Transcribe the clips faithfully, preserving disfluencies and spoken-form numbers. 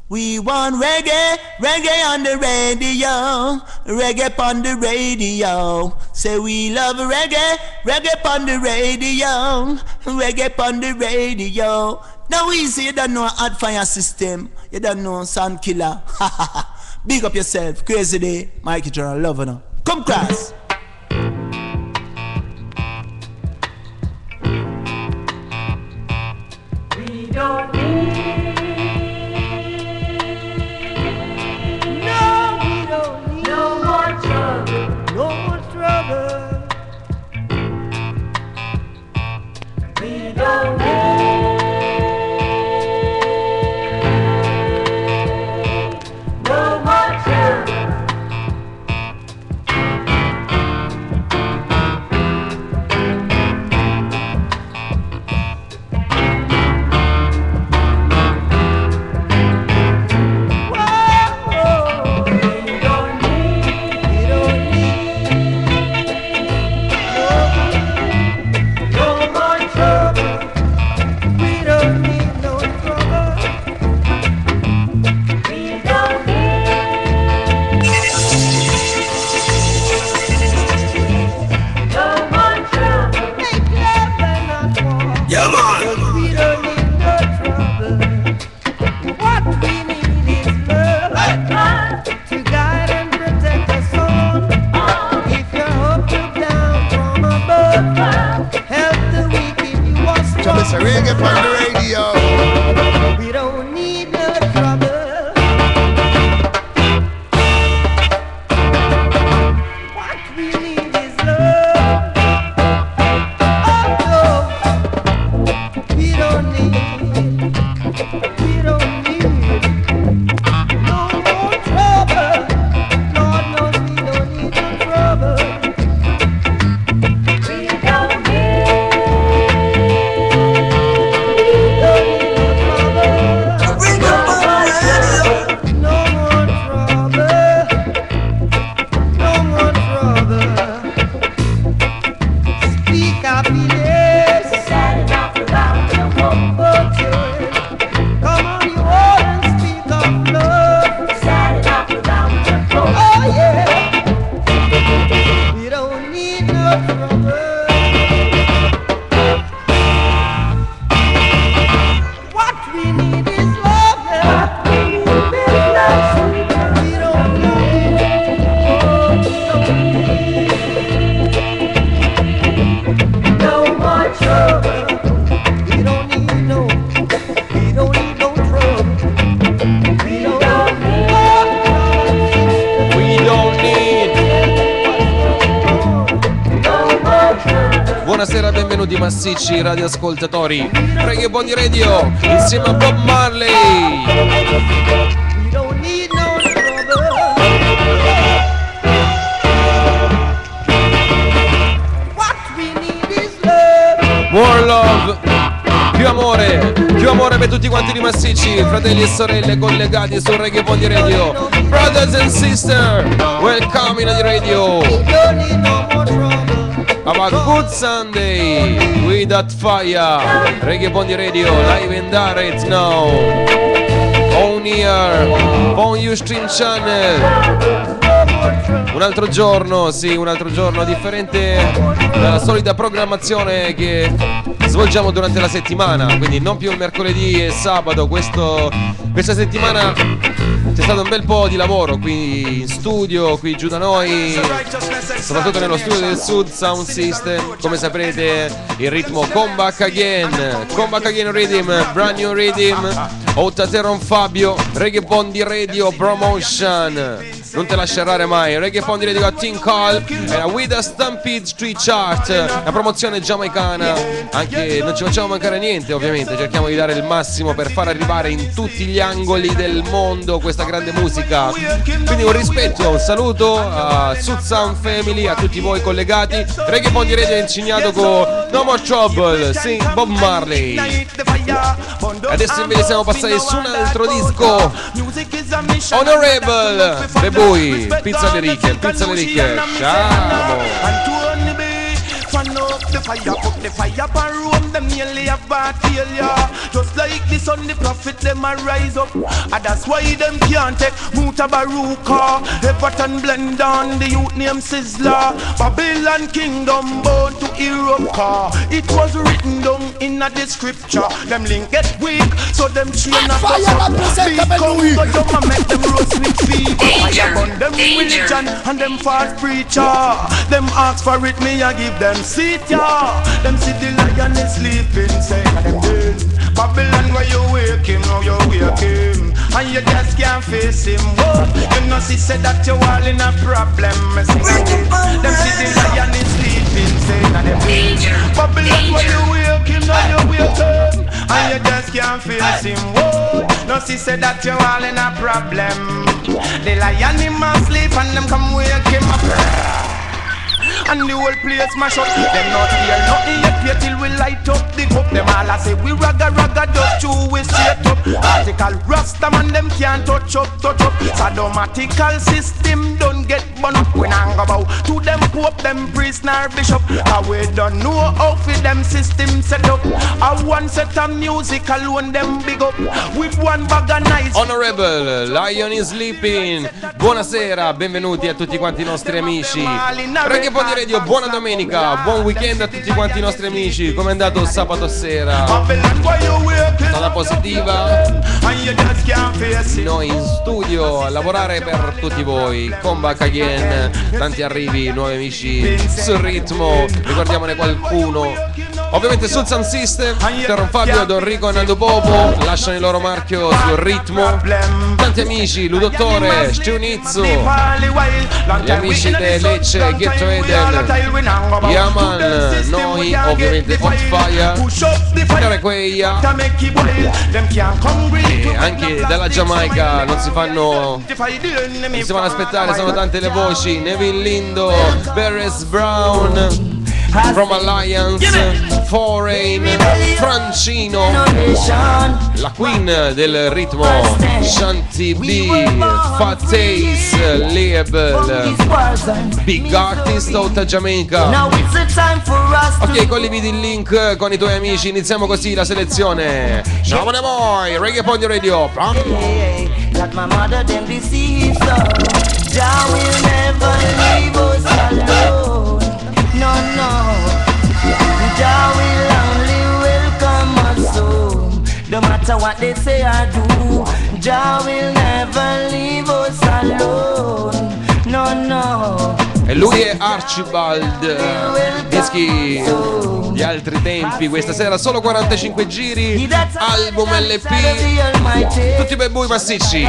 We want reggae, reggae on the radio, reggae on the radio. Say we love reggae, reggae on the radio, reggae on the radio. Now easy, you don't know Hot Fire System, you don't know Sound Killer. Big up yourself, Crazy Day, Mikey General, love you. Come cross. We don't need reggae on the radio. We don't need no trouble. What we need is love. Oh no, we don't need, we don't need no more trouble. Lord knows we don't need no trouble. We don't need. Buonasera, benvenuti massicci radioascoltatori. Reggae Body Radio insieme a Bob Marley. More love, più amore, più amore per tutti quanti i massicci, fratelli e sorelle collegati su Reggae Body Radio. Brothers and sisters, welcome in the radio. Have a good Sunday with that fire. Reggae Body Radio live and direct now on here on Ustream Channel. Un altro giorno, sì, un altro giorno differente dalla solita programmazione che svolgiamo durante la settimana, quindi non più il mercoledì e sabato. Questo, questa settimana c'è stato un bel po' di lavoro qui in studio, qui giù da noi, soprattutto nello studio del Sud Sound System. Come saprete, il ritmo Come Back Again, Come Back Again Rhythm, Brand New Rhythm, Ottateron Fabio, Reggae Body Radio Promotion. Non te lascerare mai. Reggae Body Radio a Team Call era With a Stampede Street Chart, la promozione giamaicana. Anche non ci facciamo mancare niente, ovviamente cerchiamo di dare il massimo per far arrivare in tutti gli angoli del mondo questa grande musica. Quindi un rispetto, un saluto a Sud Sound Family, a tutti voi collegati. Reggae Body Radio è insegnato con No More Trouble, sing Bob Marley. Adesso invece siamo passati su un altro disco, Honorable, The Boy, Pizza le ricche, Pizza le ricche, ciao. up the fire, put the fire upon Rome, them nearly have bad failure. Just like the son, the prophet, them a rise up. And that's why them can't take Mutabaruka. Everton blend on the youth name Sizzler. Babylon kingdom born to Iroka. It was written down in a the scripture. Them link get weak, so them train a Fire up. represent Beat them come, Louis. so you ma make them roast with fever. Danger, Fire burn them danger. religion and them false preacher. Them ask for it, me I give them seat, yeah. Them see the lion is sleeping, say them dead. Babylon where you wake him, now you wake him. And you just can't face him, whoa. You know she said that you all in a problem, me sing again. Them see the lion is sleeping, say them dead. Danger, Babylon where danger. you wake him, now you wake him. And you just can't face him, whoa. No she said that you all in a problem. The lion him must sleep and them come wake him up. And the whole place mash up. Them not hear nothing yet here till we light up the cup. Them all a say we ragga ragga just chew we straight up. Article Rasta man them can't touch up, touch up. Sadomatical system don't get burn up. When I go bow to them pope, them priest nor bishop. Cause we don't know how for them system set up. A one set of music alone them big up. With one bag of nice. Honorable, Lion is Sleeping. Buonasera, benvenuti a tutti quanti i nostri amici. Reggae Pony Radio, buona domenica, buon weekend a tutti quanti i nostri amici. Come è andato sabato sera? Stata positiva? Noi in studio a lavorare per tutti voi. Comeback again, tanti arrivi, nuovi amici sul ritmo. Ricordiamone qualcuno. Ovviamente sul Sound System, Terron Fabio, Don Rico e Nando Bobo lasciano il loro marchio sul ritmo. Tanti amici, Ludottore, Stiunizzo, gli amici di Lecce, Ghetto Eden, Yaman, noi ovviamente On Fire, Caraqueia e anche dalla Giamaica non si fanno non si vanno ad aspettare, sono tante le voci. Neville Lindo, Beres Brown from Alliance, Foreign, Francino, la queen del ritmo, Shanti B, Fat Taste, Label, Big Artist out of Jamaica. Ok, condividi il link con i tuoi amici, iniziamo così la selezione. Ciao boy, Reggae Pony Radio. That my mother them deceived so Jah will never leave us alone. No, no, Jah will only welcome us home. No matter what they say or do, Jah will never leave us alone. No, no. E lui è Archibald, dischi di altri tempi. Questa sera solo quarantacinque giri, album L P, tutti bei bui massicci.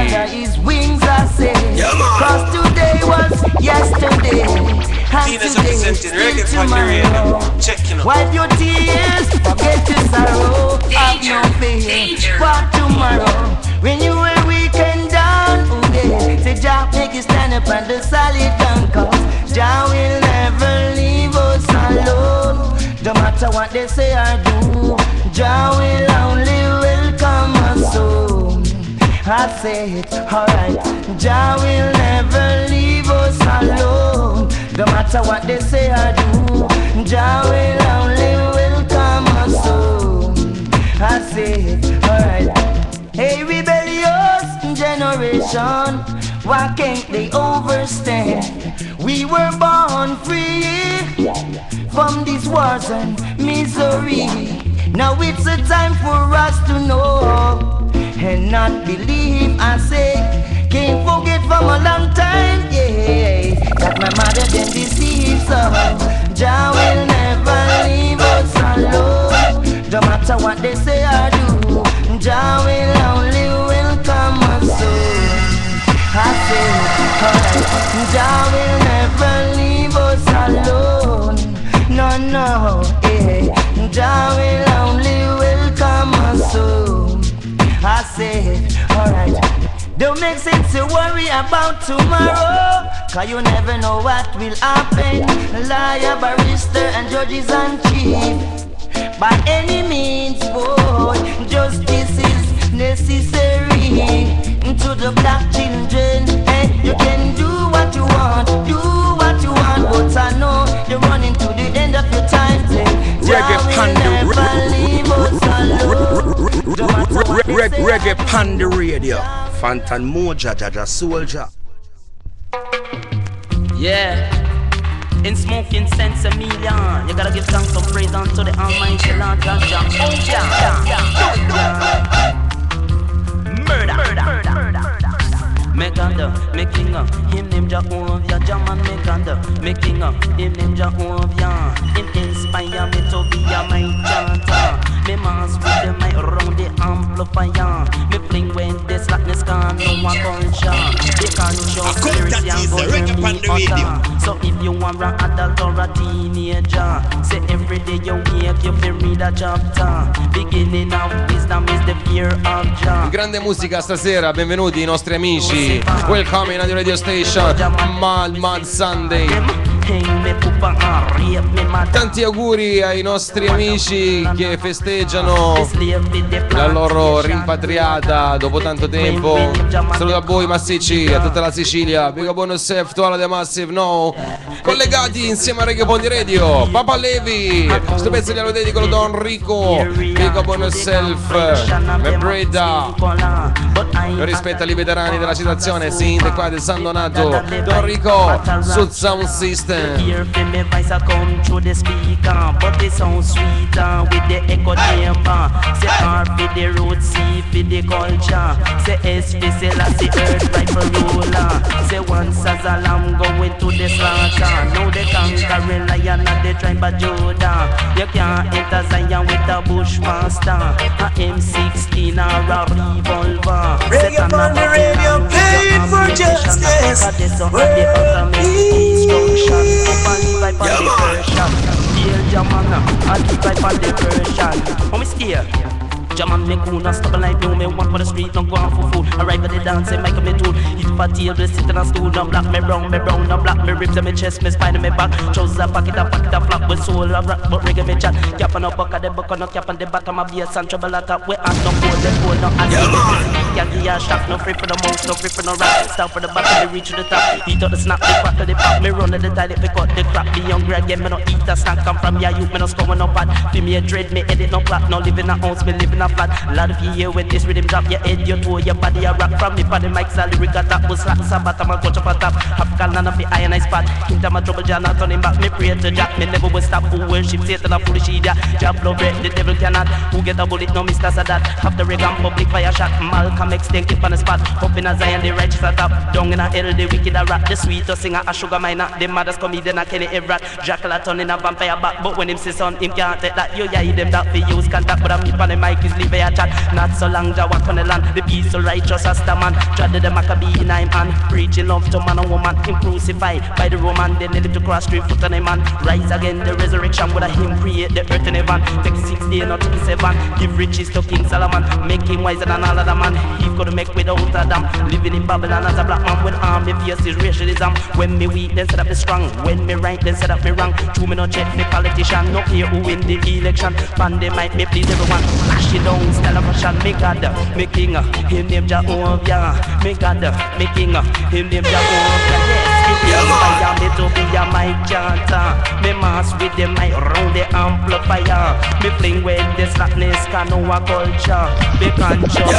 Venus representing Reggae Pony Radio. Checking up. Wipe your tears, forget your sorrow. Have no fear, walk tomorrow. When you were weak and down, oh yeah, say Jah make you stand up on the solid ground. Cause Jah will never leave us alone. No matter what they say or do, Jah will only welcome us home. I say it, alright. Jah will never leave us alone. No matter what they say or do, Jah will only welcome us home. I say it, alright. Hey, rebellious generation, why can't they overstand? We were born free from these wars and misery. Now it's a time for us to know and not believe. I say, can't forget from a long time, yeah, that my mother then deceived. So Jah will never leave us alone. No matter what they say or do, Jah will only welcome us home. I say, alright, Jah will never leave us alone. No, no, yeah, Jah will only welcome us home. I say, alright. Don't make sense to worry about tomorrow, cause you never know what will happen. Liar, barrister, and judges and chief. By any means, boy, justice is necessary to the black children. And you can do what you want, do what you want, but I know you're running to the end of your time. Say, Reggae pan the radio. Fantan Moja, Jaja Soldier. Yeah. In smoking sense a million, you gotta give thanks and praise unto the Almighty Lord Jaja. Oh yeah. Murder, murder, murder, murder. Make under, making up, him name Jehovah, Jaman make under, making up, him name Jehovah. Him inspire me to be a my chanter. Me mass with the mic around the amplifier. Me fling when the slackness can no one culture. They can't show spirit and go to me utter. So if you want an adult or a teenager, say every day you wake you feel read a chapter. Beginning of wisdom is the fear of Jah. Grande musica stasera, benvenuti i nostri amici. Welcome in Radio Radio Station, Mad Mad Sunday. Tanti auguri ai nostri amici che festeggiano la loro rimpatriata dopo tanto tempo. Saluto a voi massicci, a tutta la Sicilia. Big up on yourself, to all of the massive, no? Collegati insieme a Reggae Pondi Radio. Papa Levi, sto pezzo glielo dedico a Don Rico. Big up on yourself, me Breda. Rispetto ai veterani della citazione, Sinte qua del San Donato. Don Rico, Sud Sound System. Hear me voice a come through the speaker, but it sounds sweeter with the echo chamber. Say R for the road, C for the culture. Say S for Selassie, earth right for ruler. Say once as a lamb going to the slaughter. Now the conquering lion of the tribe of Judah. You can't enter Zion with a bushmaster, a M sixteen or a revolver. Reggae on the radio, playing for justice. Instruction, by the version. Dear Jamana, I keep by the version. How me steer? Jaman me kuna stop like no me walk for the street, don't go on for food. Arrive at the dance and make me tool. Hit for tail, they sit in a stool. Don't block me brown, me brown, don't block me ribs and me chest, me spine and me back. Trousers a pocket, a pocket a flap with soul a rock, but reggae me chat. Cap on a buck at the buck on a cap on the bottom of bass and trouble at top. We ask no more, let's go no ask. Can't give a shock, no free for the mouse, no free for no rap. Stop for the back and reach to the top. Eat out the snap, the crack to the pop. Me run at the tide, pick up the crap. Be hungry again, me no eat a snack. Come from ya youth, me no score no bad. Feel me a dread, me edit no plot. No live in a house, me live in a flat. Lot of you hear when this rhythm drop, your head, your toe, your body, a rock from me. For the mic, salary, we got that. Was slack, sabat, I'm a coach up a top. African land of the iron ice spot. Into my trouble, John, not turning back. Me pray to Jack, me never will stop. Who worship Satan, a foolish idiot. Jab, love, bread, the devil cannot. Who get a bullet, no Mister Sadat. Have the rig and public fire shot. Malcolm X, then keep on the spot. Up in a Zion, the righteous at top. Down in a hell, the wicked a rat. The sweetest singer, a sugar miner. The mother's comedian, a Kenny Everett. Jackal, a turn in a vampire back. But when him say son, him can't take that. You, yeah, them that for use contact. But I'm keep on the mic, is leave a chat. Not so long, Jah walk on the land. The peaceful righteous as the man. Dreaded the Maccabee in him hand. Preaching love to man and woman. Him crucified by the Roman. Then they live to cross three foot on a man. Rise again, the resurrection. With a him create the earth in heaven. Take six days, not take seven. Give riches to King Solomon. Make him wiser than all other man. He could make without a damn. Living in Babylon as a black man. When army fierce is racialism. When me weak, then set up me strong. When me right, then set up me wrong. True me no check me politician. No care who win the election. Pandemic me please everyone. Flash it down, style of fashion. Me God, me King, him name Jehovah. Me God, me King, him name Jehovah. Yes, inspire me to be a mic chanter. Me mass with the mic round the amplifier. Me fling with the slackness, can know a culture. Me conscious,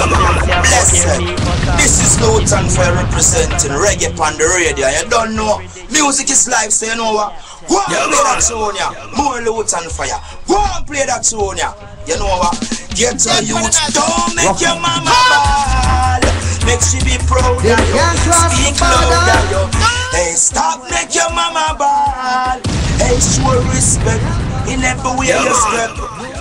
this is Lutan for representing Reggae on the radio. You don't know, music is life, so you know what? Go on, yeah, play that tune, yeah. More Lutan fire. Go on, play that tune, yeah. You know what? Get a youth, don't make your mama ball. Make she be proud of you. Speak louder, you. Hey, stop, make your mama ball. Hey, show respect in every way you step.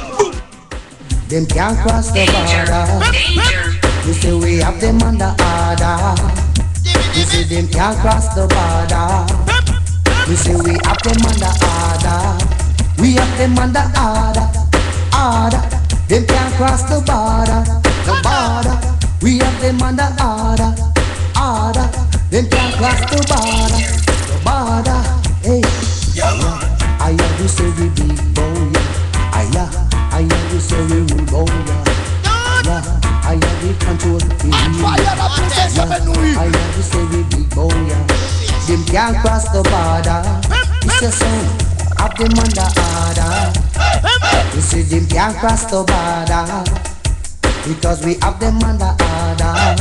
Them can't cross the border. You say we have them under order. You say them can't cross the border. You say we have them under order. We have them under order. Order. Them can't cross the border. The border. We have them under order. Order. Them can't cross the border. The border. Hey. I have to say we big boy. I have. I have to say we rule boy. Yeah. I have to control the field. Yeah. I have to say we big boy. Them can't cross the border. It's a song. Have them under order. You see them can't cross the border because we have them under order.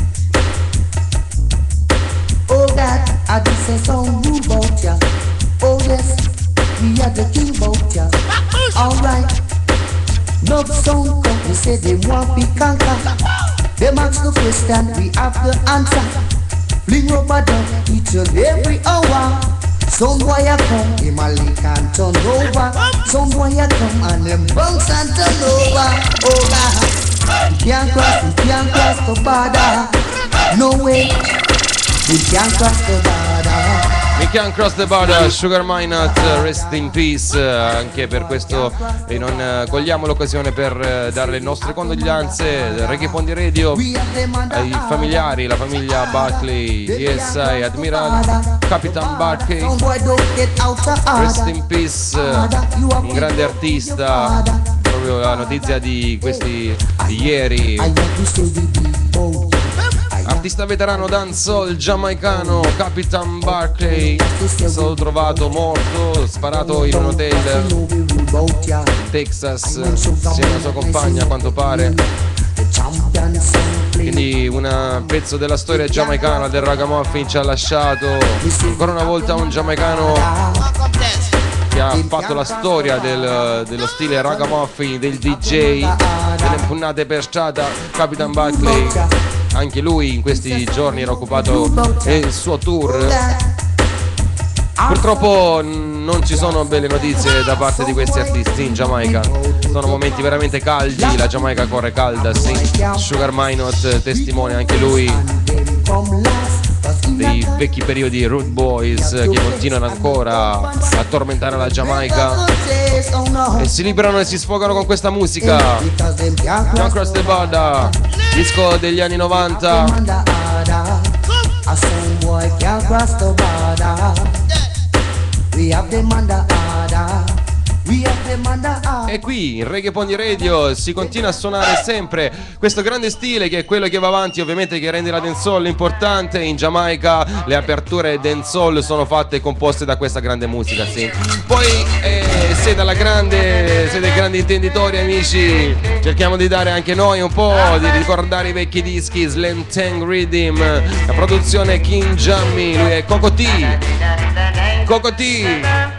Oh God, I just say so rude about ya. Oh yes, we are the king about ya. Alright, no song come, we say they want be conquer. Them ask the question, we have the answer. Fling rubber down each and every hour. Some boy a come, him a lick and turn over. Some boy a come and them bounce and turn over. Oh God, we can't cross, we can't cross the border. No way, we can't cross the border. We can cross the border, Sugar Minot, rest in peace. Anche per questo e non eh, cogliamo l'occasione per eh, dare le nostre condoglianze. Reggae Pondi Radio ai familiari, la famiglia Buckley, D S I, Admiral, Capitan Buckley. Rest in peace, un grande artista. Proprio la notizia di questi di ieri. Artista veterano dancehall giamaicano Capitan Buckley è stato trovato morto, sparato in un hotel in Texas insieme alla sua compagna a quanto pare. Quindi un pezzo della storia giamaicana del ragamuffin ci ha lasciato. Ancora una volta un giamaicano che ha fatto la storia del, dello stile ragamuffin, del D J, delle impugnate per strada. Capitan Buckley, anche lui in questi giorni era occupato nel suo tour. Purtroppo non ci sono belle notizie da parte di questi artisti in Giamaica. Sono momenti veramente caldi, la Giamaica corre calda, sì. Sugar Minot testimone anche lui dei vecchi periodi Rude Boys che continuano ancora a tormentare la Giamaica e si liberano e si sfogano con questa musica. Can't Cross the Border, disco degli anni novanta. E qui in Reggae Pondi Radio si continua a suonare sempre questo grande stile che è quello che va avanti, ovviamente, che rende la dancehall importante. In Giamaica le aperture dancehall sono fatte e composte da questa grande musica, sì. Poi eh, se dalla grande, se dei grandi intenditori, amici, cerchiamo di dare anche noi un po', di ricordare i vecchi dischi. Slam Tang Rhythm, la produzione King Jammy, lui è Coco T. Coco T.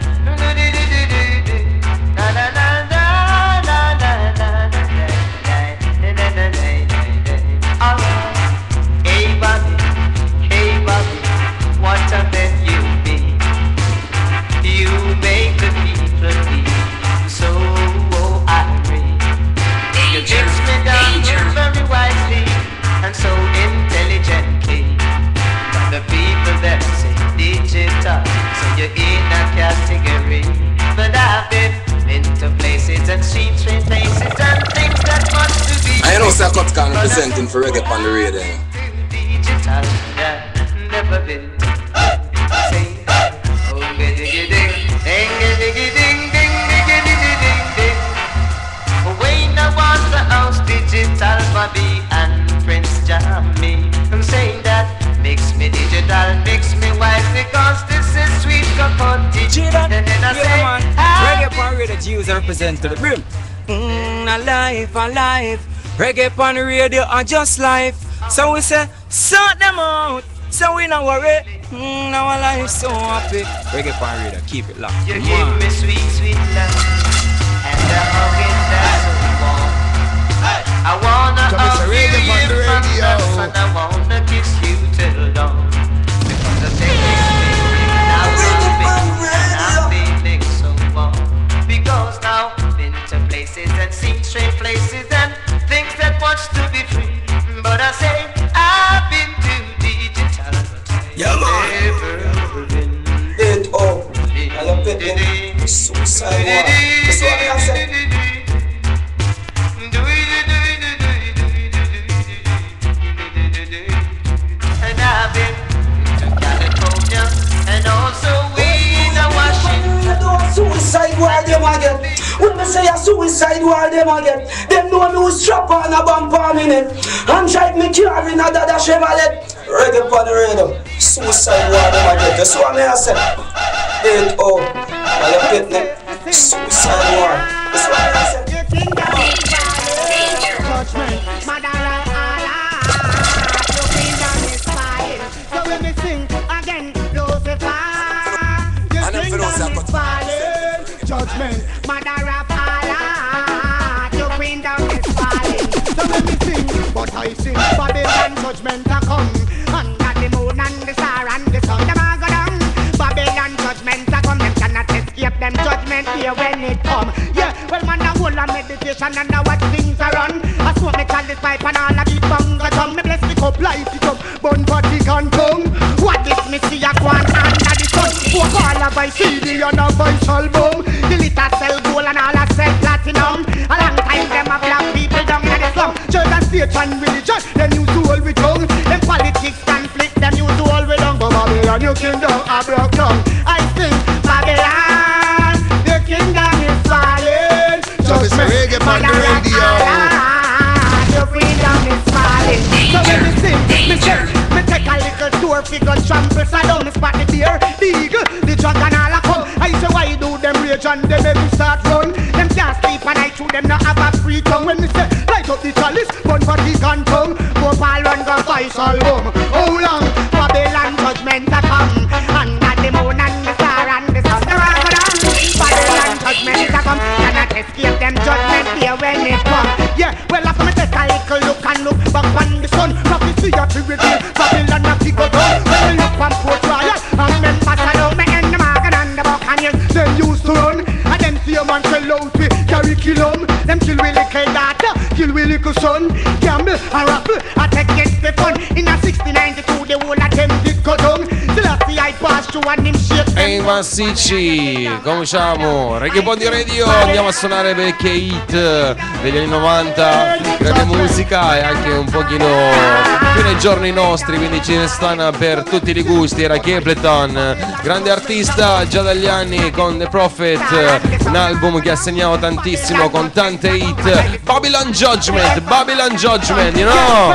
So intelligently, the people that say digital, so you're in a category. But I've been into places and seen strange places and things that must to be. I know Sir Cutcan presenting for Reggae on the radio. Digital, that never been. Say, oh, diggy ding, ding, diggy ding, ding, diggy ding, ding, ding. When I want the house digital for me and Prince Jammy, I'm saying that makes me digital, makes me wise, because this is sweet cocoa digital. And then I say, Reggae Pon Radio, Jews represent to the brim. Mmm, alive, alive. Reggae Pon Radio are just life. So we say, sort them out, so we not worry. Mmm, our life so happy. Reggae Pon Radio, keep it locked. You give me sweet, sweet love, and the hugging that's so warm. I wanna hug you from the and I wanna kiss you till dawn. Because the thing is now moving and I'm feeling so warm. Because now I've been to places and seen strange places and things that watch to be free. But I say I've been to digital, but Yeah, man. never been. It oh, I love it. Suicide war. That's what I said. And I've been to California and also in Washington. Suicide war them again. When me say a suicide war them again, them know me will strap on a bump on me neck and drive me car in a Dada Chevrolet. Reggae on the radio. Suicide war them again. That's what I said. It oh, I love it. Suicide war. That's why I said. Your kingdom is falling. Judgment, mother of Allah. Your kingdom is falling. So when we sing again, Lucifer. Your kingdom is falling. Judgment, mother of Allah. Your kingdom is falling. So when we sing, but I sing, Babylon judgment a come. Under the moon and the star and the sun, them a go down. Babylon judgment a come. Them cannot escape them judgment here when it come. Yeah, well man a whole a meditation and a watch things a run. I smoke me chalice pipe and all a beat bunga tongue. Me bless the cup, light it up, bun body and tongue. What this me see a go on under the sun. Folk all a buy C D and a buy album. The litter sell gold and all a sell platinum. A long time them a black people down in the slum. Church and state and religion, them use to hold with tongue. Them politics conflict, them use to hold with tongue. But Babylon, your kingdom a broke down. I sing Babylon, your kingdom is falling. Just reggae on the radio. Your freedom is falling. So when we sing, me say, me take a little tour, figure trample, so down, me spot the deer, the eagle, the jug and all a come. I say why do them rage and them every start run? Them can't sleep and I chew them not have a free tongue. When me say, light up the chalice, bun for the and tongue. Go Paul run, go fight album. How long? Babylon judgment a come. Under the moon and the star and the sun, the rock down. Babylon judgment a come. Cannot escape them judgment here when it come. Yeah, well after me take a little look and look back on the sun. Prophecy a purity, Babylon a pick up. When me look on Port Royal, and remember Salome, me end the Morgan and the Buccaneers. Them used to run, and them see a man sell out with curriculum. Them kill we little daughter, kill we little son. Gamble and raffle, I take it for fun. In a sixteen ninety-two, the whole of them did go down. Still I see I pass through and him shake. Ehi massicci, cominciamo Reggae Body Radio, andiamo a suonare vecchie hit degli anni novanta, grande musica e anche un pochino più nei giorni nostri, quindi ce ne stanno per tutti i gusti. Era Capleton, grande artista già dagli anni con The Prophet, un album che ha segnato tantissimo con tante hit. Babylon Judgment, Babylon Judgment, you know?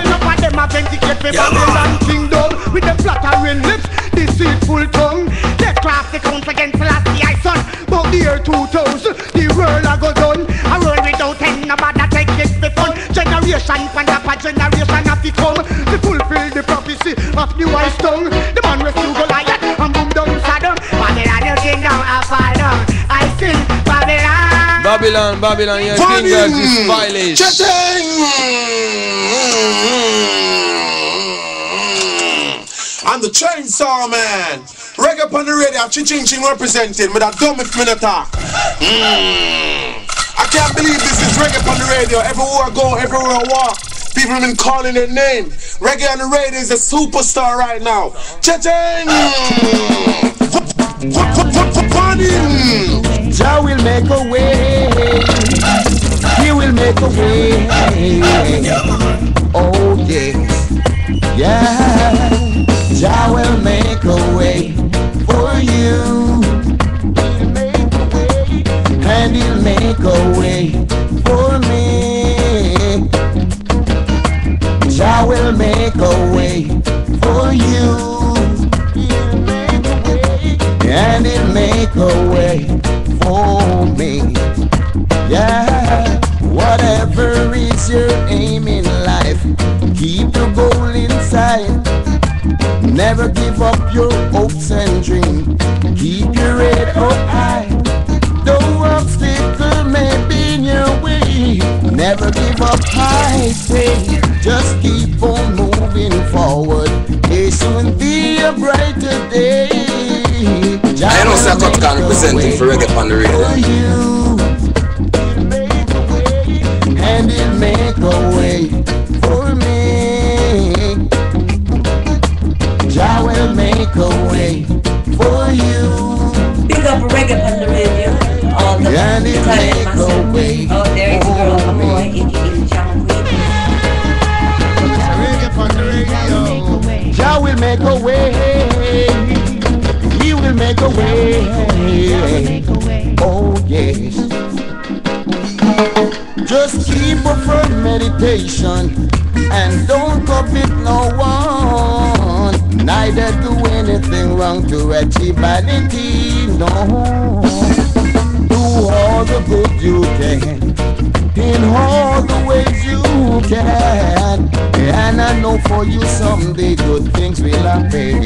With the flattering lips, deceitful tongue. They craft the count against Selassie I son. But the year two thousand, the world a go done. A world without end, nobody take it for fun. Generation from the generation have to come to fulfill the prophecy of the wise tongue. The man rescue Goliath and boom down Saddam. Babylon, your kingdom a fall down. I sing Babylon. Babylon, Babylon, your kingdom is stylish. I'm the Chainsaw Man. Reggae on the radio, ching ching representing with a dumb if me not talk. Mm. I can't believe this is Reggae on the radio. Everywhere I go, everywhere I walk, people have been calling their name. Reggae on the radio is a superstar right now. Cha-ching! Jah will make a way. He will make a way. Oh yeah, yeah. Jah will make a way for you, and He'll make a way for me. Jah will make a way for you, and He'll make a way for me. Yeah, whatever is your aim in life, keep your goal inside. Never give up your hopes and dreams. Keep your head up high. Though obstacle may be in your way, never give up, I say. Just keep on moving forward. There soon be a brighter day. I know Sakat can representing for Reggae on the radio. And He'll make a way for me. Jah will make a way for you. Pick up Reggae on the radio. All the and He'll make a way oh, there is a girl, a boy, in the Jam Queen. Reggae on the radio. Jah will make a way. He will make a way. Oh yes. Just keep up from meditation and don't commit no one. Neither do anything wrong to achieve vanity, no. Do all the good you can, in all the ways you can. And I know for you someday good things will happen.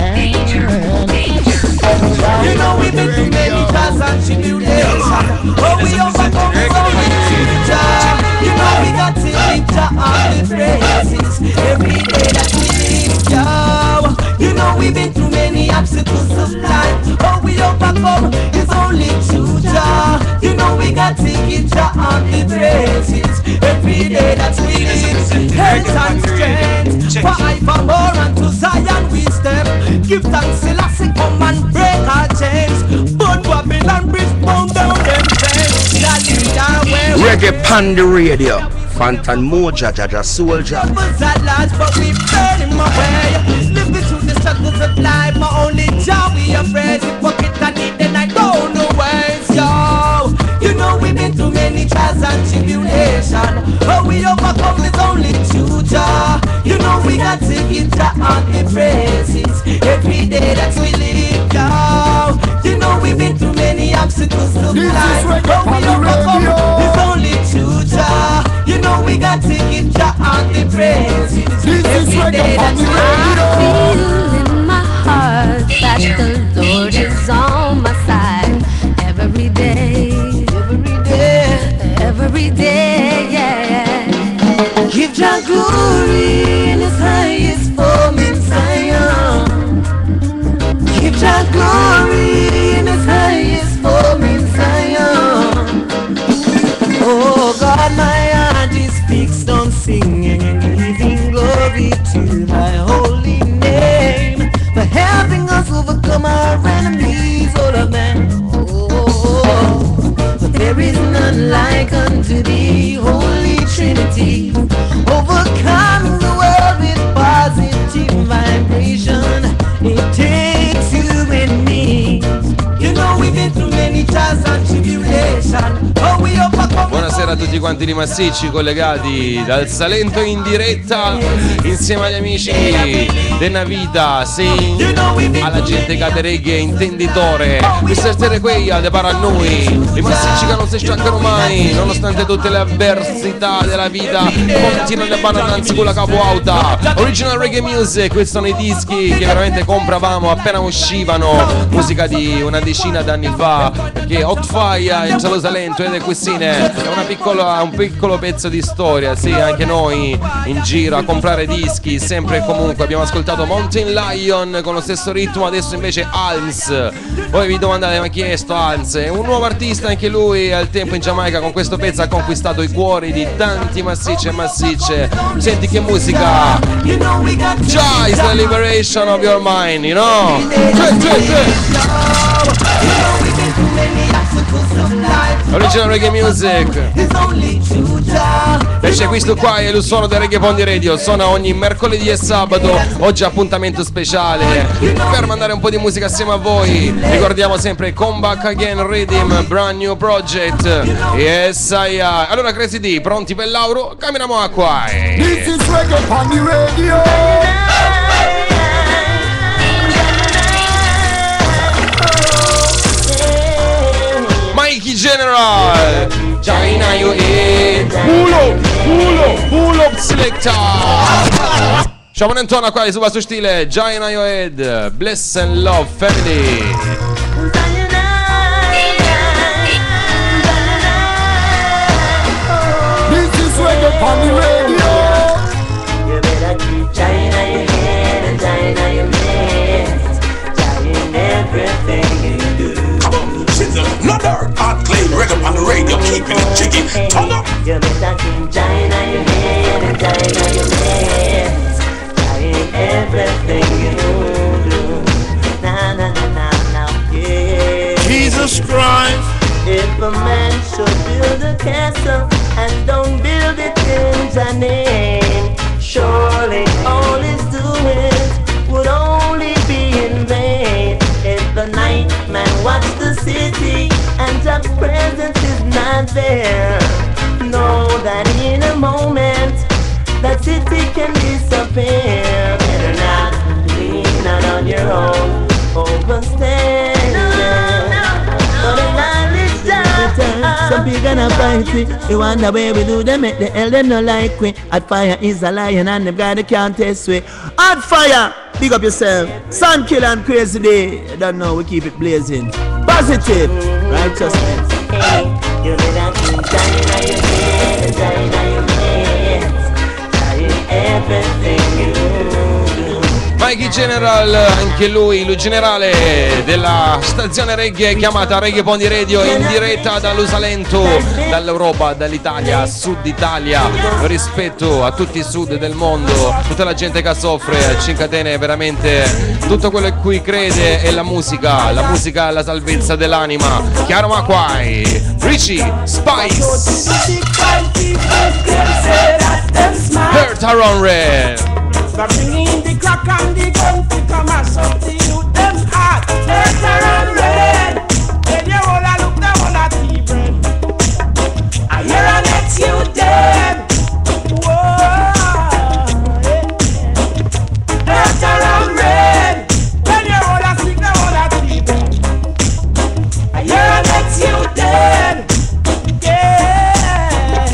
You know we've been through many trials and tribulations, but we overcome it only through Jah. You know we got to lift Jah on the praises every day that we live, Jah. You know we've been through many obstacles of life, but we overcome it's only through Jah. You know we got to give Jah on the praises every day that we live. Health and strength, for I for more and to Zion we step. Give thanks, Selassie, come and break our chains. But Babylon bridge bound down them chains. That we are where Reggae Panda Radio, Fantan Moja, Jaja Soldier. Troubles at large, but we burn him away. Living through the struggles of life, my only job we afraid. We pocket and need and I don't know ways, yo. You know we've been through many trials and tribulations, but we overcome it only through Jah. You know we got to give Jah all the praises every day that we live, yo. You know we've been through many obstacles of life, but we overcome it's only through Jah. You know we got to give Jah all the praises every day that we live. I feel in my heart that the Lord is on my side every day, every day, every day, yeah. Give Jah glory in His highest form in Zion. Give Jah glory in His highest form in Zion. Oh God, my heart is fixed on singing and giving glory to Thy holy name, for helping us overcome our enemies, all of them. Oh, but there is none like unto Thee, Holy Trinity, overcoming the world with positive vibration. It takes you and me. You know we've been through many trials and tribulations, but we overcome. Buonasera a tutti quanti i massicci collegati dal Salento in diretta insieme agli amici della vita, sì, alla gente che ha reggae intenditore. mister Terequeia de para a noi, i massicci che non si stancano mai, nonostante tutte le avversità della vita, continuano a bananarsi con la capo alta. Original reggae music, questi sono i dischi che veramente compravamo appena uscivano, musica di una decina d'anni fa, perché Hot Fire in Cielo Salento ed è questine, è una piccola, un piccolo pezzo di storia, sì, anche noi in giro a comprare dischi, sempre e comunque abbiamo ascoltato Mountain Lion con lo stesso ritmo, adesso invece Alms. Voi vi domandate ma chi è sto Alms? È un nuovo artista, anche lui al tempo in Giamaica con questo pezzo ha conquistato i cuori di tanti massicce e massicce. Senti che musica! Jah is the liberation of your mind, you know? Sì, sì, sì. Original reggae music. E c'è questo qua, è il suono del Reggae Pondi Radio. Suona ogni mercoledì e sabato. Oggi appuntamento speciale per mandare un po' di musica assieme a voi. Ricordiamo sempre Come Back Again Rhythm, brand new project. Yes I am. Allora Crazy D, pronti per Lauro? Camminiamo a qua. This is Reggae Pondi Radio. Mikey General, China you in. Pull up, pull up, pull up selector. Siamo in tona qua su basso stile. China you head, bless and love family. This is Reggae Pondi Radio. You better keep China your head and China your hands, China everything you do. Another hot clean rhythm on the radio, keeping it jiggy. Turn up. You better keep China your head and China your hands, China everything you do. Na na na na na, yeah. Jesus Christ. If a man should build a castle and don't build it in Jah name, surely all his doings would only be in vain. If the night man watch the city and Jah's presence is not there, know that in a moment that city can disappear. Better not lean out on your own overstanding, but acknowledge Jah some big and a fight we. You wonder where we do them, make the hell them no like we. Hot fire is a lion and them guy they can't test we. Hot fire, big up yourself. Sun kill and crazy day. You don't know, we keep it blazing. Positive, righteousness. Hey, you know that thing, shining on your head, shining on your hands, shining everything you do. Mikey General, anche lui, lui generale della stazione reggae chiamata Reggae Pondi Radio, in diretta dall'Usalento, dall'Europa, dall'Italia, Sud Italia. Rispetto a tutti i sud del mondo, tutta la gente che soffre, Cincatene, veramente tutto quello in cui crede è la musica, la musica è la salvezza dell'anima. Chiaro Maquai, Richie, Spice, Hurt Around Red. Stop bringing the clock and the gun to come and some the youth them hot. Let's run red. Then you all a look down on a tea bread. I hear a let you dead. Whoa. Let's run red. Then you all a stick down on a tea bread. I hear a let you dead. Yeah.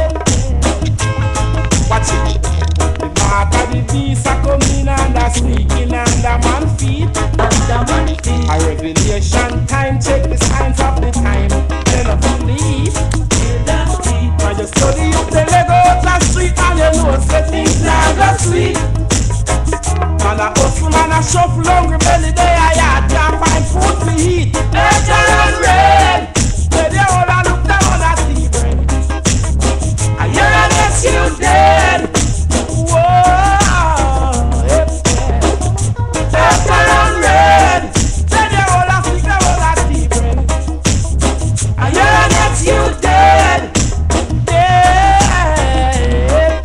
Watch it. The beast are coming and a sneaking under man feet. Under man feet. A revelation time, check the signs of the time. Then a believe. When you study up the Legos and street and you know say things now go sweet. Man a hustle, man a shuffle, hungry belly day a yard can't find food to eat. Let and red. Let the whole a look down on a tea bread. I hear a let you dead. Whoa. You dead, dead.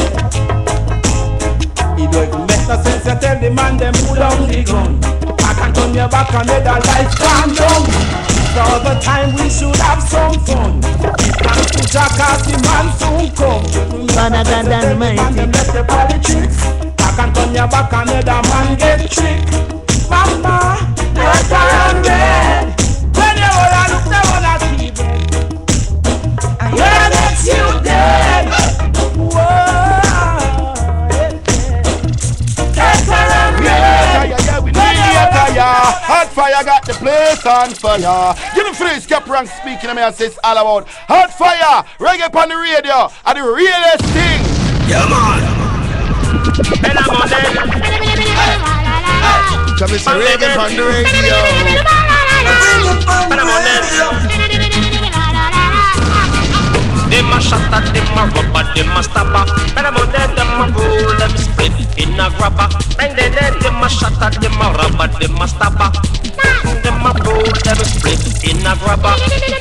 It don't make no sense to tell the man them put down the gun. I can turn your back and let the life calm down. So all the time we should have some fun. It's time to jack as the man soon come. Father God Almighty, them let the party tricks. I can turn your back and let the man get tricked. Mama, let her red. When you all a look down on a T V. Yeah, that's you dead. Whoa. That's around red. Yeah, yeah, we need it. Hot fire got the place on fire. Give me free skip rank speaking to me and says all about hot fire. Reggae on the radio are the realest thing. Yeah, man. And I'm on there. Come and say reggae on the radio. And I'm on there. Them a shot at them a rubber, them a stabber. And I'm on there, them a roll, them split in a grabber. And then them a shot at them a rubber, them a stabber. Them a roll, them split in a grabber.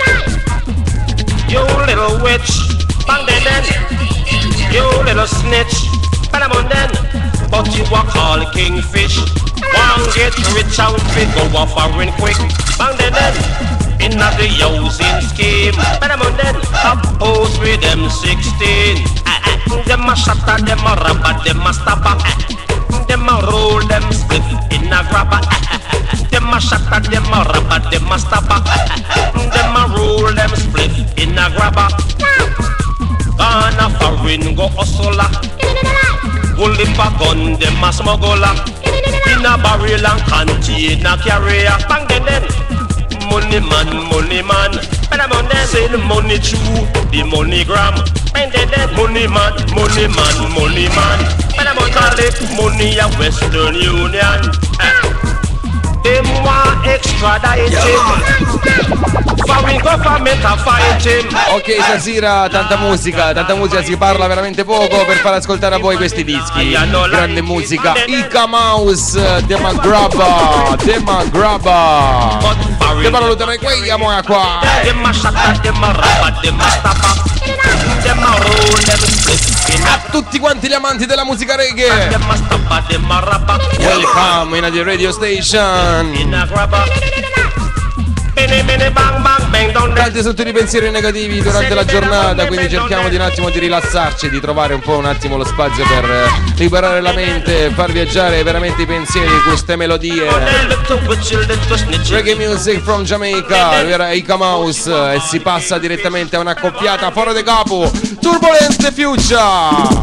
You little witch, bang then then. You little snitch, and I'm on then. But you a call kingfish. One get rich out, fit go off foreign quick. Bang then then. In the housing scheme, but I'm on them oppose with them sixteen. Them a shatter, them a rubber, them a stabber. Them a roll, them split in a grabber. Them a shatter, them a rubber, them a stabber. Them a roll, them split in a grabber. On a foreign go hustler. Holding back gun, them a smuggler. In a barrel and container carrier. Bang then then. Money man, money man, and I'm on there say the money true, the money gram, and then that money man, money man, money man, and I'm on call it money a Western Union. Them want extradite him, foreign government a fight him. Ok, stasera tanta musica, tanta musica, si parla veramente poco per far ascoltare a voi questi dischi. Grande musica, Ika Mouse, Dema Grabba, Dema Grabba. Che parlo da me qui, amo qua. Dema shaka, dema rabba, dema stappa. Dema roll, dema split. A tutti quanti gli amanti della musica reggae, Dema stappa, dema rabba. welcome in the radio station. In a grabba. Tanti sono tutti i pensieri negativi durante la giornata, quindi cerchiamo di un attimo di rilassarci, di trovare un po' un attimo lo spazio per eh, liberare la mente, far viaggiare veramente i pensieri, queste melodie. Reggae music from Jamaica, lui era Ika Mouse e si passa direttamente a una coppiata fuori de capo, Turbulence the Future.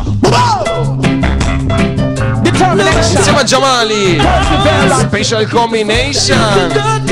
Insieme a Jamali, Special Combination.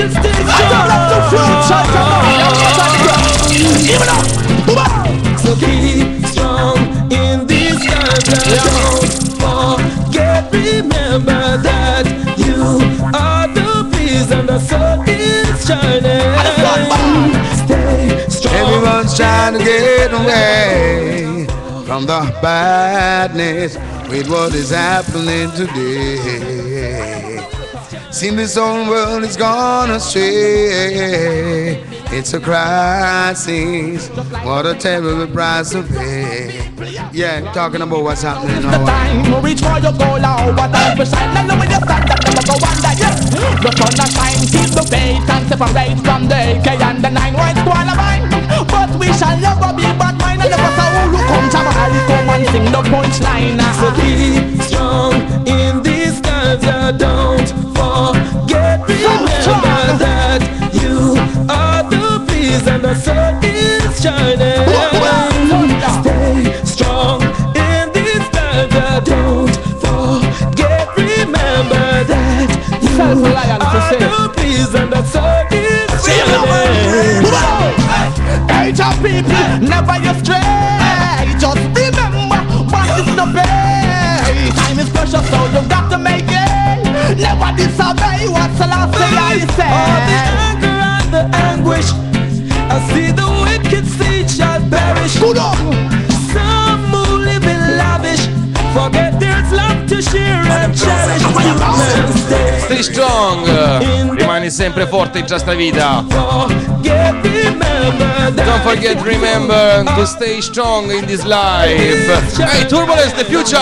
So keep strong in these times. Don't forget, remember that you are the reason the sun is shining. Stay strong. Everyone's trying to get away from the badness with what is happening today. Seems this whole world is gone astray. It's a crisis. What a terrible price to pay. Yeah, talking about what's happening now. The time reach for your goal, oh, what time for shine. And when you stand up, never go under, yeah. The sun and shine, keep the faith and separate from the A K and the nine white squall of mine. But we shall never be bad mind. And never say who come to my come and sing the punchline. So keep strong in these times, yeah. Don't forget, remember that you are the reason the sun is shining. Stay strong in these times, yeah. Don't forget, remember that you are the reason the sun is shining. Age of people, never you stray. Just remember what is the pay. Time is precious, so you've got to make it. Never disobey what's the last thing I say. All the anger and the anguish, I see the wicked seed shall perish. Some who live in lavish forget there's love to share and cherish. Stay strong, rimani sempre forte in questa vita. Don't forget, remember to stay strong in this life. Hey, Turbulence the Future!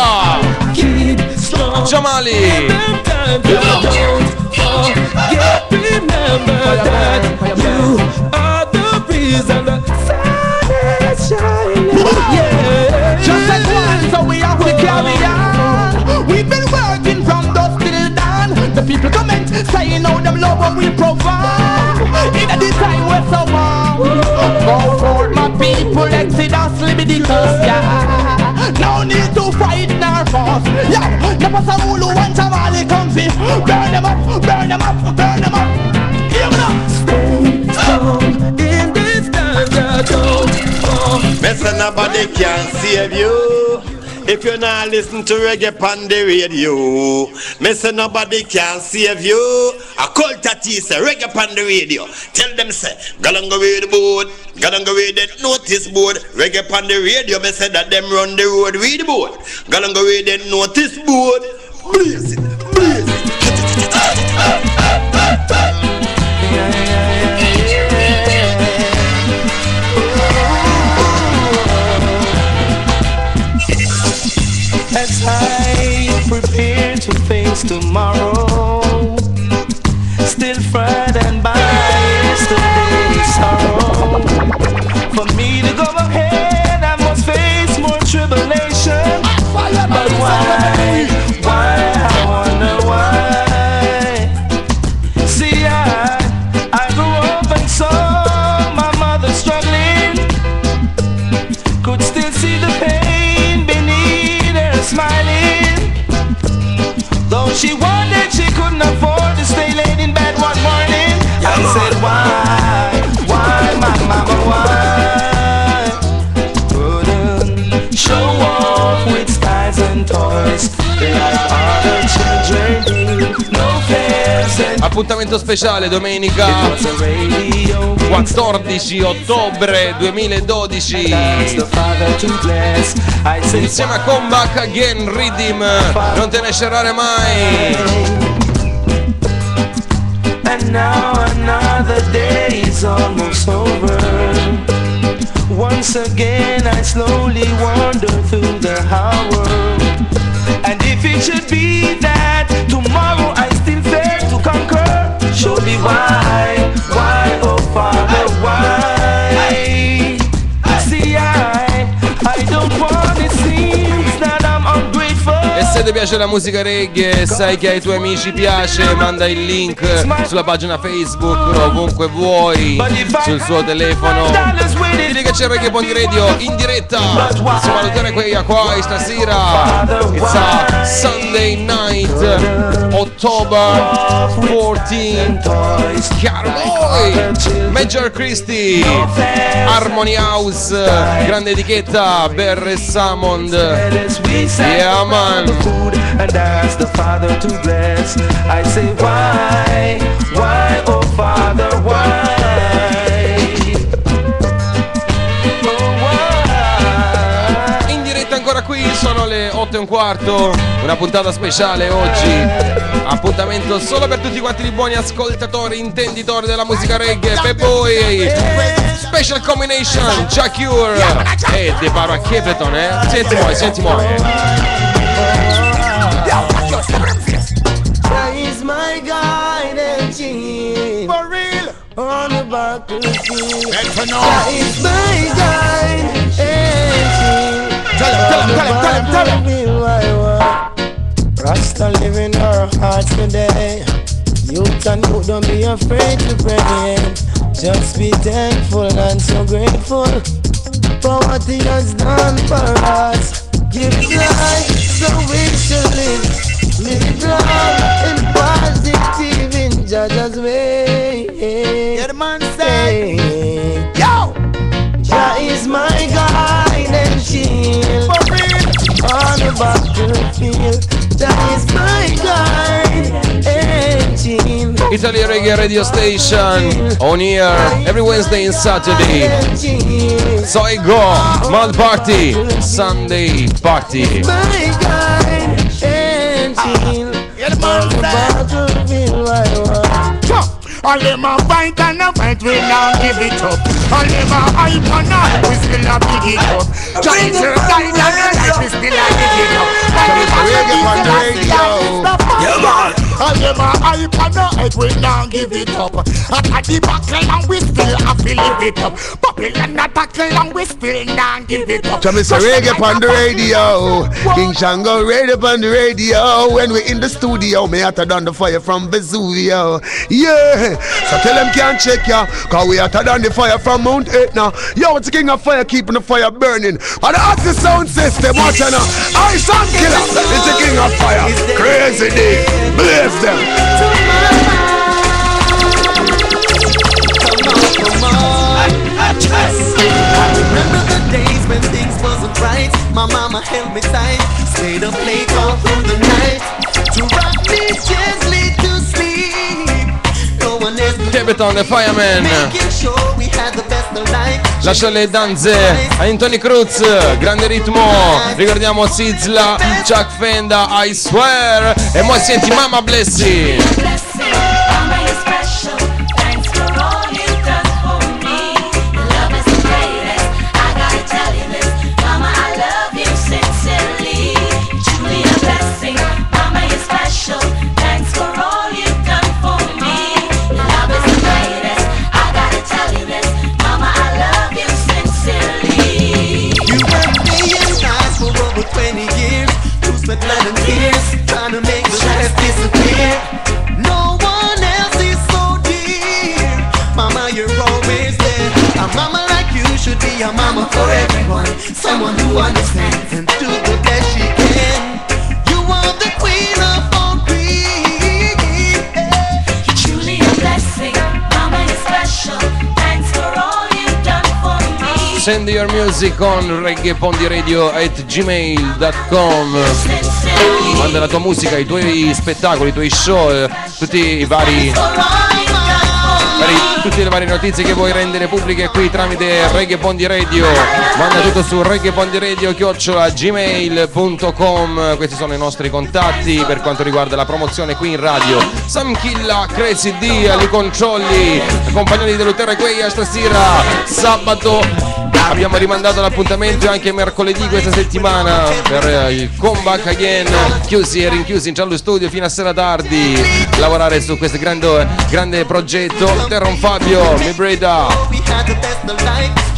Jamali! Don't forget, remember that you are the reason the sun is shining. Yeah. Just like one, so we have to carry on. We've been working from dusk till dawn. The people comment, saying how them love what we provide. In the time we're so warm. Go forth, my people, exodus, Leviticus, yeah. No need to fight nor force, yeah. Never say who want Jamali comfy. Burn them up, burn them up, burn them up. Hear me now. Stay strong in this time, yeah. Don't fall. Mess nobody can save you if you're not listening to reggae on the radio. Me say nobody can save you. A cult at you say reggae on the radio. Tell them say, go and go read the board, go and go read the notice board. Reggae on the radio, me say that them run the road, read the board. Go and go read the notice board. Blaze it, blaze it. As I prepare to face tomorrow, still frightened by yesterday's sorrow. For me to go ahead, I must face more tribulation. But why, why, I wonder why. See, I, I grew up and saw my mother struggling. Could still see the pain beneath her smiling. Though she wanted, she couldn't afford to stay late in bed one morning. I said, why, why, my mama, why wouldn't show off with styles and toys like other children do? No fears and Appuntamento speciale domenica quattordici ottobre duemiladodici insieme a Come Back Again Rhythm. Non te ne scerrare mai. And now another day is almost over. Once again I slowly wander through the hour. And if it should be that tomorrow I still fail to conquer, show me why, why, oh Se ti piace la musica reggae, sai che ai tuoi amici piace, manda il link sulla pagina Facebook, ovunque vuoi, sul suo telefono. Dili che c'è Reggae Pony Radio in diretta su Valutare quella qua stasera. It's a Sunday night, October fourteenth. Chiaro boy, Major Christie, Harmony House, grande etichetta, Barry Salmond. Yeah man. And ask the Father to bless. I say why, why, oh Father, why? In diretta ancora qui, sono le otto e un quarto, una puntata speciale oggi. Appuntamento solo per tutti quanti i buoni ascoltatori, intenditori della musica reggae. Per voi Special Combination, Jacure e De Paro a Capleton, eh? Senti moi, senti moi. That is my guiding chain. For real. On the battlefield. That is my guiding chain. Tell him, tell him, tell him, tell him, tell him. Rasta live in our hearts today. Youth and youth, don't be afraid to pray. Just be thankful and so grateful for what He has done for us. Give life so we shall live. Live love and positive in Jaja's way. Yeah, the man say, yo, Jah is my guide and shield. On the battlefield, Jah is my guide and shield. Italy Reggae Radio Station on air every Wednesday and Saturday. So I go, Mad Party, Sunday Party. My guide and shield. On the battlefield, I want. All them a fight and a fight, we now give it up. All them a hype and a hype, we still a big it up. Just your guide and your life, we still a big it up. Reggae on the radio. Yeah man. All them a hype and a hype, we now give it up. At the buckle and we still a fill it up. Babylon a tackle and we still now give it up. So Mister Reggae on the radio, King Shango radio on the radio. When we in the studio, me hotter than the fire from Vesuvio. Yeah. So tell them can't check ya, cause we hotter than the fire from Mount Etna. Yo, it's the king of fire, keeping the fire burning. And the hottest sound system, watch ya now. I sound killer, it's the king of fire. Crazy day, bless them. I remember the days when things wasn't right. My mama held me tight, stayed up late all through the night to rock me gently to sleep. Capleton, The Fireman. Lascia le danze a Anthony Cruz, grande ritmo. Ricordiamo Sizzla, Chuck Fenda, I Swear. E mo' senti Mama Blessy. Blood and tears, trying to make the stress disappear. No one else is so dear. Mama, you're always there. A mama like you should be a mama for everyone. Someone who understands and do the best she can. You are the queen of all queens. You're truly a blessing. Mama is special. Thanks for all you've done for me. Send your music on reggaepondyradio at gmail dot com. Manda la tua musica, i tuoi spettacoli, i tuoi show, tutti i vari, vari tutte le varie notizie che vuoi rendere pubbliche qui tramite Reggae Pondy Radio. Manda tutto su reggaepondyradio chiocciola gmail punto com. Questi sono i nostri contatti per quanto riguarda la promozione qui in radio. Sam Killa, Crazy D, li controlli, compagni dell'Uterra Queia stasera, sabato. Abbiamo rimandato l'appuntamento anche mercoledì questa settimana per il comeback again, chiusi e rinchiusi in Giallo Studio fino a sera tardi, lavorare su questo grande, grande progetto. Terron Fabio, Mi Breda,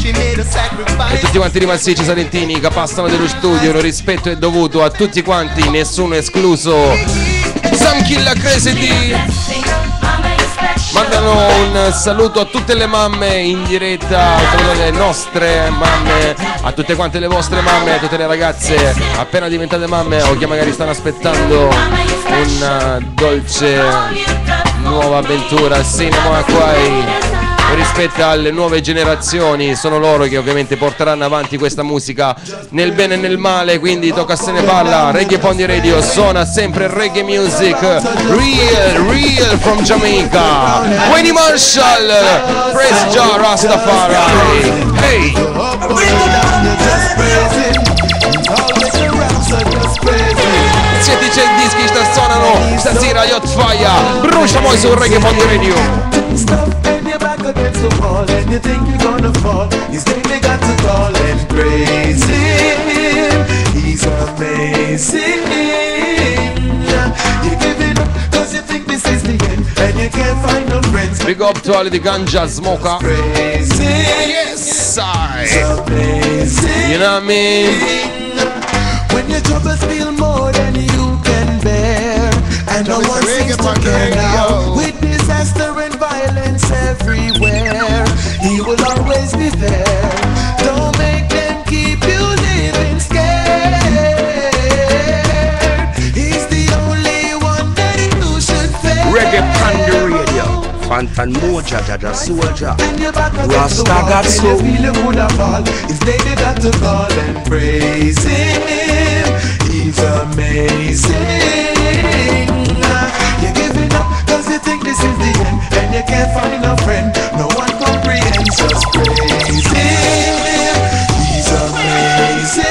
E tutti quanti i massicci salentini che passano dello studio, il rispetto è dovuto a tutti quanti, nessuno escluso. Sam Killa Crazy D mandano un saluto a tutte le mamme in diretta, a tutte le nostre mamme, a tutte quante le vostre mamme, a tutte le ragazze appena diventate mamme o che magari stanno aspettando una dolce nuova avventura. Cinema Quai rispetto alle nuove generazioni, sono loro che ovviamente porteranno avanti questa musica nel bene e nel male, quindi tocca se ne parla. Reggae Pondi Radio suona sempre reggae music, real, real from Jamaica. Wayne Marshall, Praise Jah Rastafari. Hey! Siete c'è il dischi sta suonano stasera Yacht Fire, bruciamo su Reggae Pondi Radio. Against the wall and you think you're gonna fall. Instead they got to call and praise him. He's amazing. You're giving up cause you think this is the end and you can't find no friends. Big up to all the ganja smoker. Praise him. Yes, I. You know what I mean? When your troubles feel more than you can bear and no one seems to care now. With disaster and violence everywhere, he will always be there. Don't make them keep you living scared. He's the only one that you should fear. Reggae Pondi Radio, Fantan Moja, Jaja Soldier, Rasta got so. Instead they got to call and praise him. He's amazing. You're giving up cause you think this is the end and you can't find a friend. No one comprehends, just praise him. He's amazing.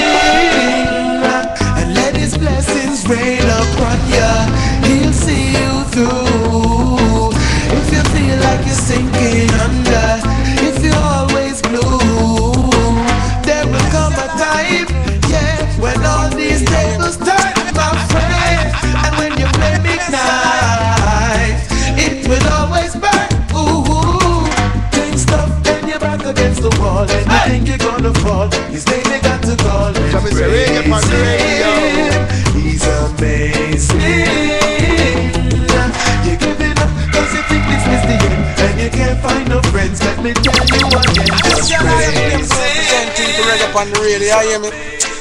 And let his blessings rain upon you. He'll see you through. If you feel like you're sinking under, if you're always blue, there will come a time, yeah, when all these tables turn, my friend. And when you play midnight, it will always burn. Ooh, think stuff and you're back against the wall and you think you're gonna fall. Instead they got to call and praise him. He's amazing. You're giving up cause you think this is the end and you can't find no friends. Let me tell you again, just praise him. Reggae Pondi Radio, I hear me.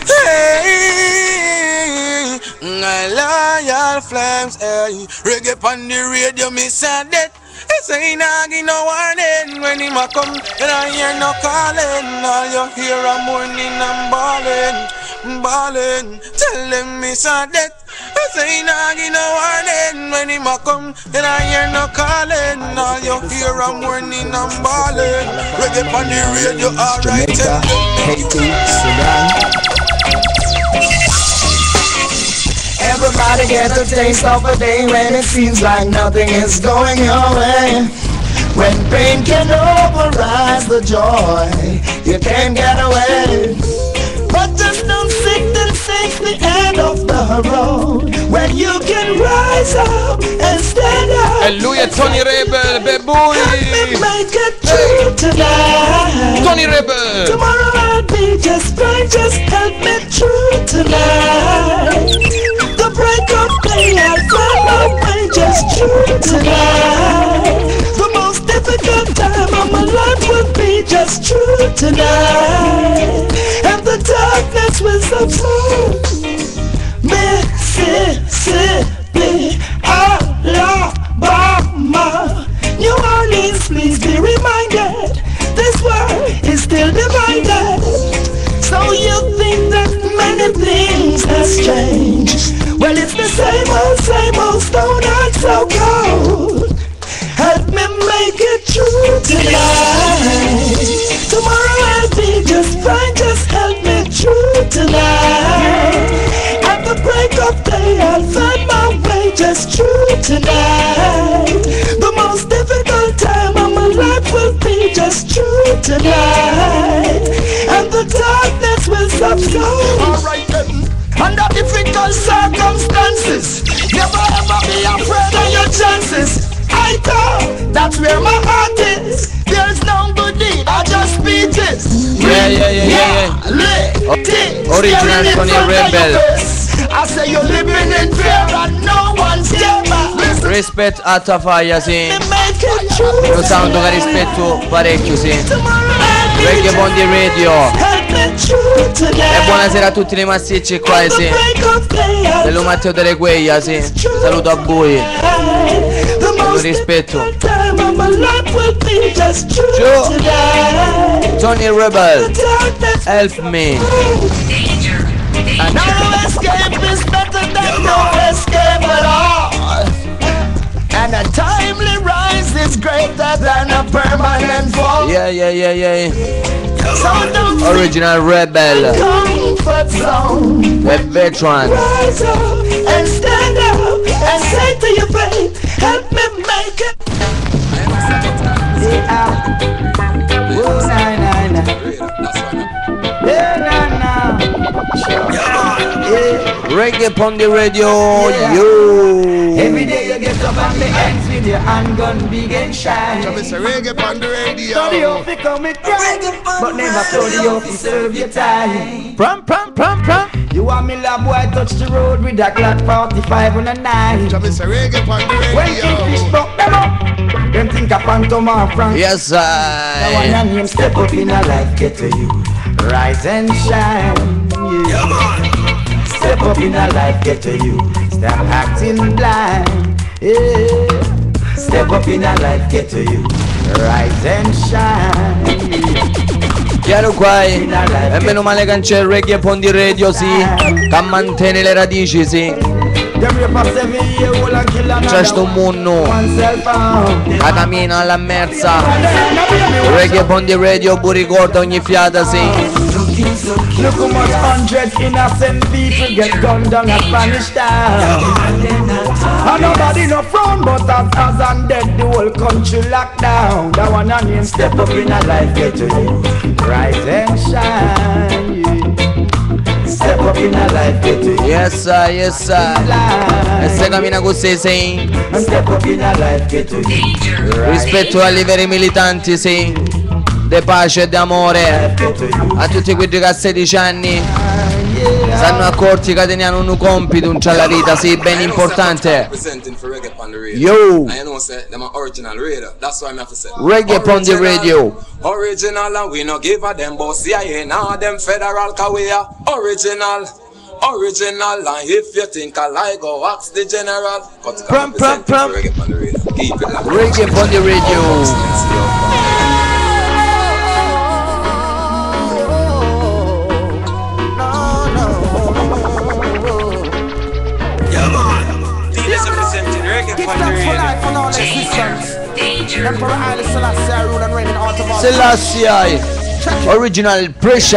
Hey, my loyal flames, hey. Reggae Pondi Radio, me said that. I say nah give no warning when him a come, and I hear no calling. All you hear a mourning and bawling, bawling. Tell them me said that. I say nah give no warning when him a come, and I hear no calling. All you hear a mourning and bawling. Reggae Pondi Radio, alright. Haiti, Sudan. Everybody gets a taste of a day when it seems like nothing is going your way. When pain can override the joy, you can't get away. But just don't sink and sink the end of the road. When you can rise up and stand up. E lui è Tony Rebel, bad boy. Help me make it true tonight. Tony Rebel. Tomorrow I'll be just fine, just help me true tonight. The break of day I'll find my way just true tonight. The most difficult time of my life will be just true tonight. And the darkness will subside. Mississippi, Alabama, New Orleans, please be reminded, this world is still divided. So you think that many things has changed? Well, it's the same old, same old stone heart so cold. Help me make it true tonight. Tomorrow I'll be just fine, just help me true tonight. At the break of day I'll find my way just true tonight. The most difficult time of my life will be just true tonight. And the darkness will subside. Alright then. Under difficult circumstances, never ever be afraid of your chances. I thought that's where my heart is. There's no good deed, I just beat it. Yeah, yeah, yeah, yeah, yeah. O- Original Tony Rebel. I say you're living in fear and no one's there. Rispetto a Tafaya, sì. Lo sound che rispetto parecchio, sì. Reggae Bondi Radio. E buonasera a tutti i massicci qua, sì. Dello Matteo delle Gueglia, sì. Saluto a voi. Con rispetto. Joe. Tony Rebel. Help me. And no escape is better than no escape at all. And a timely rise is greater than a permanent fall. Yeah, yeah, yeah, yeah. So don't Original Rebel. comfort zone. The veteran. Rise up and stand up and say to your faith, help me make it. Yeah. Oh, nah, nah, nah. Yeah, nah, nah. Yeah. Reggae Bondi Radio, yo. Every day you get up and the ends with your handgun begin shine. So it's a Reggae Bondi Radio. Study up to come and cry, but never study up to serve your time. Prum, prum, prum, prum. You want me love boy touch the road with a Glock forty-five on a nine. So it's a Reggae Bondi Radio. When Kingfish buck them up, them think a phantom or front. Yes, I. Now one and him step up in a life, get to you. Rise and shine. Yeah, man. Step up in a life, get to you. Stop acting blind. Yeah. Step up in a life, get to you. Rise and shine. Chiaro qua, e meno male che c'è il Reggae Bondi Radio, sì. Che mantiene le radici, sì. C'è sto munno che cammina alla merza. Reggae Bondi Radio bu ricorda ogni fiata, sì. Look how much hundred innocent people get gunned down and vanished down. And nobody no frown, but as as and dead the whole country locked down. That one and him step up in a life, get to you. Rise and shine, yeah. Step up in a life, get to you. Yes sir, yes sir. E se cammina così, sì. Step up in a life, get to you. Rispetto agli veri militanti, sì. De pace e di amore a tutti quelli che a sedici anni stanno accorti che teniamo un compito, un c'ha la vita, sì, ben importante. Yo, Reggae Bondi Radio. Original and we no give a them boss, C I A now them federal career. Original. Original, and if you think I like, go ask the general. Prum, prum, prum. Reggae Bondi Radio. Selassie, original pressure.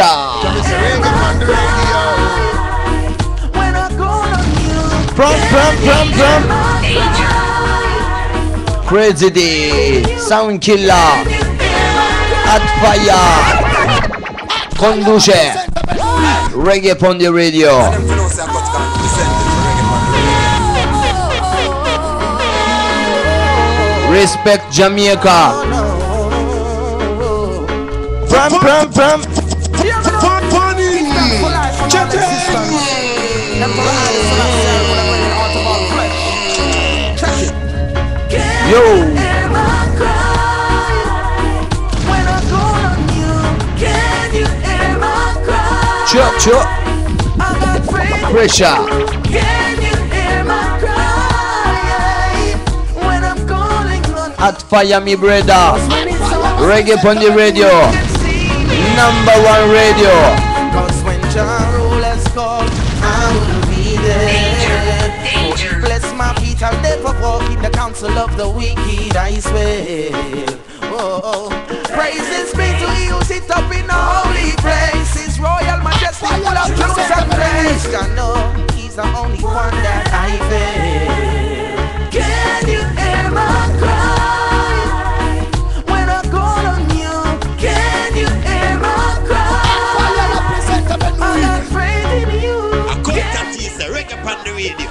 Prum, prum, prum, prum. Crazy D, Sound Killer, At Fire, conduce Reggae Bondi Radio. Respect Jamaica. Prum, prum, prum. Yo. Chop, chop. Pressure. At Fire, me brother. Reggae Bondi Radio. Number one radio. Cause when Jah Rulers call, I will be there. Bless my feet, I'll never walk in the council of the wicked, I swear. Whoa. Praises be to you, sit up in a holy place. His royal majesty full of truth and grace. I know he's the only one that I fear. Can you hear my cry? Radio.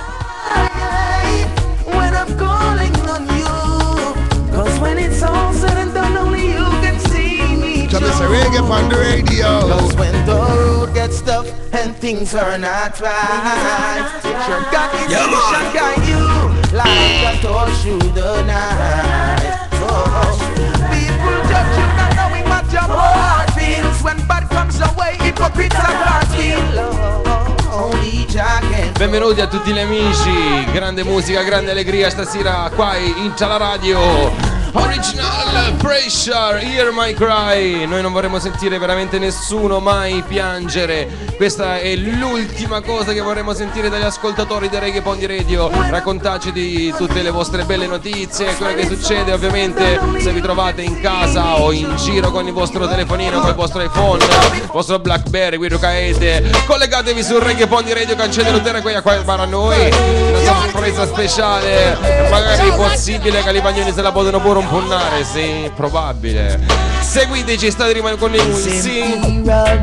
When I'm calling on you, cause when it's all said and done, only you can see me. reggae on the radio. Cause when the road gets tough and things are not right, your God is yeah, shall guide you like a torch through the night. Oh, people judge you not knowing what your heart feels. When bad comes away, hypocrites are heart feel. Benvenuti a tutti gli amici, grande musica, grande allegria stasera qua in Tala Radio. Original Pressure, Hear My Cry. Noi non vorremmo sentire veramente nessuno mai piangere. Questa è l'ultima cosa che vorremmo sentire dagli ascoltatori di Reggae Pondi Radio. Raccontateci di tutte le vostre belle notizie, quello che succede ovviamente se vi trovate in casa o in giro con il vostro telefonino, con il vostro iPhone, il vostro Blackberry, quello che avete. Collegatevi su Reggae Pondi Radio, cancete l'utera qui a qua a noi. Una sorpresa speciale. Magari è possibile che i pagnoni se la possono pure un punnare, sì, probabile. Seguiteci, state rimanendo con noi, sì.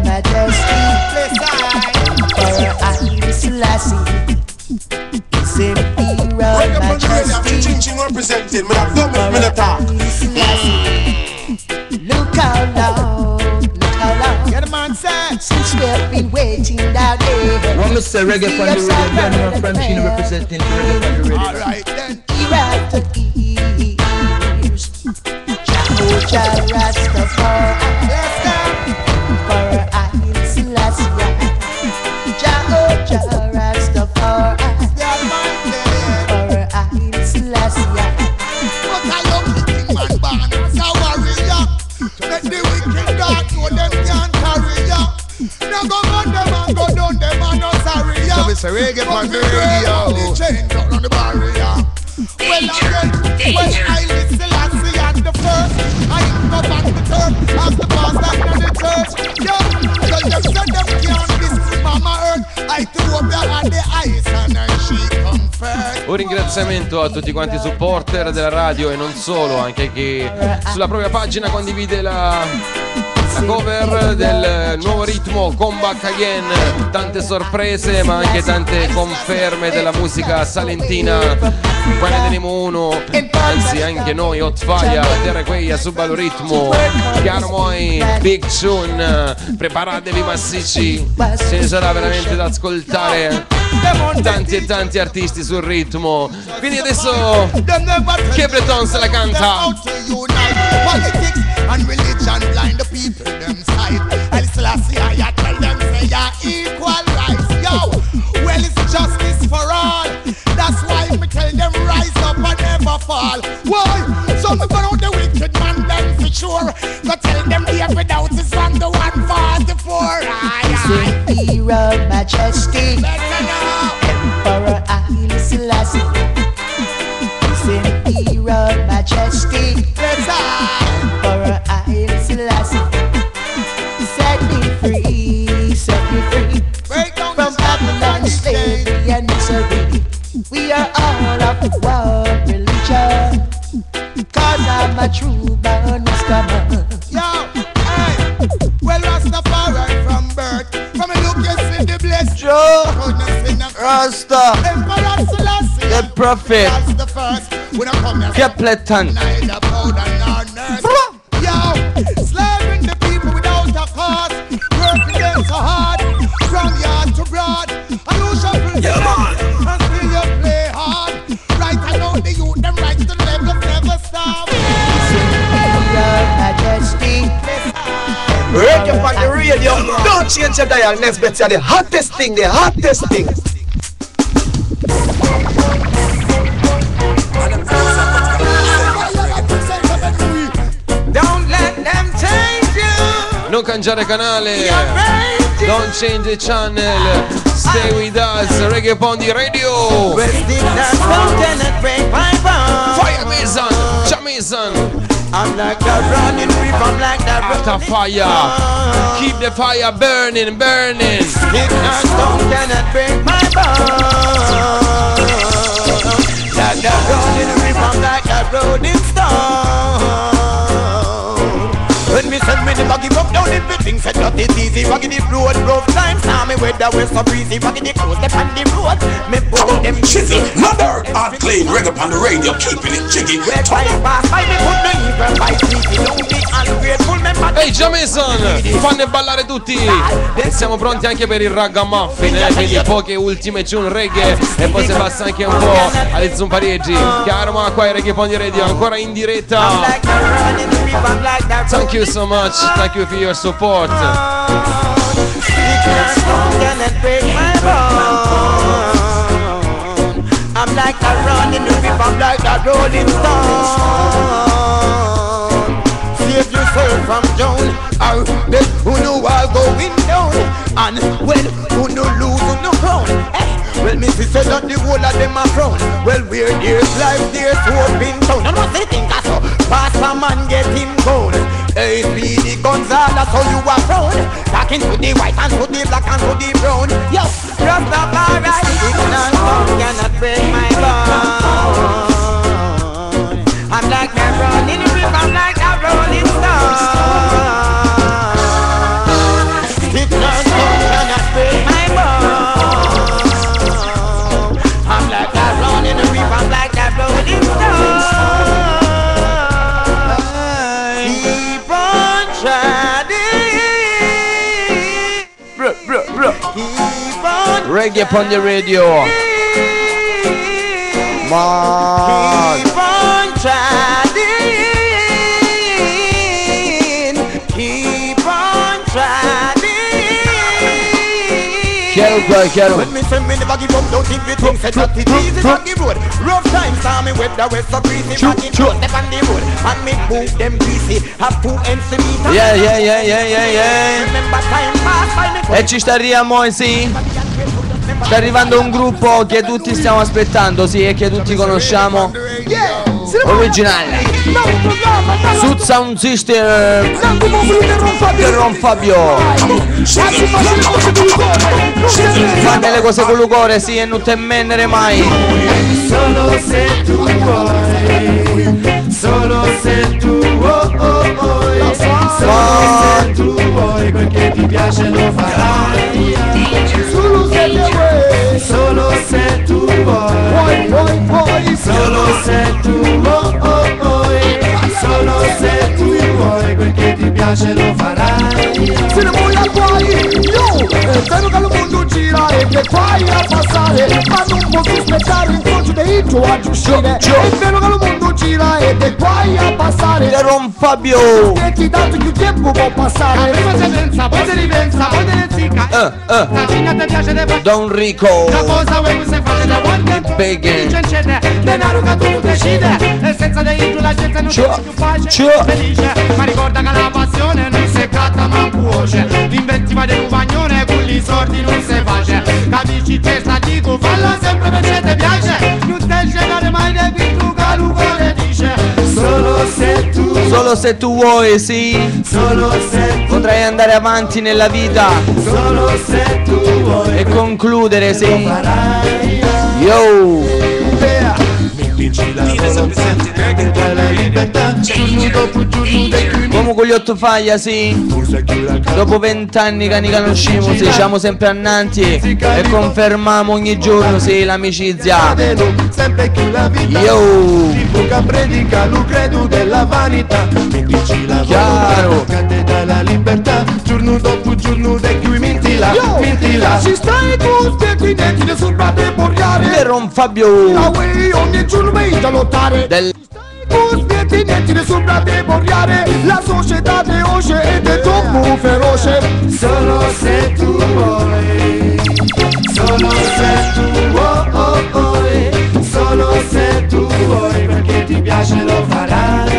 Look out now, look out now. Get a man said, since we've been waiting that day. When we say Reggae on the radio, then we're from Chino representing Reggae on the radio. Alright then. Year after years, Jah Rastafari, let's go. For I Selassie, Jah Jah Rastafari, for I Selassie. What are you kicking man born as a warrior? Let the wicked God know them can't carry ya. Now go on them and go down them and no sorry ya. So it's a reggae on the radio. The chain down on the barrier. Well again, well I listen Selassie at the first. I go back the third as the pastor in the church. Yo, so them said them can't miss Mama Earth. I threw up there at the ice and then she come first. Un ringraziamento a tutti quanti i supporter della radio e non solo, anche chi sulla propria pagina condivide la la cover del nuovo ritmo Come Back Again. Tante sorprese ma anche tante conferme della musica salentina. Qua ne teniamo uno, anzi anche noi, Hot Fire, Terra Queia, Subaru Ritmo, Chiaro Moi, Big Tune. Preparatevi massicci, ce ne sarà veramente da ascoltare. Tanti e tanti artisti sul ritmo. Quindi adesso Capleton se la canta. And religion blind the people them side. El Selassie I tell them say ya equal rights. Yo, well it's justice for all. That's why me tell them rise up and never fall. Why? So me burn out the wicked man then for sure. Go tell them the every doubt is from the one forty-four. Aye aye. Imperial Majesty, Emperor Haile Selassie. Imperial Majesty, Emperor Haile Selassie. Set me free, set me free from Babylon, slavery and misery. We are all of one religion, cause I'm a true born Rastaman. Yo, hey, well Rastafari from birth. From a look you see the blessed Joe Rasta, Emperor Selassie, the prophet, that's the first. When I come here, Capleton. Yo, slaving the people without a cause, working them so hard, from yard to broad. And you shall yeah, man. Until you play hard. Right, I know the youth, them right to never, never stop. Majesty, Reggae on the radio. Don't change your dial. Next better, the hottest thing, the hottest thing. don't let them change you. Non cambiare canale, don't change the channel. Stay with us, Reggae Pondi Radio. Fire Mason, Jamison. I'm like a running river, I'm like that After fire, keep the fire burning, burning. Ignorant stone cannot break my bones. Like a running river, I'm like a rolling stone. When me send me never give up down in the things said that it is easy, walking the road, rough times. Now me weather was so breezy, walking the clothes, step on the road. Me put them chizzy. Mother, hard clean, reggae on the radio, keeping it jiggy. Where time pass by, me put the even by sleepy. Don't be ungrateful, member. Ehi, Jamison, fanno ballare tutti. E siamo pronti anche per il ragamuffin, eh? Quindi poche ultime tune reggae e poi si passa anche un po' alle Zoom Parigi. Chiaro, ma qua è Reggae Pony Radio ancora in diretta. Thank you so much, thank you for your support. I'm like a running river, I'm like a rolling stone. Save yourself from Joan, or let who know all going down. And well, who no lose, who no crown. Eh, well, me see say that the whole of them are frown. Well, where there's life, there's hope in town. And what they think I saw, pass a man get him gone. Hey, Speedy Gonzales, how you are frown. Talking to the white and to the black and to the brown. Yo, Rastafari, ignorant tongue cannot break my bone. I'm like a running river, I'm like a rolling stone. Ignorant tongue cannot break my bone. I'm like a running river, I'm like a rolling stone. Keep on treading. Bruh, bruh, bruh. Keep on Reggae Pony the Radio. Man. Keep on treading. Keep on treading. Chiaro qua, chiaro. When me say me never give up, don't think we think say that it easy on the road. Rough times, saw me weather was so greasy. Back in road, step on the road, and me move them greasy. Have two ends to meet. Yeah, yeah, yeah, yeah, yeah, yeah. Remember time pass by me. E ci sta arriviamo, sì. Sta arrivando un gruppo che tutti stiamo aspettando, sì, e che tutti conosciamo. Originale. Sud Sound System. Che Ron Fabio. Fanno le cose con l'ucore, sì, e non te mennere mai. Solo se tu vuoi, solo se tu vuoi, solo se tu vuoi, quel che ti piace lo farai. Solo se tu vuoi, solo se tu vuoi, solo se tu vuoi, solo se tu vuoi, quel che ti piace lo farai. Se ne vuoi guai, io è vero che il mondo gira e che fai a passare, ma non posso aspettare il concio dei tuoi a uscire. È vero che il mondo gira e che fai a passare, De Ron Fabio. e ti dato più tempo può passare. Prima si pensa, poi si ripensa, poi te ne zicca. Eh, eh. La figlia ti piace te fa. Don Rico. La cosa vuoi se fate da qualche Biggie. denaro che tu decide, e senza dei tu la gente non c'è più pace, felice. Ma ricorda che la passione non si catta ma cuoce. L'inventiva del uvagnone con gli sordi non si face. Capisci te sta dico, falla sempre perché ti piace. Non te scegliere mai devi tu che l'ucore dice. Solo se tu, Solo se tu vuoi, sì. solo se tu, Potrai andare avanti nella vita solo se tu vuoi, e concludere, sì. farai. Yo. Mettici la volontà, dai la libertà, giorno dopo giorno dai più. Come con gli otto faglia, sì. Dopo vent'anni che ne conosciamo, sì, siamo sempre annanti e confermiamo ogni giorno, sì, l'amicizia. Sempre più la vita, Yo. tipo che predica lo credo della vanità. Mettici la Chiaro. volontà, che dai la libertà, giorno dopo giorno dai più mentila, mentila. Si stai tu, spietti denti sul frate borgare. De Ron Fabio. La way ogni giorno mi da lottare. Del Tu spietti denti sul frate borgare. La società te osce ed è troppo feroce. Solo se tu vuoi, solo se tu vuoi, solo se tu vuoi, perché ti piace lo farai.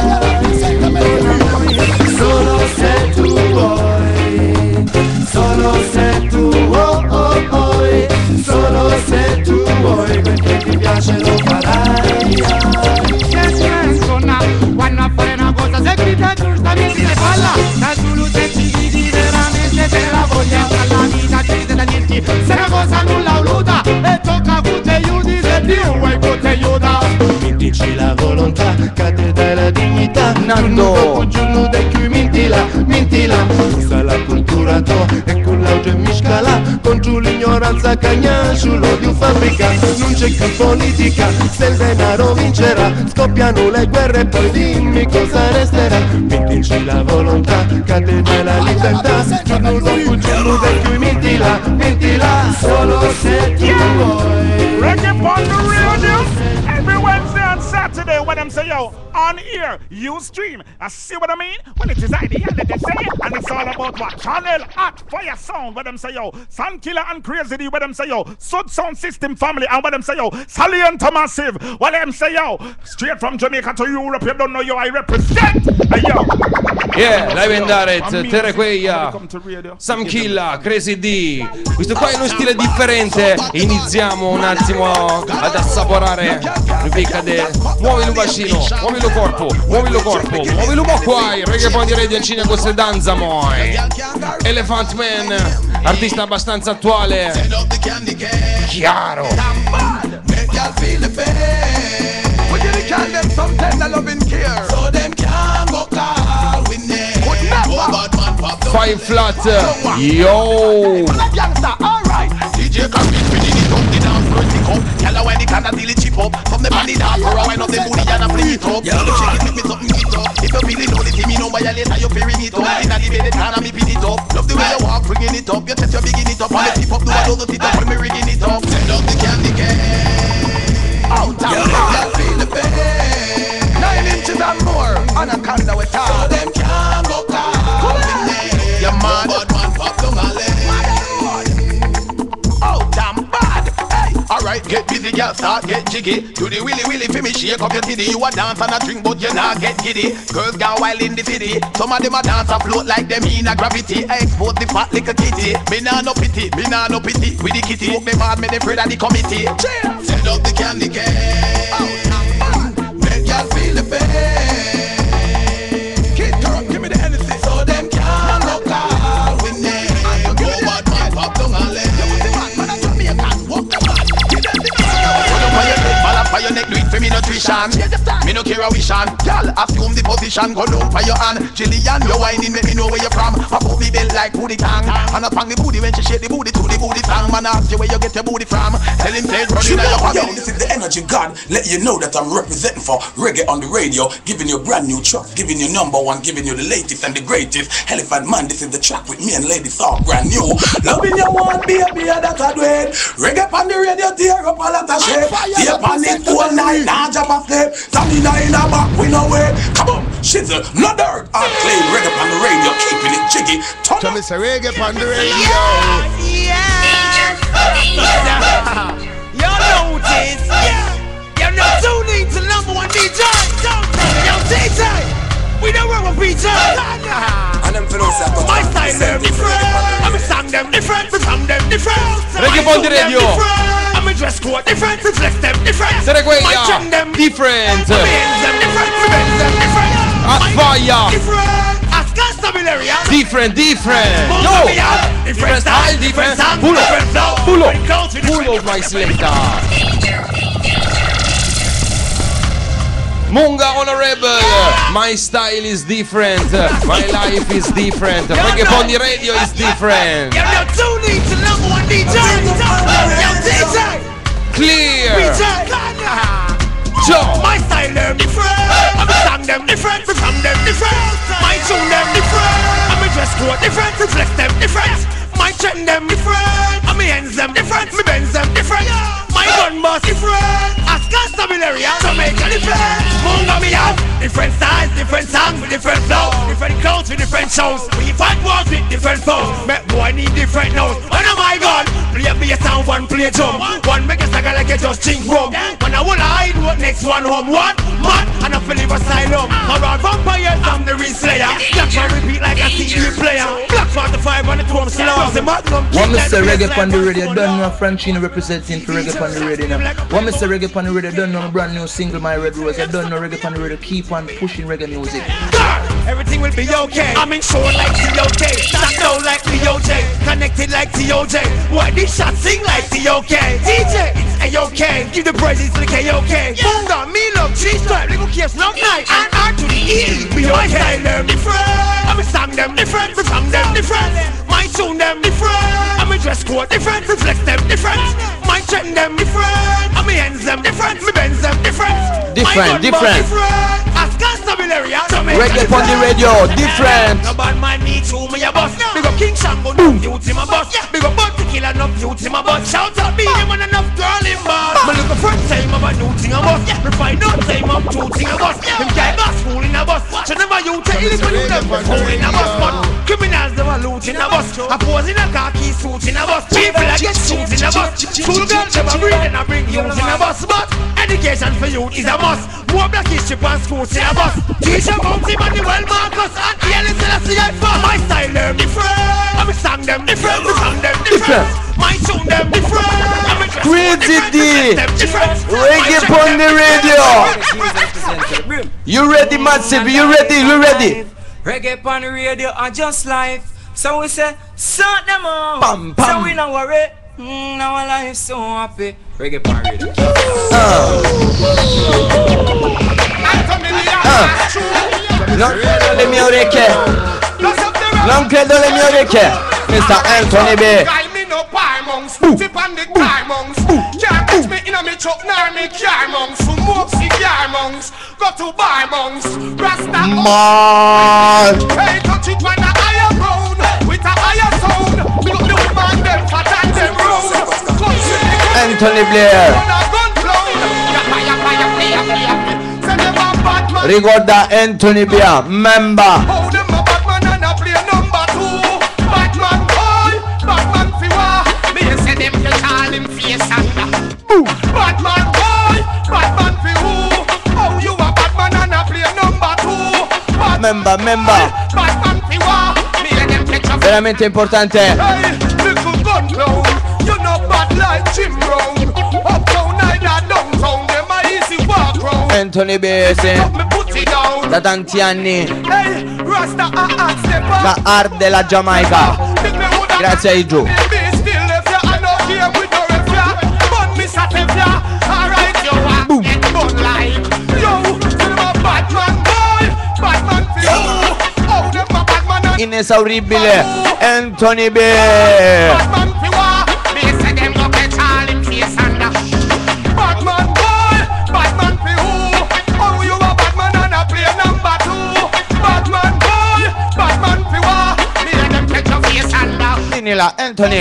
Solo se tu vuoi, solo se tu vuoi, solo se tu vuoi, perché ti piace lo farai. Che senso quando a fare una cosa se grida giustamente si falla. Da solo se ci vedi veramente se la voglia alla vita ci da niente. Se una cosa non l'ha voluta e tocca con te aiuti, se Dio vuoi con te aiuta. Mettici la volontà, che te dai la dignità. Giorno dopo giorno dai più mentila, mentila. Questa è la cultura contro l'ignoranza cagna sull'odio fabbrica, non c'è più politica, se il denaro vincerà, scoppiano le guerre, poi dimmi cosa resterà. Mettici la volontà, catena la libertà, giorno dopo giorno del più mettila, mettila, solo se tu vuoi. Reggae on the radio, every Wednesday and Saturday, when them say yo, on here, you stream. I see what I mean? When it is ideal that they say, and it's all about what? Channel Hot Fire Sound, where them say yo, Sun Killer and Crazy D, where them say yo, Sud Sound System Family, and where them say yo, Sally and Massive, where them say yo, straight from Jamaica to Europe, you don't know yo, I represent. Hey yo. Yeah, Live and Direct, Terre Queia, Sam Killa, Crazy D. Questo qua è uno stile differente. Iniziamo un attimo ad assaporare rubrica de muovi lo bacino, muovi lo corpo, muovi lo corpo, muovi lo mo qua. Reggae poi direi di Ancina con se danza moi. Elephant Man, artista abbastanza attuale. Chiaro. Five flat, yo. D J can beat me in it up, the dance floor stick up. Tell her when the can until it chip up. From the body dance for a wine of the booty and a fling it up. Yeah, look, shake it, make me something it up. If you feel it, know the team, you know by your later, you fearing it up. In a debate, can I me pin it up. Love the way you walk, bringing it up. You test your bigging it up, and the tip up, do a do the sit up when me rigging it up. Send up the candy cane. Out of yeah, feel the pain. Nine inches and more, and a candle with top. So them can't go call with me. Your man, bad man, pop down a leg. Alright, get busy, girl, start get jiggy. Do the willy willy for me, shake up your titty. You a dance and a drink, but you not get giddy. Girls gone wild in the city. Some of them a dance and float like them in a gravity. I expose the fat little kitty. Me nah no pity, me nah no pity. With the kitty, smoke me hard, me the afraid of the committee. Send up the candy cane. Make y'all feel the pain. Kid, girl, give me the energy. So them can't look out with me. Go bad man, pop down and let. For your neck, do it for me nutrition. Me no care a vision. Girl, assume the position. Go down for your hand. Jillian, you whining, make me know where you're from. Pop up the belt like booty tang. And I pang the booty when she shake the booty to the booty tang. Man, ask you where you get your booty from. Tell him say running out your pocket. Yo, this is the energy God. Let you know that I'm representing for reggae on the radio. Giving you a brand new track. Giving you number one. Giving you the latest and the greatest. Elephant Man, this is the track with me and Lady Saw, brand new. Loving you one, baby, that's a duet. Reggae on the radio, tear up a lot of shit. Tear on it all night, nah, jump off flip. Stamina in the back, we know it. Come on, shizzle, no dirt. I play reggae on the radio, keeping it jiggy. Turn up. Mister Reggae on the radio. Yeah, yeah. You notice, yeah. You're not tuning to number one D J. Yo, D J, we don't work with P J. And them fellows are my style them different. I'm a song them different. We song them different. Reggae on the radio. I'm a dress code different. We flex them different. Terre Queia, different. My bands them different. My bands them different. Hot Fire. Different. As constabulary. Different, different. No. Different, different style, different. Pull up, pull up, pull up, my selector. Munga Honorable, my style is different, my life is different, Reggae on the radio is different. You're not tuning to number one D J. Yo, D J. Clear. D J. Joe. My style them different. I'm a song them different. We from them different. My tune them different. I'm a dress code different. We flex them different. My trend them different. I'm a hands them different. Me bends them different. My gun boss different. As constabulary, so make a difference. Munga me have different styles, different songs with different flows, different clothes with different shows. We fight wars with different foes. Make boy need different notes. When oh my God, play a bass and one play drum. One make a stagger like you just think rum. When I wanna hide, what next one home? One man and I feel it asylum. Around vampires, I'm the re-slayer. Black man repeat like a C D player. Black forty-five on the drum slow. One Mister Reggae on the radio, don't know Franchino representing for Reggae on the radio now. One Mister Reggae on the radio, don't know a brand new single, My Red Rose. I don't know Reggae on the radio, keep on pushing reggae music. Everything will be okay. I'm in short like T O K. Stacked out like T O J. Connected like T O J. Why this shot sing like T O K? D J, it's A O K. Give the praises to the K O K. Bunga, me love, three stripe, little kids, long night. And R to the E. We my style them different. I'm a song them different. We song them different. My tune them different. I'm a me dress code different, reflex them different. My trend them different, and me ends them different, me bends them different. Different, different. As constabulary, Reggae on the radio, different. No bad man need to me a bus. Big up King Shango, no youth in my bus. Big up Bounty Killer, no youth in my bus. Shout out me, him and enough girl in bus. Me look a front time of a new thing a bus. Me find out time of two thing a bus. Him can't gas fool in a bus. So never you tell him when you never fool in a bus. But criminals never loot in a bus. I pose in a khaki suit in a bus. People I get shoot in a bus. School girls never breathe and I bring youth in a bus. But education for youth is a must. More black history and schools in a bus. Teacher Bounty Manuel Marcus and Ian Selassie I for my style them different. I'm song them different. We song them different. My tune them different. Crazy D. Reggae on the radio. You ready, Massive? You ready? You ready? Reggae on the radio are just life. So we say, sort them out. Bam, bam. So we not worry. Mm, now our life so happy. Reggae on the radio. Uh. Non credo le mie orecchie. Non credo le mie orecchie. mister Anthony B. Tip on the car monks. Can't catch me in a me truck nor me car monks. Who smoke cigar monks. Go to bar monks. Rasta Man. Hey, touch it when a higher ground. With a higher sound. Look the woman them fat and them round. Anthony Blair. Ricorda Anthony Blair, member. Batman boy, Batman fi who? Oh, you a Batman and I play number two. Member, member. Batman fi what? Me and them catch up. Veramente importante. Hey, little gun clown. You know bad like Jim Brown. Uptown, neither downtown. Them a easy walk round. Anthony Bese. Da tanti anni. Hey, Rasta a hard stepper. Da hard della Giamaica. Grazie a Igiu. Boom. Like, yo, Batman boy, Batman feel. Oh, them a Batman and Inesauribile Anthony B. Batman feel. Me say them go catch all in face and Batman boy, Batman feel. Oh, you a Batman and I play number two. Batman boy, Batman feel. Me and them catch your face and Dinila Anthony.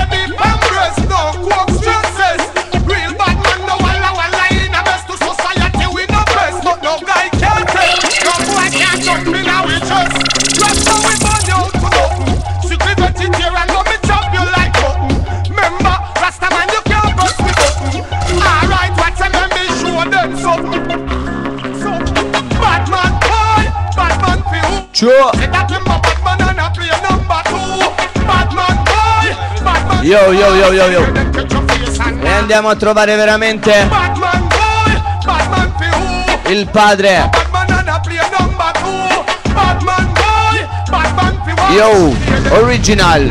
Sure. Yo yo yo yo yo. E andiamo a trovare veramente il padre. Yo, original.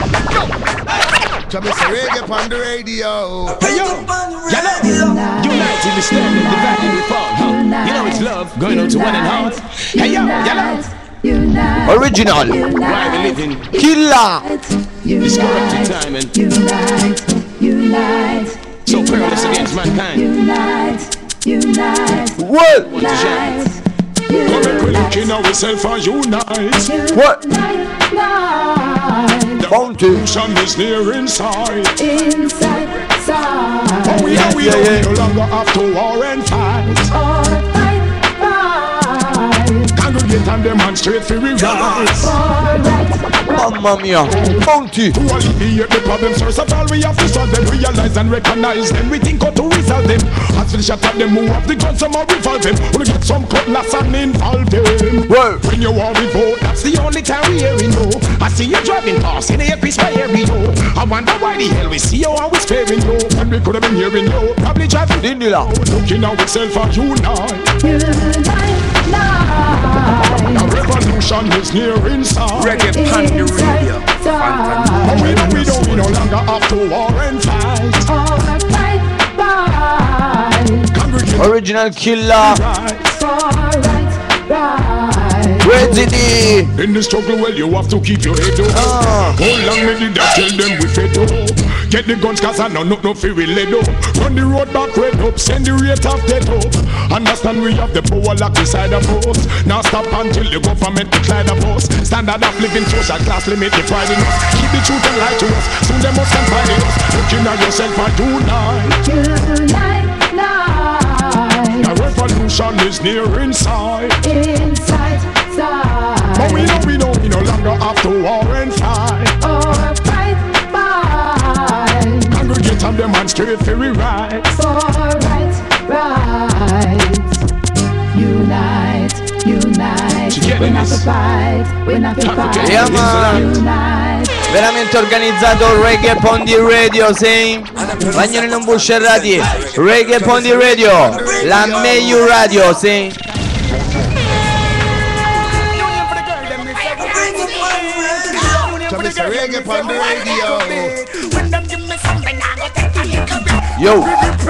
Reggae on the radio. Hey yo, united we stand and divided we fall. Huh? You know it's love going on to one and heart. Hey yo, yellow. Original. Why we living? Killer. This corrupted time and unite, unite, so perilous against mankind. Unite, unite, what? Unite, come and we look in ourselves and unite. What? Unite, Foundation is near inside. Inside, side. Oh yeah, we yeah, yeah. no longer have to war and fight. Or fight, fight. Congregate and demonstrate for we rights. Mamma mia, Bounty. Who alleviate the problems first of all we have to solve them, realize and recognize them. We think how to resolve them. As we shut at them, move up the guns, some more revolve them. We'll get some cutlass and involve them. Whoa. When you want to vote, that's the only time we hear it, no. I see you driving past in a piece by every yo. I wonder why the hell we see you always sparing you. When we could have been hearing you, probably driving Dindila. looking at ourselves and unite. Unite, A revolution is near inside. Reggae on the radio. Oh, we, we don't we no longer have to war and fight. or fight, fight. Congregate Original Killer. For right, right. Crazy D. In the struggle, well, you have to keep your head up. Ah. How long me did I tell them we fed up? Get the guns, cause I know no no fear we led up. Run the road back, red up, send the rate of dead up. Understand we have the power locked beside the post. Now stop until the government declare the post. Standard of living, social class limit the pride in us. Keep the truth and lie to us. Soon they must confide in us. Looking at yourself and tonight. Tonight, night. The revolution is near inside. Inside, side. But we know, we know, we no longer have to war and fight. Or fight, fight. Congregate and demonstrate for we right. For right, right. Unite, unite. We're not to fight, we're not to fight. Yeah, man. Unite. Veramente organizzato Reggae Pondi Radio, sì. Bagnoli non buscerrati. Reggae Pondi Radio, la meglio radio, sì. Reggae Pondi Radio. Yo.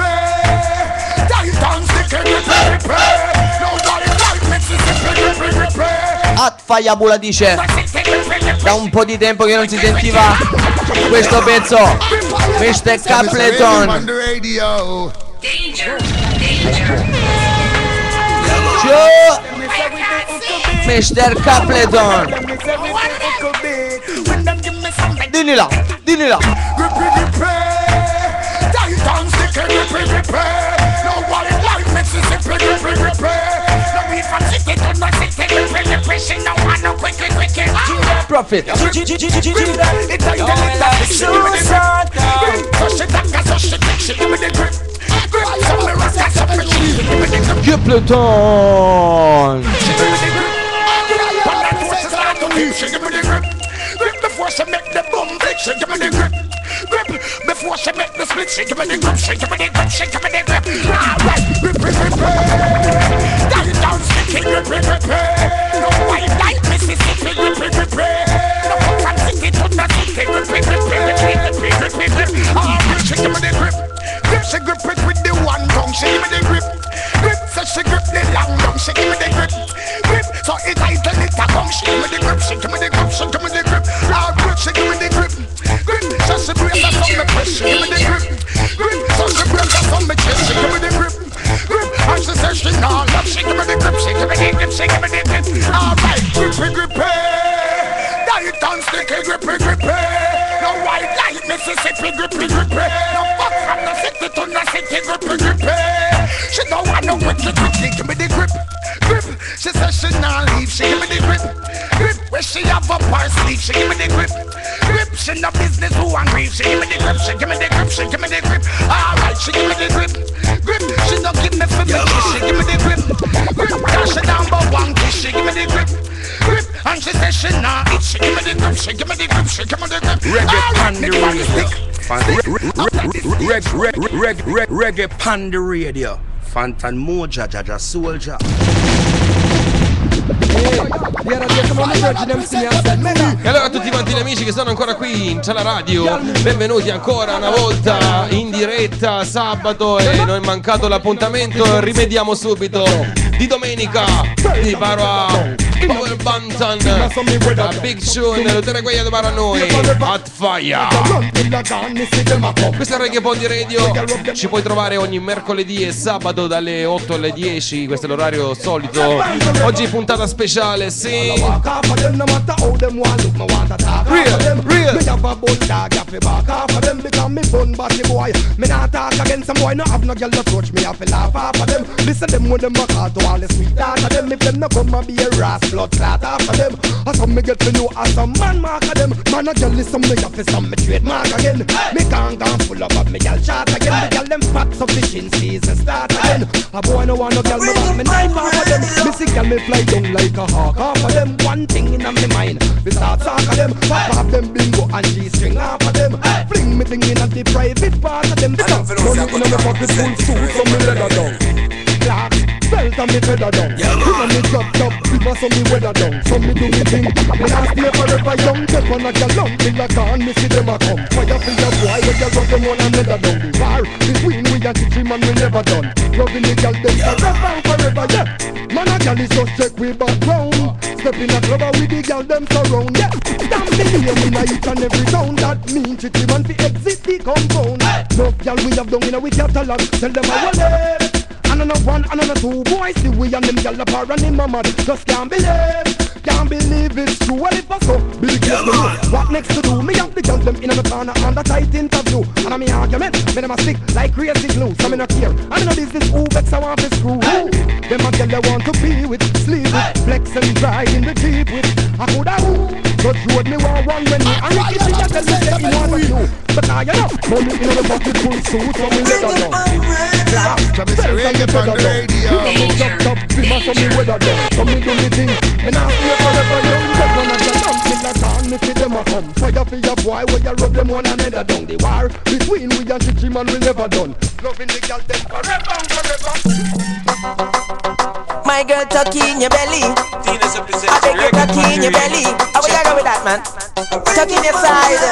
Hot Fire Bula dice da un po' di tempo che non si sentiva questo pezzo. mister Capleton. Ciao mister Capleton. Dilli là, dilli là. Profit. Capleton. Before she make the boom flick, she give me the grip. Grip. Before she make the split, she give me the grip. She give me the grip. She give me the grip. Alright, grip, grip, grip, grip. Down, down, sticky, grip, grip, grip. No white light, Mississippi, grip, grip, grip, grip. No from city to the city, grip, grip, grip, grip, grip, grip, grip, grip, grip. Alright, she give me the grip. Grip, she grip it with the one tongue. She give me the grip. Grip, so she grip the long tongue. She give me the grip. Grip, so it ain't a little tongue. She give me the grip. She give me the grip. She give me the grip. Alright, she give me the grip. Grip, so she breaks up on my press. She give me the grip. Grip, so she breaks up on my chest. She give me the grip. Grip, and she says she not love. She give me the grip. She give me the grip. She give me the grip. Alright, grip, grip, grip. Die down sticky, grip, grip, grip. No white light, Mississippi, grip, grip, grip. No fuck from the city to the city, grip, grip, grip. She don't want no wicked, wicked. Give me the grip. Grip, she says she not leave. She give me the grip. Grip, where she have up her sleeve. She give me the grip. Grip, she no business who and grief. She give me the grip. She give me the grip. She give me the grip. Alright, she give me the grip. Grip, she don't give me for me. She give me the grip. Grip, cause she number one kiss. She give me the grip. Grip, and she says she not eat. She give me the grip. She give me the grip. She give me the grip. Reggae Panda Radio. Reggae Panda Radio. Fantan Moja Jaja Soldier. E allora a tutti quanti gli amici che sono ancora qui in Sala Radio, benvenuti ancora una volta in diretta sabato e non è mancato l'appuntamento, rimediamo subito di domenica di paro a Power Bantan, a Big Tune, lo terrei qui a noi, Hot Fire. Questa è Reggae Pondi Radio, ci puoi trovare ogni mercoledì e sabato dalle otto alle dieci, questo è l'orario solito. Oggi puntata speciale, sì. Real, real. Me have a bun dog, have to back off of them because me bun body boy. Me not talk against some boy, no have no girl approach me, have to laugh off of them. Listen them when them a call to all the sweet talk of them. If them no come and be a ras blood clot off of them. Or some me get to know as some man mark of them. Man a girl listen me have to some me trademark again. Me can't go full up of me girl shot again. Me girl them fat sufficiencies and start again. A boy no want no girl me back me knife off of them. Me see girl me fly down like a hawk off of them. One thing in my mind, me start talk of them. Pop off them bingo and G-string off of them. Fling me thing in at the private part of them. Money in my pocket full suit so me leather down. Black, Belt and me feather down. You know me drop top, river so me weather down. So me do me thing. Me not stay forever young. Take one of your lump, till I can me see them a come. Fire for your boy, when you rub them one another down. The war between we and the three man we never done. Loving the girl them forever and forever, yeah. Man a girl is just check we background. Step in a club with the girl them surround, yeah. Damn the name in a each and every town. That mean chichi man fi exit the compound. No girl we have down in a we catalog. Tell them I want it. Another one, another two boys. See we and them gyal a par and them mama just can't believe, can't believe it's true. Well if I so, Billy Gates me know what next to do. Me have the gyal them in a corner on the tight interview. And a me argument, me them a stick like crazy glue. So me no care, I know business who vex I want to screw. Them a gyal they want to be with, sleep with, flex and drive in the jeep with. I coulda who, but road me want one when me and Ricky see that tell me say he want to do. But now you know, money in the pocket full suit so me let her down. So me say reggae on the radio. You know me top top, swimmer so me weather down. So me do me thing, me now stay forever young. Take one of your lump, me like on me see them a come. Fire for your boy, where you rub them one another down. The war between we and Chichi man will never done. Loving the girl them forever and forever. My girl tucky in your belly. I beg you tucky in your belly. How will you go with that, man? Tucky in your side.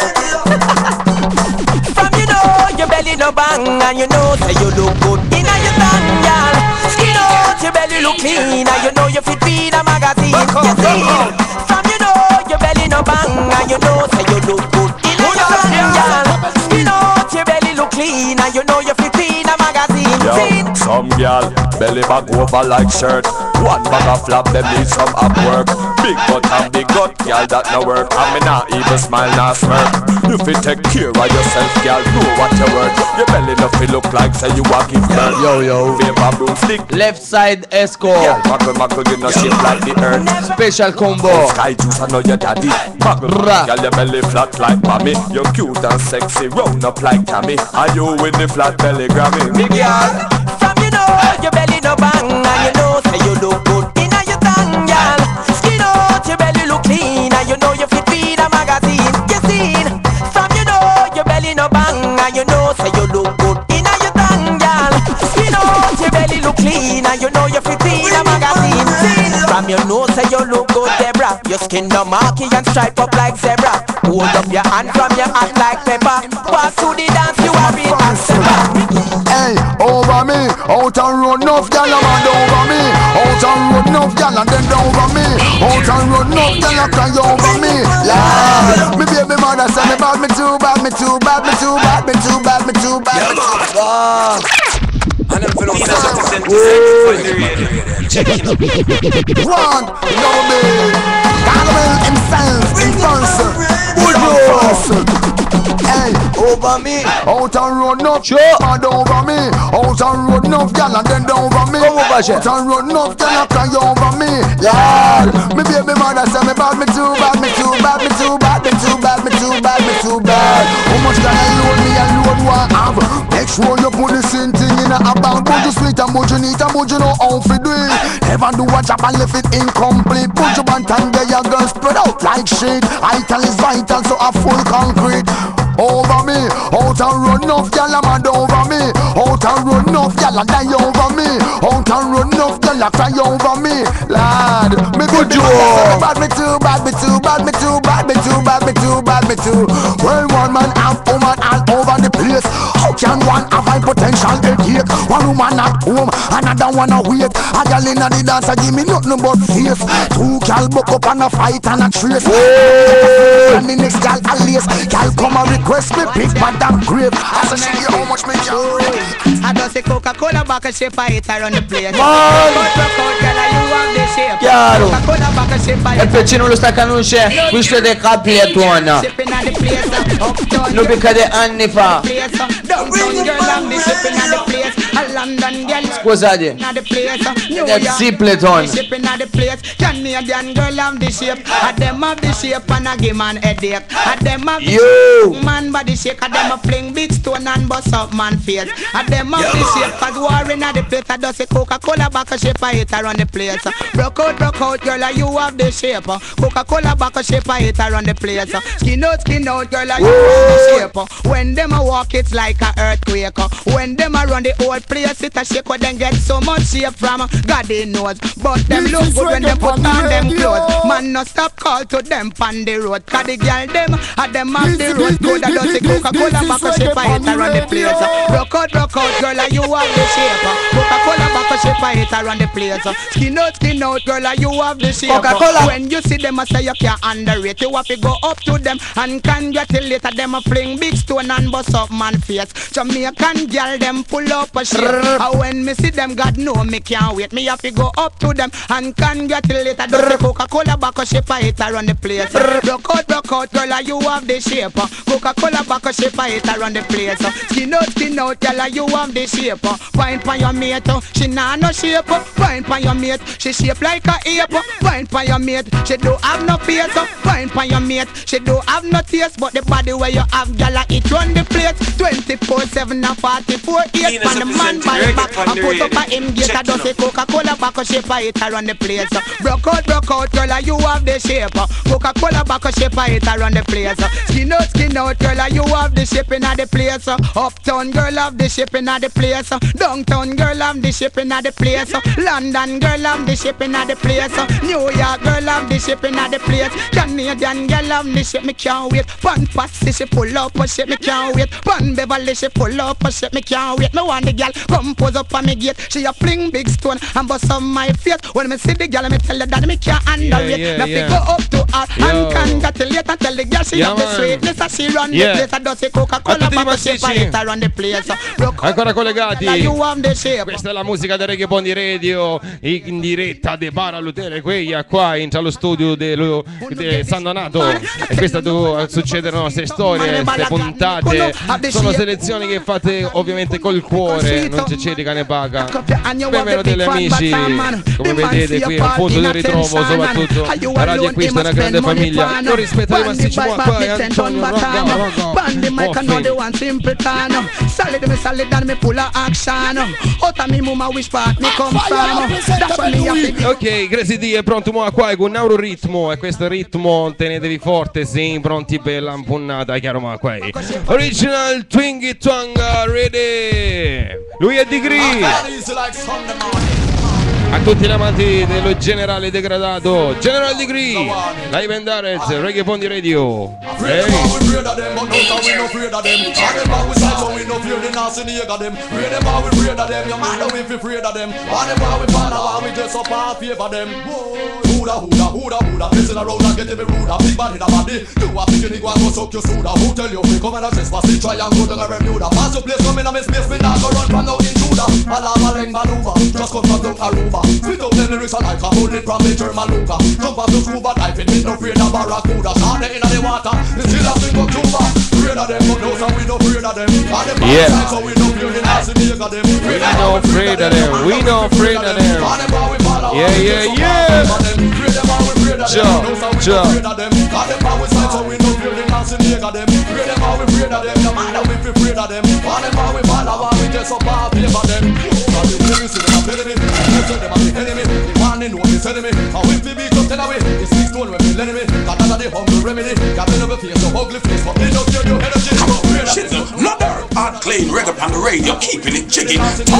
From you know your belly no bang, and you know say you look good in a your tongue, girl. Skin out your belly look clean, and you know you fit be in a magazine. You see? From you know your belly no bang, and you know say you look good in a your tongue, girl. Skin out your belly look clean, and you know you fit be in a magazine. Yo, some girl belly back over like shirt. One bag of flap, them need some up work. Big butt and big gut, girl, that no work. And me not even smile, not smirk. You fit take care of yourself, girl, know what you worth. Your belly no fit look like say you walk in bird. Yo, yo. Paper broomstick. Left side escort. Girl, muggle, muggle, you no shape like the earth. Special combo. Sky juice, I know your daddy. Muggle, girl, your belly flat like mommy. You're cute and sexy, round up like Tammy. Are you with the flat belly Grammy? Big girl, from you know your belly no bang, and you know say you look good in a your tongue, girl. Skin out your belly look clean, and you know you fit be in a magazine. You seen? From you know your belly no bang, and you know say you look good in a your tongue, girl. Skin out your belly look clean, and you know you fit be in a magazine. Seen? From you know say you look good, Deborah. Your skin no marky and stripe up like zebra. Hold up your hand from your hat like pepper. Pass to the dance, you are being accepted. Hey, over me, out and road enough gyal a mad over me. Out and road enough gyal and then over me. Out and road enough gyal a cry over me. Lord, me baby mother say me bad, me too bad, me too bad, me too bad, me too bad, me too bad, me too bad. And them fellows represent the radio. One, you know me. Carnival himself, in person, Woodrow. Hey, over me, out and road enough, sure. Mad over me, out and road enough, gyal and then over me. Come over, out and road enough, gyal a cry over me. Lord, me baby mother say me bad, me too bad, me too bad, me too bad, me too bad, me too bad, me too bad. How much can I load me and load one have? Make sure you put the same thing in a bank. Put you split and put you neat and put you know how to do it. Never do a job and left it incomplete. Put your band and get your girl spread out like shit. Ital is vital, so a full concrete. Over me, out and run enough, gyal a mad over me. Out and run enough, gyal a die over me. Out and run enough, gyal a cry over me. Lad, me good you. Bad me too, bad me too, bad me too, bad me too, bad me too, bad me too. Well, one man have woman all over the place. How can one have high potential headache? One woman at home, another one awake. A gyal inna the dance a give me nothing but face. Two gyal buck up and a fight and a trace. And the next gyal a lace. Gyal come a request me big madam grave. As I see how much me can. I don't say Coca-Cola back a shape I hit her on the plate. El pecino lo sta canusce, questo è capletona. Non picca di anni fa. Scusate, è Zipleton. Yo! Man body shake, a them a fling big stone and bust up man face. A them a the shape, cause war in the place. I do say Coca-Cola back a shape, I hit her on the place. Broke out, broke out, girl, you have the shape. Coca-Cola back a shape, I hit her on the place. Skin out, skin out, girl, you have the shape. When them a walk, it's like a earthquake. When them a run, the whole place it a shake where them get so much shape from. God they knows, but them look good when they put on them clothes. Man no stop call to them on the road. Cause the girl them at them off the road. Good a dirty Coca-Cola back a shape a hit around the place. Rock out, rock out, girl, and you have the shape. Coca-Cola back a shape a hit around the place. Skin out, skin out, girl, and you have the shape. Coca-Cola. When you see them, I say you can't underrate. You have to go up to them and congratulate them. A fling big stone and bust up man face. Jamaican girl, them pull up a shape. And when me see them, God know me can't wait. Me have to go up to them and congratulate them. The Coca-Cola back a shape a hit around the place. Rock out, rock out, girl, and you have the shape. Coca-Cola back a shape a hit around the place. Skin out, skin out, girl, and you have the shape. Wine pan your mate, she nah no shape. Wine pan your mate, she shape like a ape. Wine pan your mate, she don't have no face. Wine pan your mate, she don't have no taste. But the body where you have, girl, it run the place. twenty-four seven and forty-four eight. Pan the man by back and put up a him gate. I don't say Coca-Cola back a shape a hit around the place. Broke out, broke out, girl, and you have the shape. Coca-Cola back a shape a hit around the place. Skin out, skin out, girl, and you have the shape in the place. Uptown girl have the shape in the place. Downtown girl have the shape in the place. London girl have the shape in the place. New York girl have the shape in the place. Canadian girl have the shape, me can't wait. Pan Patsy she pull up a shape, me can't wait. Pan Beverly she pull up a shape, me can't wait. Me want the girl come pose up on me gate. She a fling big stone and bust on my face. When me see the girl, me tell her that me can't handle it. yeah, Now yeah. fi go up to her and congratulate and tell the girl she Yeah, have the man. sweetness and she run Yeah. the place. I don't say Coca-Cola A tutti i back a shape a massicci. hit around the place. Ancora collegati, You have the shape. questa è la musica del Reggae Bondi Radio in diretta de Bara Lutere Queia qua in allo studio di San Donato. E questa tu, succedono queste storie, queste puntate, sono selezioni che fate ovviamente col cuore, non c'è cerica ne paga. Benvenuti agli amici, come vedete qui è un punto di ritrovo, soprattutto la Radio Acquisto è una grande famiglia. Non rispetto di massicci qua e Antonio Raga, Bandi mic and know the one simple turn. Solid me solid and me full of action. Out of me mama wish part me come from. That's why me have to. Ok, Crazy D è pronto mo qua con un Nauro ritmo e questo ritmo tenetevi forte, sì, pronti per la punnata, chiaro ma qua. Original Twingy Twanga ready. Lui è Degree. A tutti gli amanti dello generale degradato, General Degree, live and direct, Reggae Bondi Radio. Hey. Huda, huda, huda, huda, listen around and get me rude. Big bad in a body, do a big in go and go suck your soda. Who tell you, come and trespass, try and go down a Bermuda. Pass your place, come in a miss place, me not go run from no intruder. Alama ring maneuver, just come from down Aruba. Spit out the lyrics like a bullet from the German Luca. Jump off the scuba diving, me no afraid of barracuda. Shot in the water, the still a swing up Cuba. Afraid of them, but no, so we no afraid of them. And them Yeah. outside, so we no fear the Nazi nigga them. We no afraid of them, we no afraid of them. Yeah, yeah, yeah. Jump, jump. Hard clean reggae on the radio, keeping it jiggy.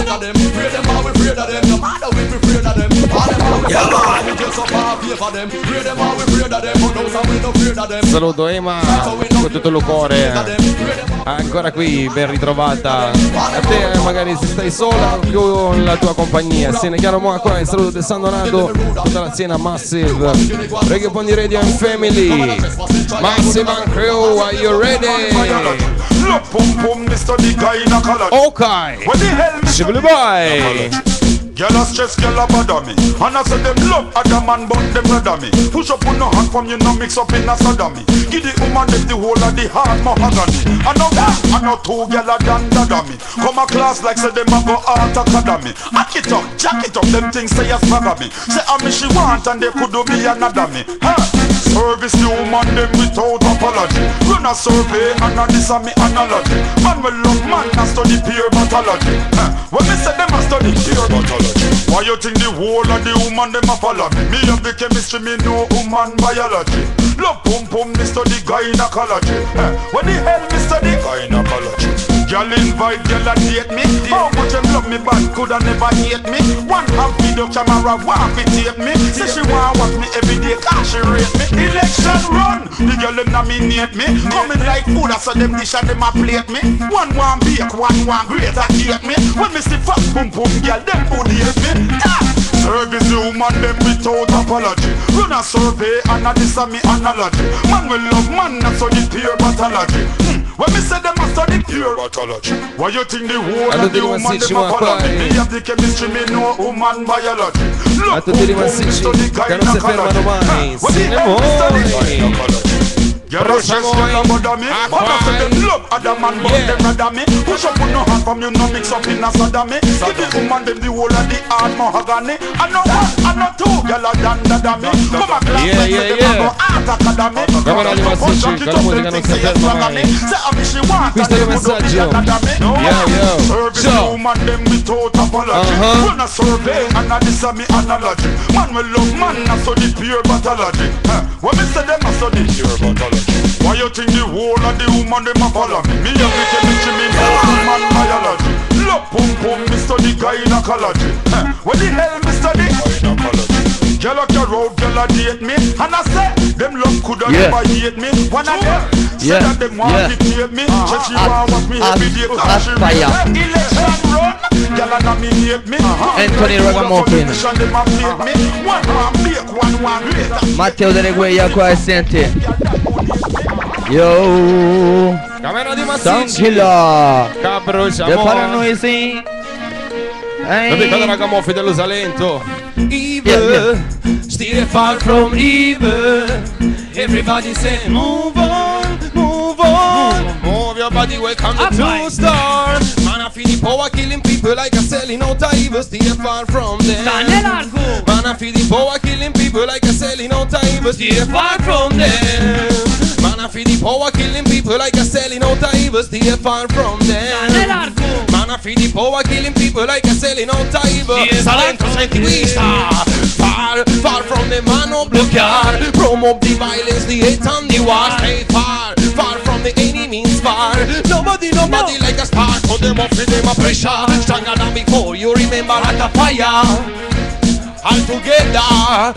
Saluto Ema con tutto il cuore, ancora qui, ben ritrovata. A te magari se stai sola con la tua compagnia. Se ne chiamo qua il saluto di San Donato, tutta la scena Massive, Reggae Bondi Radio and Family, Massive and Crew, are you ready? Look, pum pum, Mister the guy in a color. Okay. What the hell, Shibble boy. Girl a stress, girl a bother me. And I say them love other man, but them rather me. Push up on no hand from you, no mix up in a sodomy. Give the woman them the whole of the hard mahogany. I know that, I know two girl a done dada me. Come a class like say them a go art academy. Hack it up, jack it up, them things say as maga me. Say a me she want and they could do me another me. Huh? Service the woman them without apology. Run a survey and a this a me analogy. Man will love man and study pure pathology. Huh? When me say them a study pure pathology. Why you think the whole of the woman them a follow me? Me have the chemistry, me know human biology. Love pum pum, me study gynecology. Eh, what the hell me study gynecology? Girl invite, girl a date me. How much them love me but coulda never hate me. One have video camera, one fi tape me. Say she want watch me every day, cause she rate me. Election run, the girl them nominate me. Coming like food, I saw them dish and them a plate me. One want bake, one want great a cake me. When me see fat boom boom, girl them would hate me. Ah! Service human them without apology. Run a survey and a this a me analogy. Man will love man, that's so the pure pathology. Hmm. When me say them a study pure pathology. Why you think the whole of the human them a follow me? Me have the chemistry, me know human biology. Look who me study gynecology. When the hell me study gynecology. You're a sex girl a bother me. But I say them love other man but them rather me. Push up on no hand from you, no mix up in a sodomy. Give the woman them the whole of the hard mahogany. I know one, I know two, girl a dan da me. Come a class like say them a go art academy. Come on animazione, con la musica non si ferma mai. Questo è il messaggio. Yo yo. Service woman them without apology. Run a survey and a this a me analogy. Man will love man, that's so the pure pathology. When me say them a so the pure pathology. Why you think the whole of the woman them a follow me? Me have the chemistry, me know human biology. Look, pum pum, me study gynecology. Huh. What the hell me study? Gynecology. Girl a care out, girl a date me. And I say, them love coulda Yeah. never hate me. One of them say Yeah. that them want Yeah. to tape me. Say she want watch me every day, cause she fire. real. Election run, girl a nominate me. Anthony Ragamuffin. Them a fake me. One want bake, one want greater. Matteo Delle Gueglia qua e senti. Yo. Camera di Massicci. Tranquilla. Cabro, Che siamo. faranno i sì? La piccola Ragamuffin dello Salento. Evil, still far from evil. Everybody say move on, move on. Move your body, welcome the two star. Man, I feel the power killing people like a selling out evil. Still far from them. Man, I feel the power killing people like a selling out evil. Still far from them. Man, I feel the power killing people like a selling out evil. Still far from them. Man, I feel the power killing people like a selling out evil. Salento sentiguista. Far, far from the man of blockade. Promote the violence, the hate and the war. Stay far, far from the enemies far. Nobody, nobody no. like a star. Put them off with them a pressure. Stronger than before, you remember like a fire. All together.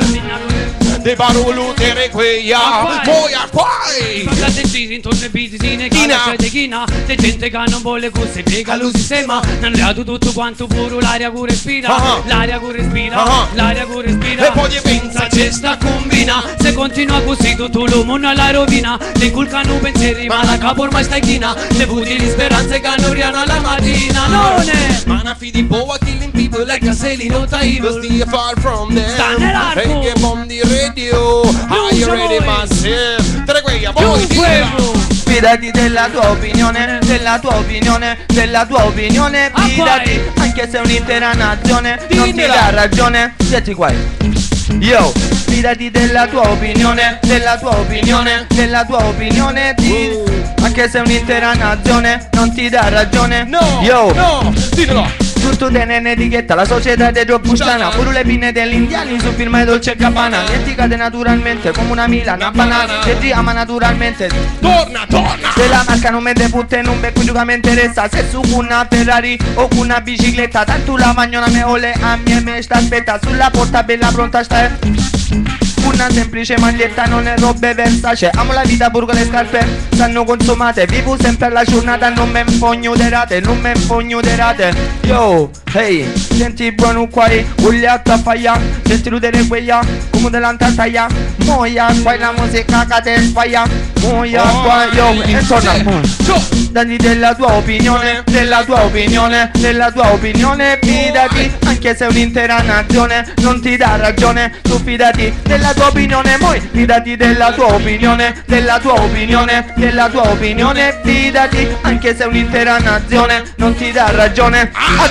De barulho te requeia. Moia quai. Parlate decisi intorno ai bisine. China de china. De gente che non vuole gusti. Piega lo sistema. Non le ha tutto quanto puro. L'aria che respira. Uh-huh. L'aria che respira. Uh-huh. L'aria che respira. E poi pensa c'è sta combina. Se continua così tutto lo mondo alla rovina. Le inculcano pensieri ma la capo ormai sta china. Le butti di speranze che non riano alla mattina. Non è. Man, I feel the power killing people like a selling out evil. Stay far from them. Sta nell'arco. Reggae on the radio. Are you ready, massive? Tre queglia, poi Fidati della tua opinione, della tua opinione, della tua opinione. Fidati, anche se un'intera nazione non ti dà ragione. Senti qua. Yo, fidati della tua opinione, della tua opinione, della tua opinione. Anche se un'intera nazione non ti dà ragione. No, Yo, no, ditelo. Tutto tiene in etichetta, la società è troppo strana. Pure le pinne degli indiani su film e Dolce e Gabbana. Niente cade naturalmente come una mila, una banana. Se ti ama naturalmente torna, torna. Se la marca non mette putte non becco giocamente resta. Se su una Ferrari o una bicicletta. Tanto la magnona me ole a me me sta aspetta. Sulla porta bella pronta sta. Una semplice maglietta non è robe Versace. Amo la vita pur con le scarpe stanno consumate. Vivo sempre alla giornata, non me infognuderate, non me infognuderate. Yo, hey, senti buono qua, vogliate faglia. Senti rudere quella, come dell'antataglia. Moia, qua la musica che te sbaglia. Moia, qua, yo, e torna. Dati della tua opinione, della tua opinione, della tua opinione. Fidati, anche se un'intera nazione non ti dà ragione. Tu fidati della tua opinione, poi fidati della tua opinione, della tua opinione, della tua opinione. Fidati, anche se un'intera nazione non ti dà ragione. Aspaglia.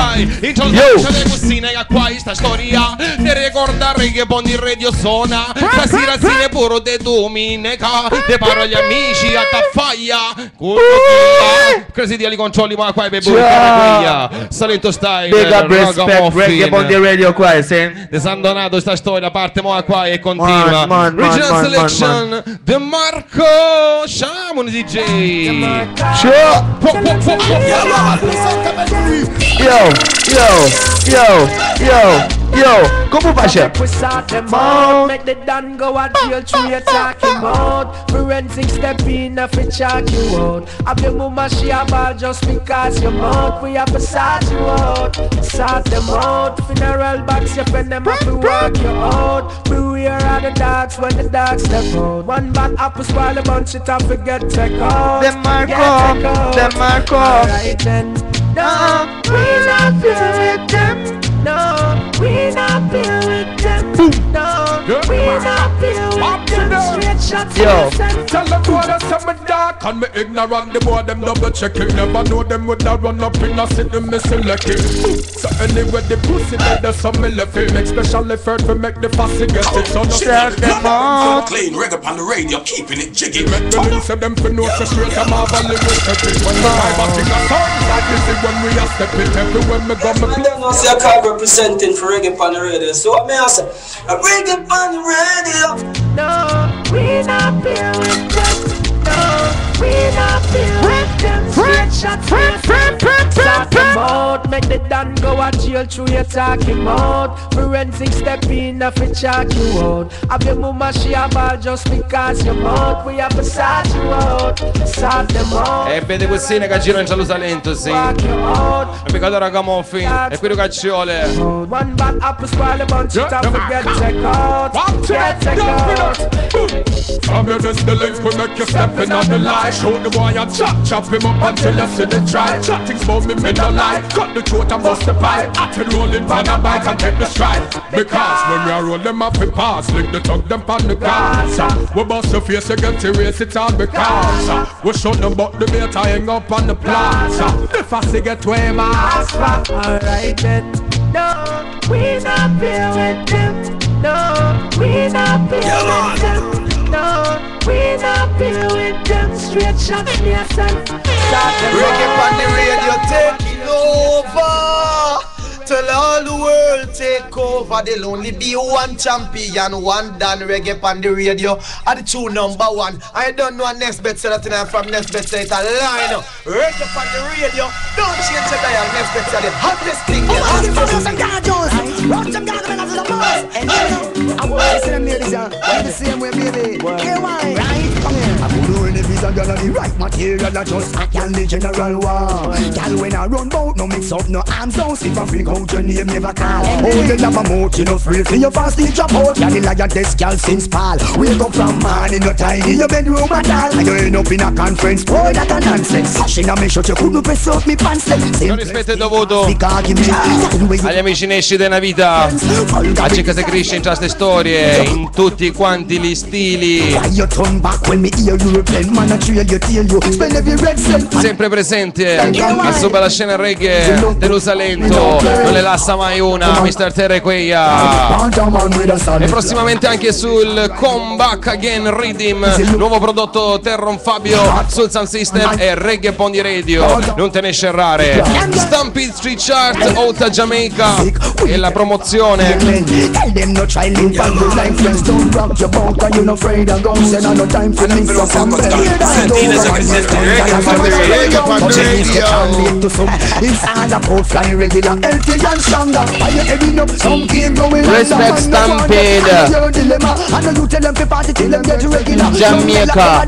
stai? Introduzione cucina e qua sta storia. Ti ricorda Reggae Bondi Radio suona. Stasera sine puro de domenica. Te parlo agli amici a taffaglia. Così dia li controlli ma qua per buona Salento stai. Big up respect Reggae Bondi Radio qua, sì. Desandonato sta storia parte mo qua e continua. Regional Selection De Marco Shaman D J. Sure. Yo, yo, yo, yo, yo, come fascia? We start them out, make the done go out jail through your talking mouth. Forensic step in if we check you out. Have your mama she a ball just because you mouth. We have to sort you out, sort them out. Funeral box you pen them up to walk you out. Beware of the dogs when the dogs step out. One bad apple spoil a bunch it up forget take out. Them Marco, them Marco. Alright then, no, we not feel with them. No, we not feel with them. No, we not feel with them. Straight shots. Yo, tell them boy that some me dark and me ignorant. The boy them double checking. Never know them would have run up in a city me selecting. So anyway the pussy that there's some me left it. Make special effort to make the fussy get it. So no share them all. Clean reggae on the radio, keeping it jiggy. Make the links of them for no so straight. I'm a valley with the when the vibe of thing a sound like this is when we are stepping. Everywhere me go me play. See a car representing for reggae on the radio. So what may I say? A reggae on the radio. No, we not feel with them. No, we not feel with them. Straight shots, start them out. Make the done go out jail through your talking mouth. Forensic step in if we check you out. Have your mama she a ball just because you mouth. We have to sort you out, sort them out. E vede quest'ine che gira in Giallo sì. E peccato ragamuffin. E quello che ci vuole. One bad apple spoil a bunch of time to get check out. Get check out. From your just the links will make you step in on the line. Show the boy a chop, chop him up until you see the try. Chatting about me me no lie. Cut the throat and bust the pipe. I can roll it on a bike and take the stride. Because when we are roll them off we pass. Lick the tongue them on the gas. We bust the face again to race it all because we show them but the mate hang up on the plaza. The fussy get way mass. Alright then. No, we not feel with them. No, we not feel with them. No, we not feel with them. Straight shots me a son. Reggae on the radio taking over. Tell all the world take over. There'll only be one champion, one done. Reggae on the radio are the two number one. I don't know a next bet seller tonight from next bet seller. It's a line up. Reggae on the radio. Don't change the dial. Next bet seller. Hottest thing. Oh, I'm going to some gajos. Rock some gajos and the boss. And you know, I'm going to see them ladies. I'm the same way, baby. Hey, why? Right? Come here. I'm going to be the girl of the right material. I just I can the general war. Girl, when I run bout, no mix up, no arms down. If I freak out, your name never call. Oh, you have a mouth, you know, free for your fast, you drop out. You're the lion, this girl since Paul. Wake up from morning, no time in your bedroom at all. And you end up in a conference, boy, that a nonsense. Sashing on me shut, you couldn't press out me pants. Non rispetto è dovuto agli amici nesci della vita, a cerca se cresce in queste storie, in tutti quanti gli stili. Sempre presente a sopra la scena reggae dello Salento, non le lascia mai una, mister Terre Queia. E prossimamente anche sul Comeback Again Rhythm, nuovo prodotto Terron Fabio sul Sound System e Reggae Bondi Radio. Non te ne scerrare. Stampede Street Chart, Outta Jamaica e la promozione. Respect Stampede Jamaica.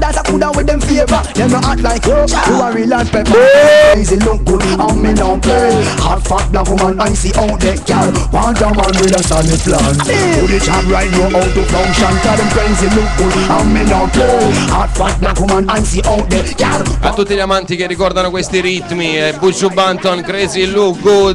Hot fat black woman, I see out there, girl. Want a man with a solid plan. Do the job right, know how to function. Tell them friends you look good, and me not play. Hot fat black woman, I see out there, girl. A tutti gli amanti che ricordano questi ritmi, eh, Buju Banton, Crazy Look Good.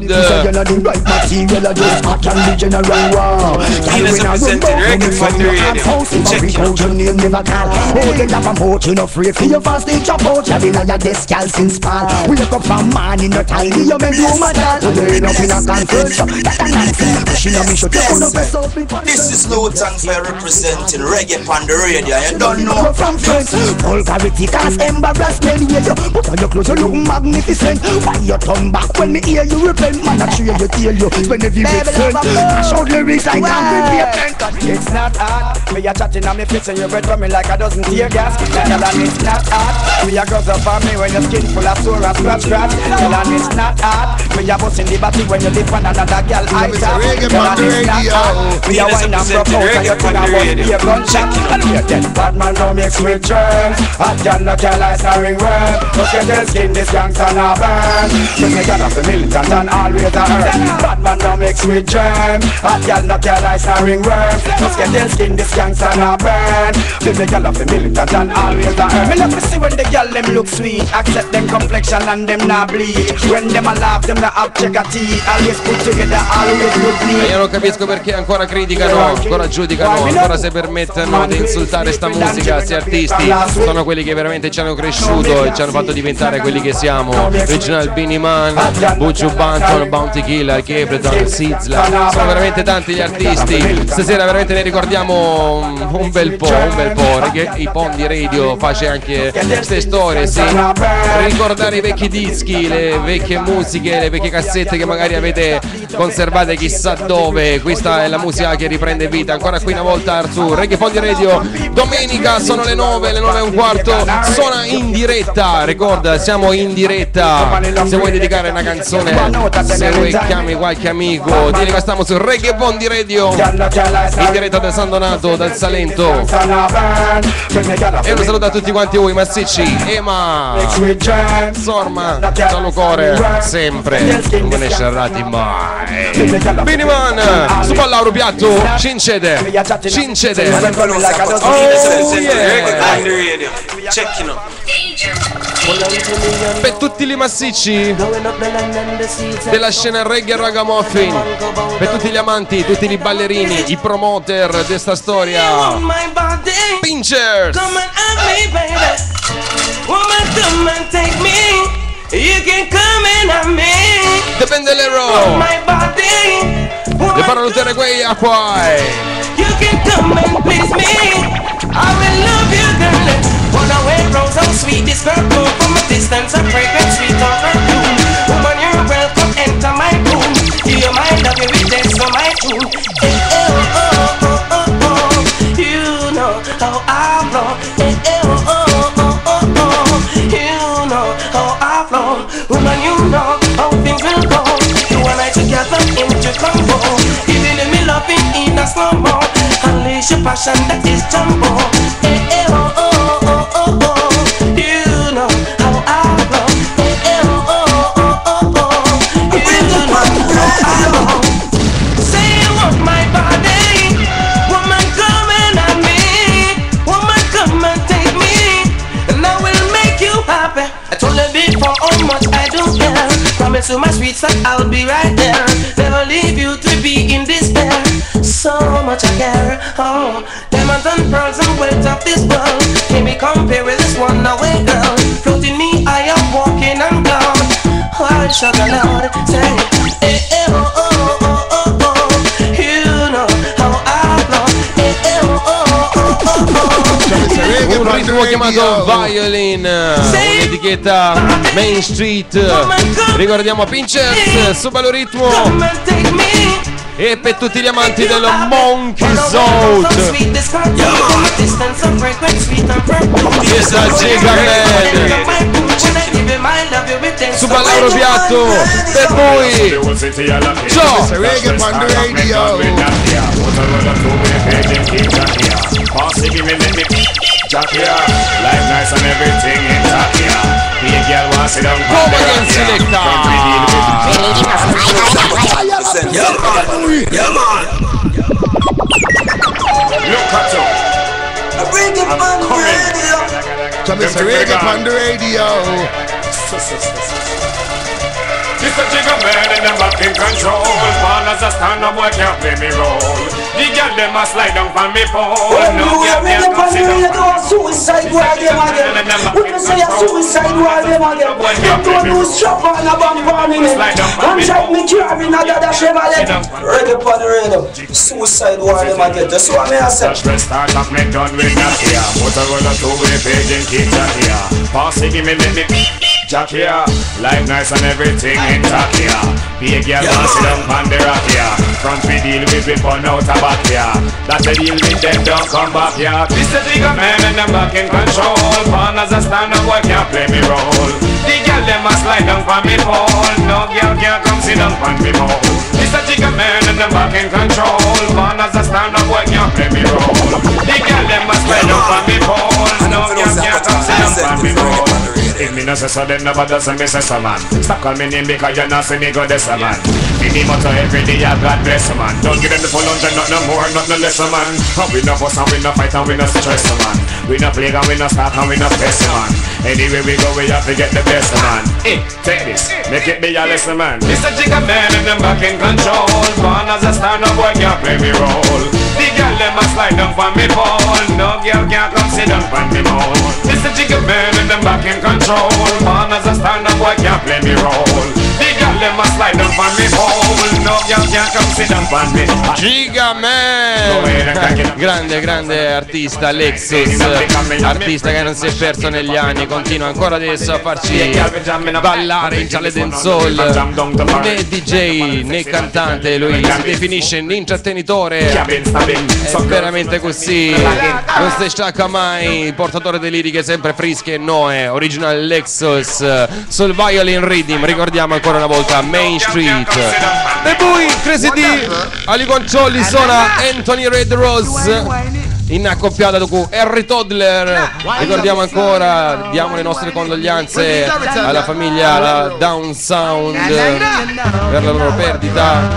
This is Lutan Fair representing reggae on the radio. You don't know from friends. Vulgarity cause embarrassment with you. But on your clothes you look magnificent. Why you turn back when me hear you repent? Man, I cheer you, tell you when every make sense. Mash out lyrics like I'm It's not hard. Me a chatting on me face and you breath from me like a dozen tear gas. Tell and it's not hard. Me a goes up on me when your skin full of sore and scratch scratch. Tell and it's not hard. Me a bust in the body when you live on another girl eye tap. Tell and it's not hard. Me a wine and broke out and you think about be a gunshot. And we a dead bad man now mix with germs. Hot girl no girl like starring worm. Look at their skin this gangsta now burn. Me me got off the militant and always a earn. Bad man now mix with germs. Hot girl no girl like starring worm. Look at their skin this gangsta now burn. Me me got off the militant and always a earn. Me love to see when the girl them look sweet. Accept them complexion and them not bleed. When them a laugh them not have check a teeth. Always put together always look neat. Io non capisco perché ancora criticano, ancora giudicano, ancora si permettono di insultare sta musica, sti artisti. Sono quelli che veramente ci hanno cresciuto e ci hanno fatto diventare quelli che siamo. Original Beanie Man, Buju Banton, Bounty Killer, Capleton, Sizzla. Sono veramente tanti gli artisti. Stasera veramente ne ricordiamo un bel po', un bel po'. Perché i Pondi Radio face anche queste storie, sì. Ricordare i vecchi dischi, le vecchie musiche, le vecchie cassette che magari avete conservate chissà dove. Questa è la musica che riprende vita ancora qui una volta su Reggae Pondi Radio. Domenica sono le nove, le nove e un quarto. Suona in diretta. Ricorda, siamo in diretta. Se vuoi dedicare una canzone, se vuoi chiami qualche amico, dile che stiamo su Reggae Pondi Radio in diretta da San Donato, dal Salento. E un saluto a tutti quanti voi, massicci, Ema, Sorma, Giallocore, sempre, non ve ne scerrati mai. Biniman, su Pallauro Piatto, Cincede, Cincede. Oh yeah. Per tutti i massicci della scena reggae e ragamuffin, per tutti gli amanti, tutti i ballerini, i promoter di sta storia, Pinchers. The Bendelero, le parole quei acquai. You can come and please me. I will love you, girl. Wanna wear rose so sweet, this girl go from a distance, a fragrance sweet of perfume. Woman, you're welcome, enter my room. Give you my love, you will dance for my tune. Hey, hey, oh, oh, oh, oh, oh. You know how I flow. Hey, hey, oh, oh, oh, oh, oh. You know how I flow. Woman, you know how things will go. You and I together into combo. Giving me loving in a slow mo. Unleash your passion that is jumbo. Hey, hey, oh, oh, oh, oh, oh. You know how I flow. Hey, hey, oh, oh, oh, oh, oh. You know how I flow. Say you want my body. Woman, come and at me. Woman, come and take me. And I will make you happy. I told her before how much I do care. Promise you my sweet son, I'll be right there. Never leave you to be in despair. So much I care, oh. Diamonds and pearls and wealth of this world can be compared with this one away girl. Floating me, I am walking on cloud. While sugar loud, say, eh, eh, oh, oh, oh, oh, oh. You know how I flow. Eh, eh, oh, oh, oh, oh, oh. Un ritmo chiamato Violin, un'etichetta Main Street. Ricordiamo Pinchers, Subaru Ritmo. E per tutti gli amanti dello Monkey's Out, questa Giga Man, su Pallauro Piatto per voi. Ciao. Reggae on the radio. Life nice and everything intact, yeah. Be a girl wants sit down. Come again, selector. Yeah, man. Yeah, man. Look at you. Reggae on the radio. So Mister Reggae on the radio. This a Jigga Man and I'm back in control. Man as a stand up boy can't play me role. The girl them a slide down from me pole. No girl can't come sit down from me. Suicide war them again. When you say a suicide war them again, you don't do strap on a bump on me. And drive me carrying a dada Chevrolet. Reggae on the radio. Suicide war them again. That's what me I say. Just start up me done with that here. Put a roll of two-way page and keep that here. Pass it, give me me me Jack here. Life nice and everything intact here. Be a girl pass it down on the rock here. Front we deal with we burn out a back here. That's the deal with them don't come back here. This the bigger man and them back in control. Born as a stand-up boy can't play me role. The girl them a slide down for me pole. No girl can't come sit down for me pole. This the bigger man and them back in control. Born as a stand-up boy can't play me role. The girl them a slide down for me pole. No girl can't come sit down for me pole. If me no say so, then nobody say me say so, man. Stop call me name because you not see me go this, man. Me me motto every day, I God bless, man. Don't give them the full hundred, not no more, not no less, man. We no fuss and we no fight and we no stress, man. We no play and we no start and we no press, man. Anyway we go, we have to get the best, man. Hey, take this, make it be a lesson, man. This a jigger man and them back in control. Born as a stand-up boy can't play me role. The girl them a slide down for me pole. No girl can't come sit down for me pole. This a jigger man and them back in control. Man as a stand-up boy can't play me role. The girl them a slide down for me pole. No girl can't come sit down for me. Giga Man, grande grande artista Lexus, artista che non si è perso negli anni, continua ancora adesso a farci ballare in gialle dancehall. Né D J né cantante, lui si definisce un intrattenitore, è veramente così, non si stacca mai, portatore di liriche sempre fresche e noe, original Lexus, sul Violin Rhythm, ricordiamo ancora una volta Main Street. The Boy, Crazy D, Ali controlli suona Anthony Red Rose in accoppiata con Harry Toddler. Ricordiamo ancora, diamo le nostre condoglianze alla famiglia Down Sound per la loro perdita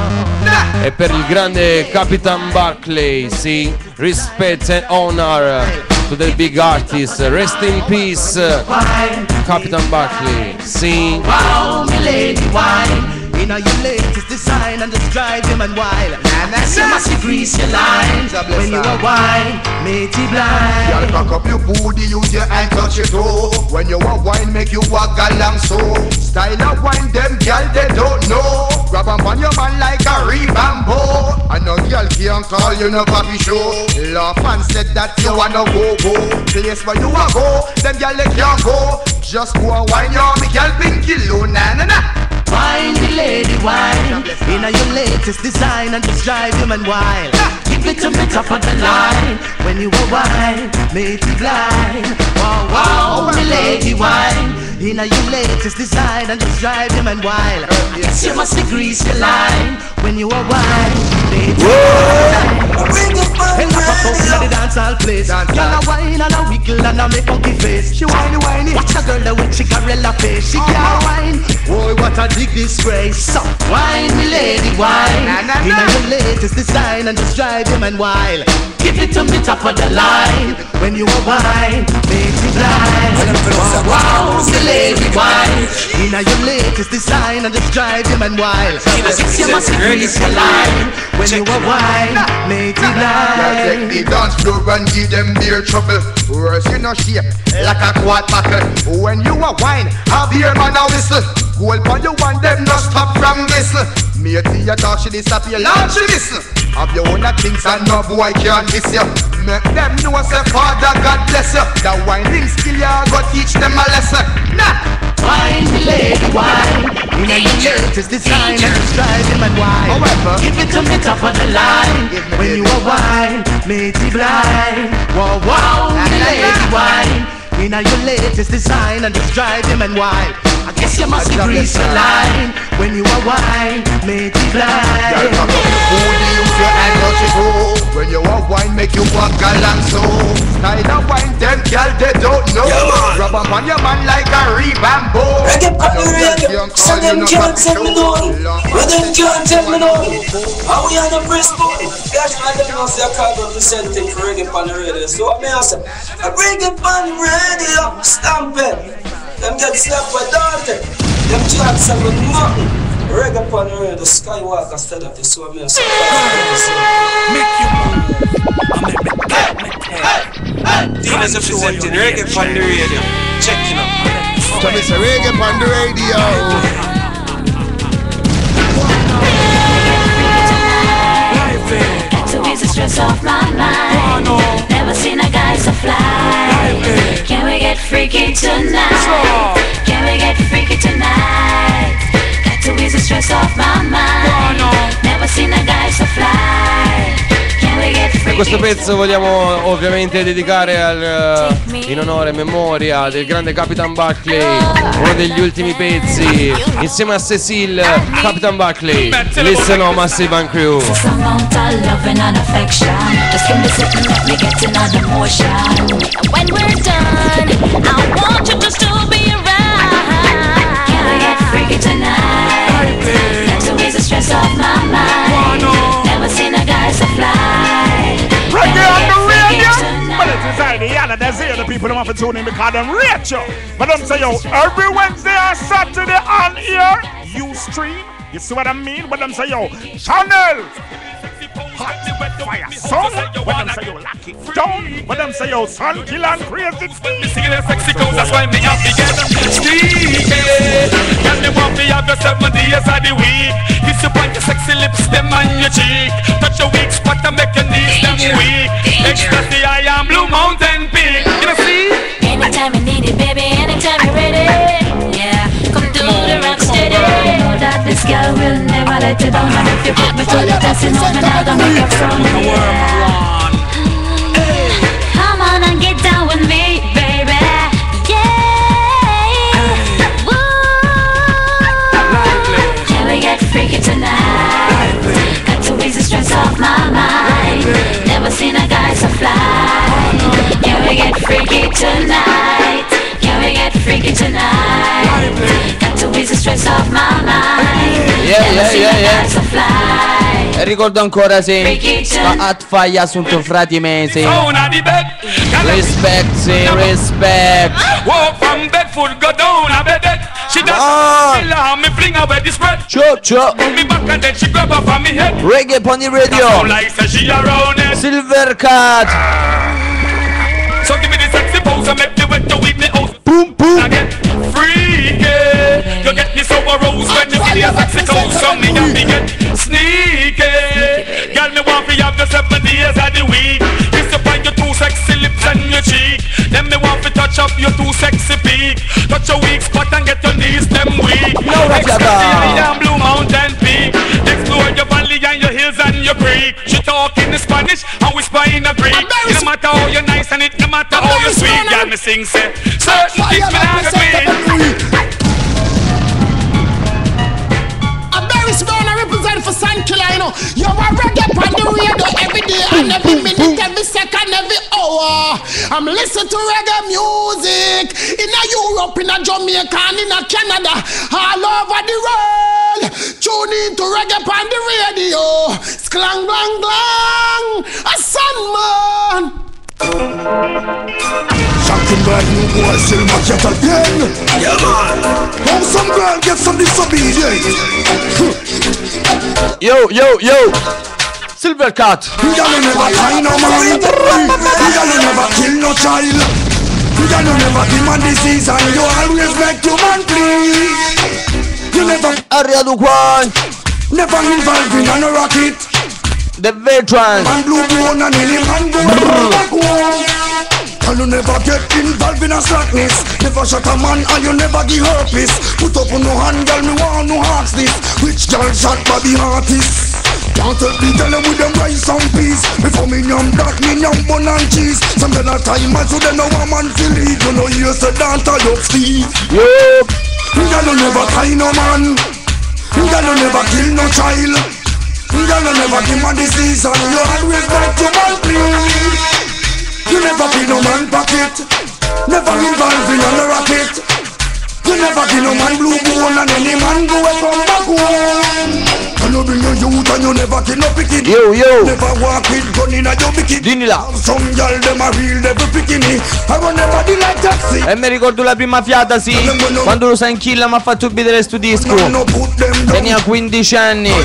e per il grande Capitan Barclay. Sì, respect and honor to the big artist, rest in peace Capitan Barclay. Sì. Wow, my lady wine. You know your latest design and just drive him and wild. And that's you must grease your lines when you are wine, mate you blind. Y'all cock up your booty, use your hand touch your toe. When you want wine, make you walk along so. Style of wine, them girl they don't know. Grab on on your man like a rebambo. I know girl can't call you no coffee show. Laugh and said that you wanna go go. Place where you wanna go, them girl they can't go. Just go and wine your me girl pinky low na na na. Wine the lady wine, in your latest design and just drive him and wild. Give it to me top of the line, when you a wine, make it blind. Wow, wow, the lady wine, in your latest design and just drive him and wild. I guess you must grease your line, when you a wine, make it blind. Hey, up a couple of the dance all place. Girl a wine and a wiggle and a make funky face. She whiny whiny, watch a girl with she gorilla face. She can't wine, boy what a big disgrace. So wine me lady wine, in your latest design and just drive him and wild. Give it to me top of the line, when you a wine, make me blind. Wow, wow, the lady wine, in your latest design and just drive him and wild. I guess you must grease your line, when you a wine, make me blind. Take the dance floor and give them beer trouble. Worse you no shape like a quad buckle. When you a wine, a beer man a whistle. Go upon you and them no stop from whistle. Matey a talk she disappear, launch she listen. Have your own things and no boy can't miss you. Make them know say Father God bless you. The whining skill you go teach them a lesson. Nah. Wine the lady wine, in your latest design and just drive him and wine. However, give it to me top of the line, when you a wine, make it blind. Wow, wow, the lady wine, in your latest design and just drive him and wine. I guess you must grease your line, when you a wine, make it blind. Girl, cock up your booty, use your hand touch it go. When you a wine, make you walk along so. Style of wine, them girl they don't know. Rub up on your man like a rebambo. Reggae on the radio, so them can't tell me no. But them can't tell me no. How we on the press board? Gosh, I don't know if I can't representing for reggae on the radio. So what me I say? I bring it on the radio, stamp it. Them get slapped by daughter. Them can't sell with nothing. Reggae on the radio. me the Skywalker said that. You see what me say? Make you move. I make me get me head. Demons are presenting reggae on the radio. Check it out. So it's a reggae on the radio. To ease the stress off my mind. Never seen a guy so fly. Can we get freaky tonight? Can we get freaky tonight? Got to ease the stress off my mind. Never seen a guy so fly. Can we get freaky? Questo pezzo vogliamo ovviamente dedicare al, in onore e memoria del grande Capitan Buckley, uno degli ultimi pezzi insieme a Cecil. Capitan Buckley, listen on Massive and Crew. Just amount of loving and affection. Just give me something, let me get another motion. When we're done, I want you just to be around. Can we get freaky tonight? Got to ease the stress off my mind. Never seen a guy so fly. Reggae on the radio. But it's inside the yard and there's the people who want to tune in because them rich yo. But them say yo, every Wednesday and Saturday on here, you stream. You see what I mean? But them say yo, channel. Hot fire song. But them say yo, lock it down. But them say yo, sun kill and crazy. Me singing them sexy codes, that's why me have to get them sneaky. Girl, them want me have the seven days of the week. Kiss you on your sexy lips, them on your cheek. Touch your weak spot and make your knees them weak. Ecstasy, I am Blue Mountain Peak. You know see? Anytime you need it, baby, anytime you're ready. Yeah, come do the rock steady. Know that this girl will never let you down. And if you put me to the test, you know me not gonna make it from yeah. Come on and get down with me, baby. Yeah. Woo. Can we get freaky tonight? Got to ease the stress off my mind. Never seen a guy so fly. Can we get freaky tonight? Can we get freaky tonight? Got to ease the stress off my mind. Yeah, Never yeah, seen yeah, a yeah. guy so fly. E ricordo ancora se Hot Fire assunto frati mesi. Respect, sì, respect. Walk from Bedford, go down a bed. She does ah. me fling away the spread. Ciao, ciao. Me back and then she grab up on me head. Reggae Pony Radio. Like she around it. Silver Cat. So give me the sexy pose and make me wet to with me out. Boom, boom. I get freaky. You get me so aroused when you feel your sexy clothes. So me and me get sneaky. Girl, me want to have the seven days of the week. Kiss up on your two sexy lips and your cheek. Then me want to touch up your two sexy peak. Touch your weak spot and get your knees them weak. Ecstasy, I am Blue Mountain Peak. Explore your valley and your hills and your creek. She talk in Spanish and whisper in a Greek. It no matter how you're nice and it no matter how you're sweet. Girl, me sing say certain things me not agree. I'm very small and represent for San Kilino. You're a reggae on the radio every day and every minute, every second, every hour. I'm listening to reggae music in a Europe, in a Jamaica, and in a Canada, all over the world. Tune in to reggae on the radio. Sklang, glang, glang, a sunman. Shocking bad new boy, still match it again. Yeah man. How some girl get some disobedient. Yo, yo, yo. Silver Cat. You don't never tie no man. You don't never kill no child. You don't never demand disease and you always make human please. You never Area do Kwan. Never involved in a rocket. The veteran. Man blue bone and any man go back home. And you never get involved in a slackness. Never shot a man and you never give herpes. Put up on no hand, girl, me want no ask this. Which girl shot Bobby artist? Can't tell me tell them with them rice and peas. Before me yum that, me yum bun and cheese. Some kind of time I so they know a man feel it. You know you say don't tie up Steve. Yup. Girl, you never tie no man. Girl, you never kill no child. Girl, you never give man disease and you always like to man please. You never be no man pocket. Never involved in a rocket. You never be no man blue bone and any man go and come back home. And you bring your youth and you never kill no picking. Yo, yo. Never walk with gun in a your bikini. Dinila. Some girl them a real devil bikini. I run never body like taxi. E mi ricordo la prima fiata, sì, quando lo San Killa mi ha fatto vedere sto disco. Tenia quindici anni. Yo.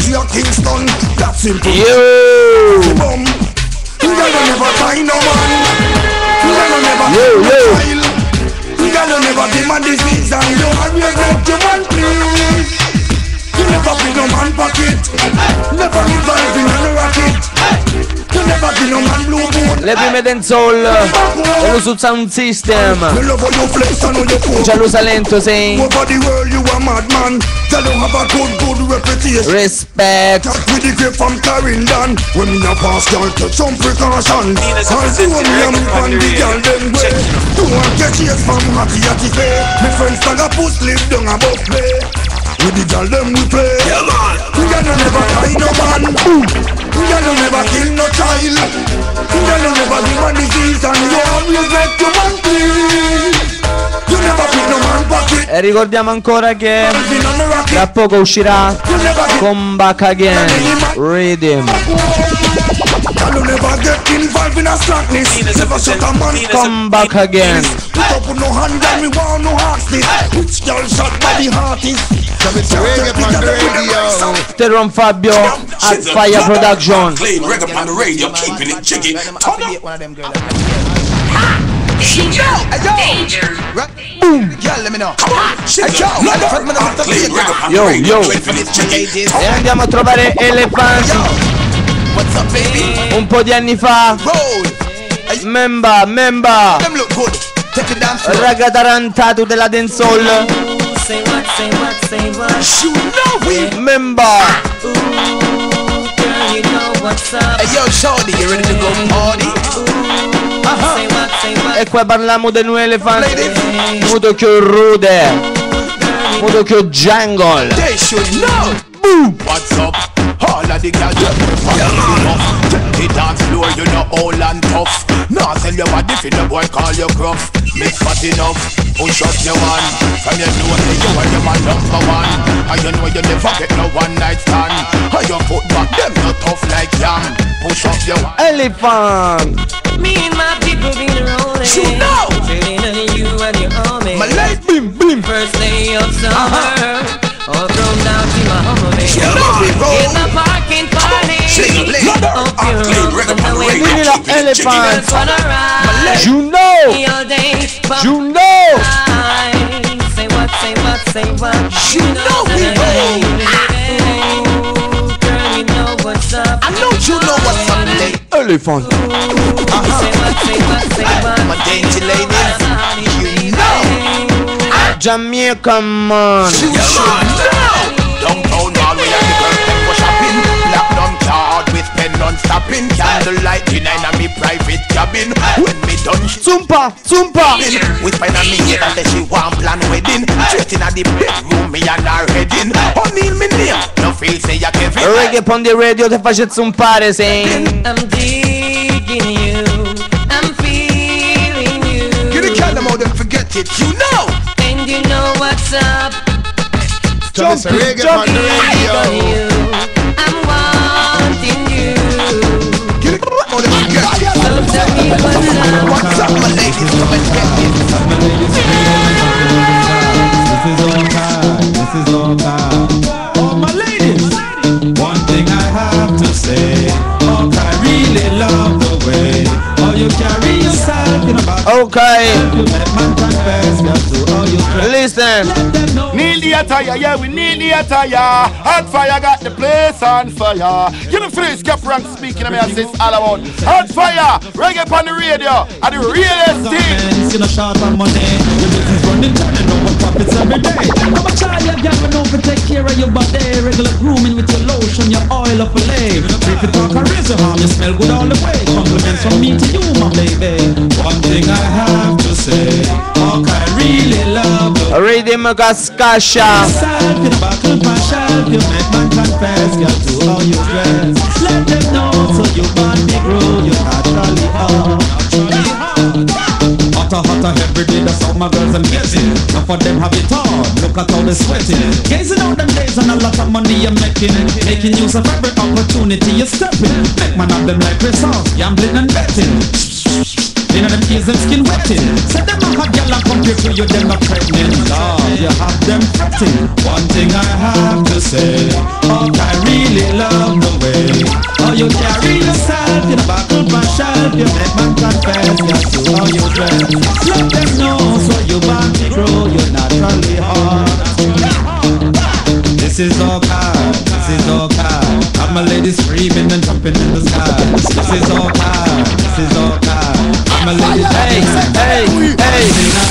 Yo, yo. You never demand disease and you always let your man please. You never be no man pocket. Never involved in a rocket. You never be no man blue moon. Le prime dancehall e lo su sound system. Già lo Salento sei. Over the world you a madman. Tell you have a good good reputation. Respect. With the grape from Clarendon. When me a pass girl take some precaution. Cause you and me a move on the girl them way. You want get chase from Hattie Hattie Faye. My friends tag a push live down above play. With the girl them we play. Yeah man. We gonna never tie no man. We gonna never kill no child. We gonna never give man disease and you always let your man please. You never pick no man pocket. E ricordiamo ancora che tra poco uscirà Come Back Again Rhythm. Come Back Again. Teron Fabio at Fire Production. Playing reggae on the radio, keeping it jiggy. Danger. Boom. Girl, let me know. Yo, yo. E andiamo a trovare Elephant. Un po' di anni fa. Memba, memba. Raga tarantato della dancehall. Memba. Hey yo, shorty, you ready to go party? Uh-huh. E qua parliamo di un elefante muto che rude, muto che jungle. They should know. Boom. What's up? All of the girls the dance floor, you know all and tough. Now tell your body if the boy call you gruff. Make fat enough, push up your one. From your know that you are your man number one. And you know you never get no one night stand. And your foot back them not tough like yam. Push up your one. Elephant. Me and my people been rolling. You know. Trading on you and your army. My life bim bim. First day of summer. Uh-huh. All from down to my home. You know we roll. In the parking party. Up your roof from the way. Elephant. You know. You know. Say what, say what, say what. You know we roll. Girl, you know what's up. I know you know what's up, lady. Elephant. Uh-huh. Say what, say what, say what. My dainty ladies. You know. Jamaica man. You should know. Downtown all we are the girls them go shopping. Black down card with pen non-stopping. Candlelight dinner in a me private cabin. When me done she Zumpa, Zumpa. with pen on me head and then she want plan wedding. Straight in a the bedroom me and her heading. O'Neal me name. No feel say ya Kevin. Reggae on the radio te face zumpare sei. I'm digging you. I'm feeling you. Get the candle out and forget it. You know. And you know what's up. Jump, reggae on the radio. I'm wanting you. Get it out and forget it. So tell me what's up. What's up, my ladies? Come and get it. This is all time. This is all time. Oh, my ladies. One thing I have to say. Oh, I really love the way. Oh, you carry yourself in a back. Okay. You let man confess. Oh, you listen. Need the attire, yeah, we need the attire. Hot fire got the place on fire. Give me freeze, kept rank speaking of me as it's all about. Hot fire, reggae on the radio, and the realest thing. You know, short on money. Your business running, turning over profits every day. I'm a child, you got to know to take care of your body. Regular grooming with your lotion, your oil of filet. Treat it like a razor arm, you smell good all the way. Compliments from me to you, my baby. One thing I have to say, oh, I really love you. Rhythm Gaskasha. Yourself in the back of my shelf, you make man confess, girl, to all you dress. Let them know, so you want me grow, you naturally are. Hotter, hotter, every day, that's how my girls I'm getting. Enough of them have it hard, look at how they sweating. Gazing out them days and a lot of money you're making. Making use of every opportunity you're stepping. Make man of them like resource, gambling and betting. You know them kids, them skin wetting. Said them a hot girl and compare to you, them not pregnant. Lord, you have them fretting. One thing I have to say, oh, I really love the way how you carry yourself in a buckle my shelf. You make man confess, that's how you dress. Let them know so you want to grow, you're naturally hard. This is all kind, this is all kind. Have my ladies screaming and jumping in the sky. This is all kind, this is all kind. Have my ladies hey, hey, hey.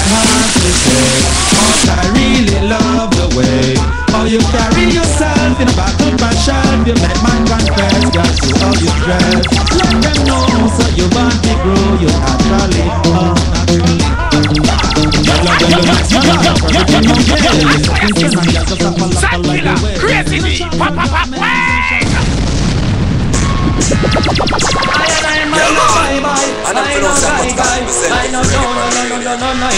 I really love the way how you carry yourself in a battle by shelf. You make man confess, got you how you dress. Let them know so you want to grow, you naturally, oh, naturally. Crazy D, pop, pop, pop, I know, I know, no, no, no, no, no, no,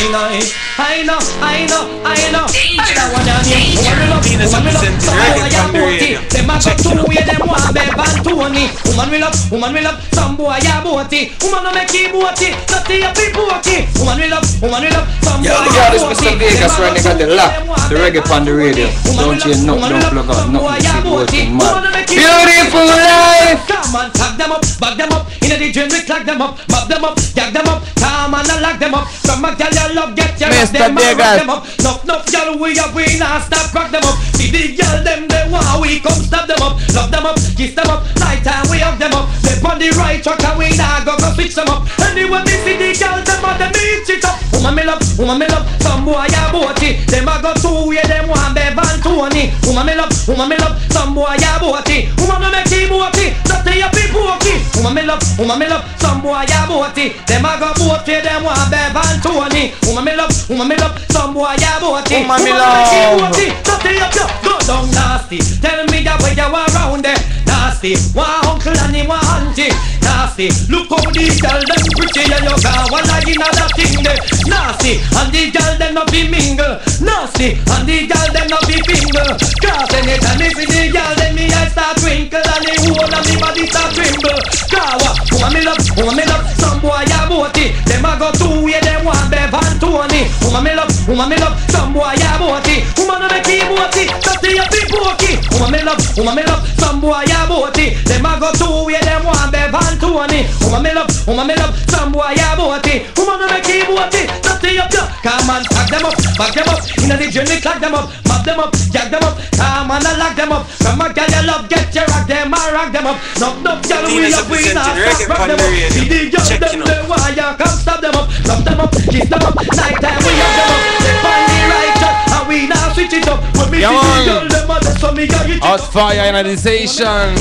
I know, I know, I know. I know what I mean. Woman will love, woman will love. Some boy a boaty. Them a got two way, them want Bev and Tony. Woman will love, woman will love. Some boy a boaty. Woman no make him boaty. Nothing a big boaty. Woman will love, woman will love. Some boy a boaty. Yeah, this Mister Vegas running on the lap. The reggae on the radio. Don't you know, don't plug out, nothing working mad. Beautiful life. Come on, tag them up, bag them up. In the gym we clag them up, mop them up, jag them up. Come on and lock them up. Some a girl you love get you up them and rock them up. Nuff nuff girl we up we nah stop crack them up. See the girl them they want we come stop them up, love them up, kiss them up. Night time we hug them up. They on the right track and we nah go go fix them up. Anyway me see the girl them and them eat it up. Woman me love, woman me love. Some boy a boaty. Them a go two way them want Bev and Tony. Woman me love, woman me love. Some boy a boaty. Woman no make him boaty. Nothing a big boaty. Woman me love, woman me love. Some boy a boaty. Them a go boaty. Them want Bev and Tony. Woman me love, woman me love. Some boy a boaty. Woman me love. Nothing up yo. Go down nasty. Tell me that way you around there. Nasty. One uncle and him one auntie. Nasty. Look how the girl them pretty and you got one like another thing there. Nasty. And the girl them not be mingle. Nasty. And the girl them not be bingle. Cause anytime me see the girl then me eyes start twinkle and the whole of me body start tremble. Cause woman me love, woman me love. Some boy a boaty. Them a go two way them want Bev and Tony. Woman me love, woman me love. Some boy a boaty. Woman no make him boaty. Nothing a big boaty. Woman me love, woman me love. Some boy a boaty. Them a go two way them want Bev and Tony. Woman me love, woman me love. Some boy a boaty. Woman no make him boaty. Nothing up yo. Come on, pack them up, pack them up. Inna the journey, clack them up, mop them up, jag them up. Come on and lock them up. Come on, girl, you love, get your rock them and rock them up. Knock, knock, girl, we up, we not stop, rock them up. See the girl, them the wire, come stop them up, stop them up, kiss them up. Night time we have them up. They find the right shot and we now switch it up. When we see the girl, them a so me got it Hot Fire Analyzation.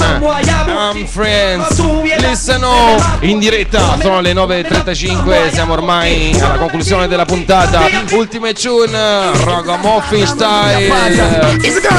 Um, friends, listen up. In diretta sono le nove e trentacinque. Siamo ormai alla conclusione della puntata. Ultime tune, Ragamuffin Style.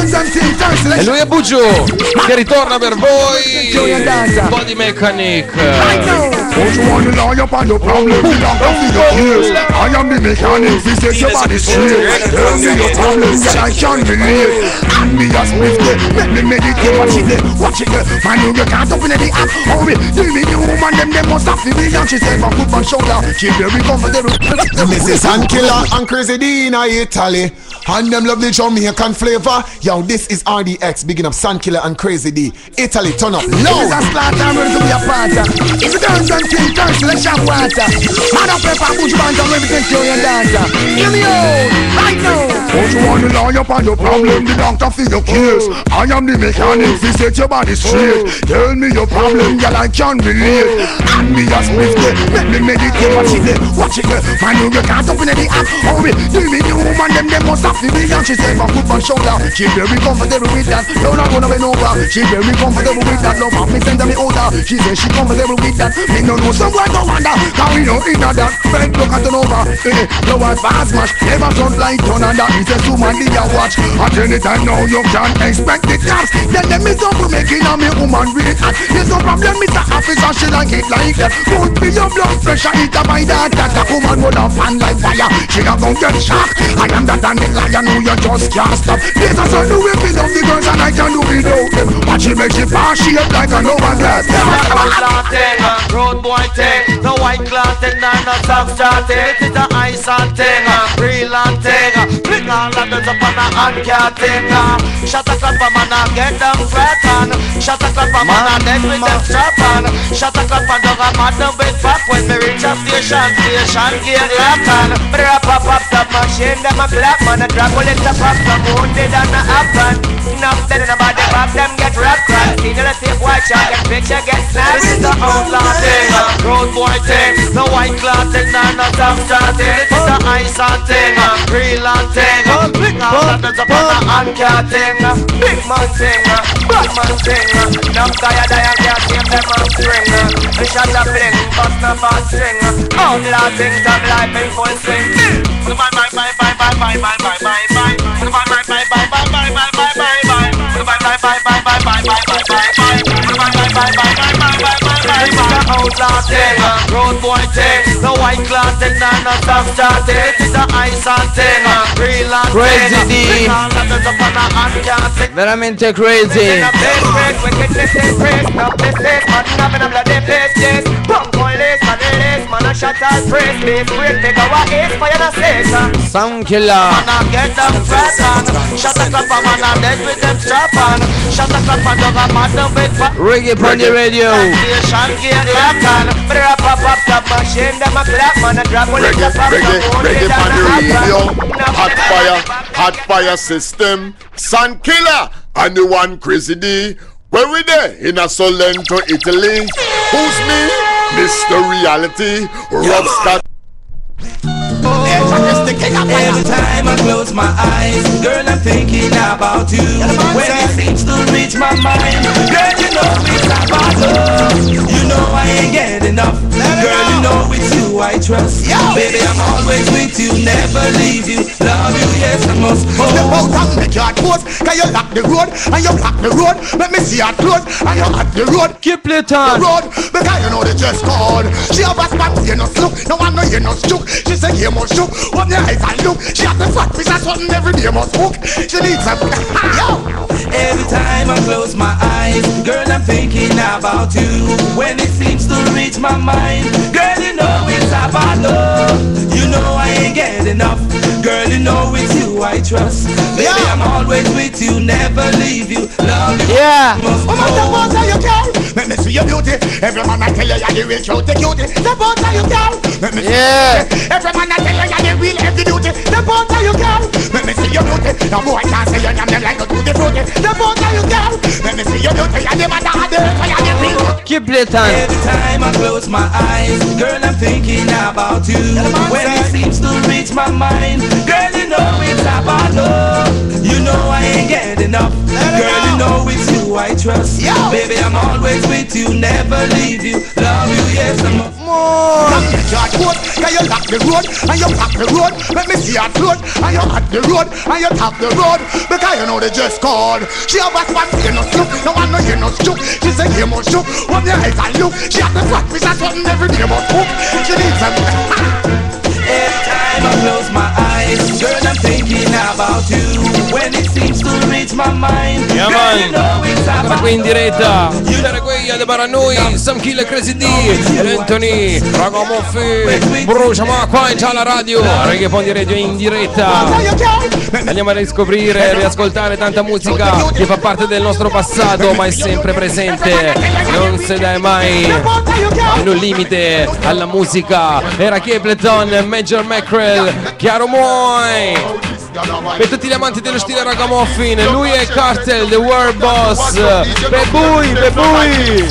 E lui è Buju che ritorna per voi. Body Mechanic. Don't you want to lie up on the problem? You don't have to your ears. I am the mechanic, this is your body straight. Tell me your problems that I can't relate. And me as with it, let me meditate, watch it, watch it. Man, you can't open any app. Oh, me, do me the woman, them, them must have to be. And she said, my foot on shoulder, she very comfortable. Missus Ankilla and Crazy D in Italy. And them love the Jamaican flavor. Yo, this is R D X, bigging up Sunkiller and Crazy D. Italy, turn up loud. This is a slaughter, I'm ready to be a partner. If you dance and kill, dance, let's have water. Man up pepper, push bands and everything to your dancer. Give me out, right now. Don't you want to lie up on your problem? The doctor for your case. I am the mechanic, fi set your body straight. Tell me your problem, girl, I can relate. And me as with it, let me meditate, watch it, watch it. Man, you can't open any app. Oh, me, do me the woman, them, them must have to be. And she said, my foot on shoulder, she very comfortable with that. No, not gonna be over. She very comfortable with that. Love of me, send me older. She said she comfortable with that. Me no no know some boy no wonder. Cause we know in that bed look at turn over. Eh, flowers fast smash, never front like turn under. He says to man did ya watch. At any time now you can't expect the cops. Then them is up for making a me woman really hot. There's no problem, Mister Officer, she like it like that. Won't be your blood pressure, it up by that. That a woman would have fan like fire. She not gon' get shocked. I am that and the lion who you just can't stop. There's a certain way we love the girls and I can do without them. But she makes it pass shape like a no one glass. Road boy thing, the white cloth and none of soft starting. It is the ice and thing, real and thing. Bring all of us up on a handcat thing. Shut a clap man and get them flat on. Shut a clap man and dead with them strap on. Shut a clap and dog a mad no big pop. When me reach a station, station gear lock on. Rap up up the machine, them a black man. A drop will it up up, the wounded and the happen. Enough dead in the body pop, them get rap crack. See the tape watch, I get picture get snapped. This is the outlaw thing, road boy thing. The white cloth thing, none of them starting. This is the ice and thing, real and thing. Big all of us up on the handcat thing. Big man thing, bad man thing. Enough tired, I can't save them on string. The shot a fling, bust no fast string. Outlaw things, I'm life in full swing. Bye bye bye bye bye bye bye bye bye bye bye. Bye bye bye bye bye bye bye bye bye bye bye. Bye bye bye bye bye bye bye bye bye bye bye. Bye bye bye bye bye bye bye bye bye bye. This is the outlaw thing, road boy thing. The white cloth and none of them starting. This is the ice and thing, real and thing. Veramente crazy. Sound killer. Reggae on the radio. Reggae, reggae, reggae on the radio. Hot fire, hot fire system. Sun killer and the one crazy D. Where we there? In a Solento, Italy. Who's me? Mister Reality. Rob Scott. Every time I close my eyes, girl, I'm thinking about you. When it seems to reach my mind, girl, you know it's about love. You know I ain't get enough. Girl, you know it's you I trust. Baby, I'm always with you, never leave you. Love you, yes, I must. Step out and make your close. Can you lock the road and you lock the road? Let me see your clothes and you lock the road. Keep it on the road because you know the dress code. She have a spot, you know slow. No one know you know shook. She say you must shook. Open your eyes and look. She has a fat fish and something every day must cook. She needs a yo. Every time I close my eyes, girl, I'm thinking about you. When it seems to reach my mind, girl, you know it's about love. You know I ain't get enough. Girl, you know it's you I trust. Baby, I'm always with you, never leave you. Love you. Yeah. Oh my God, what are you girl? Let me see your beauty. Every man I tell you you're the real cutie cutie. The boat are you girl? Let me see yeah. Every man I tell you you're the real heavy duty. The boat are you girl? Let me see your beauty. The boy can't say you're them like a tutti frutti. The boat are you girl? Let me see your beauty. You're the man that had the you're the real. Keep it on. Every time I close my eyes, girl, I'm thinking about you. When it seems to reach my mind, girl, you know it's about love. You know I ain't get enough. Girl, you know it's you I trust. Baby, I'm always with you, never leave you. Love you, yes, I'm a more. Come get your coat, can you lock the road and you lock the road? Let me see your clothes and you at the road and you top the road because you know the dress code. She have a spot, you know slow. No one know you know shook. She say you must shook. Open your eyes and look. She has the fat fish and something every day must cook. She needs some. Every time I close my eyes, girl, I'm thinking about you. When it seems to reach my mind, yeah, girl, you know it's about love. Qui in diretta, c'era quella di Paranoi, Sam Killer, Crazy D, Anthony, Ragamuffin, Brucia, ma qua in già la radio, Reggae Pondi Radio in diretta. Andiamo a riscoprire e riascoltare tanta musica che fa parte del nostro passato, ma è sempre presente. Non si dà mai in un limite alla musica. Era Capleton, Major Mackerel, Chiaro Moi. Per tutti gli amanti dello stile Ragamuffin, lui è Cartel, The World Boss. Bebui, Bebui.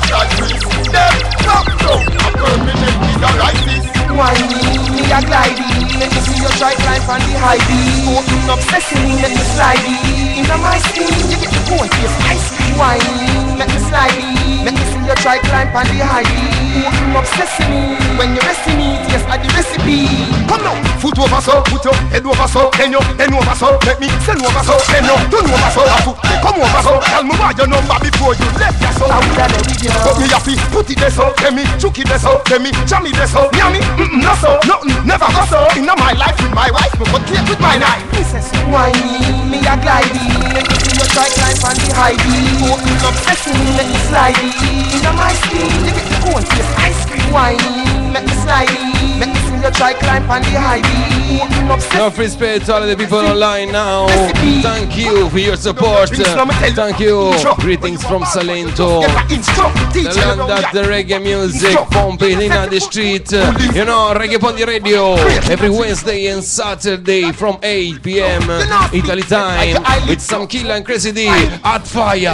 Whiny, a glidey, let me see your tight life and the high beam. Open up sesame, let me slide in. In my skin, you get the bone taste icy. Whiny, let me slide in. Let me see your try climb on the high. Open up sesame. When you rest in it, yes, I the recipe. Come now, foot over so, put your head over so, then you, then over so, let me send over so, then you, turn over so, I foot, they come over so, tell me why your number before you left your so. But me happy, put it there so, then me, chook it there so, then me, jam it there so, near me, mm-mm, no so, nothing, never go so. In my life with my wife, me got clear with my knife. Me say so whiny, me a glidey, make you see you try climb on the high. Open up sesame, make me slidey. In my skin, give it the cone, taste ice cream. Whiny, make me slidey, make me see you try climb on the high. Open up sesame. Enough respect to all of the people online now. Thank you for your support. Thank you. Greetings from Salento, the land that the reggae music pumping in the street. You know, Reggae Pondy Radio every Wednesday and Saturday from eight p m Italy time with some Killa and Crazy D at fire.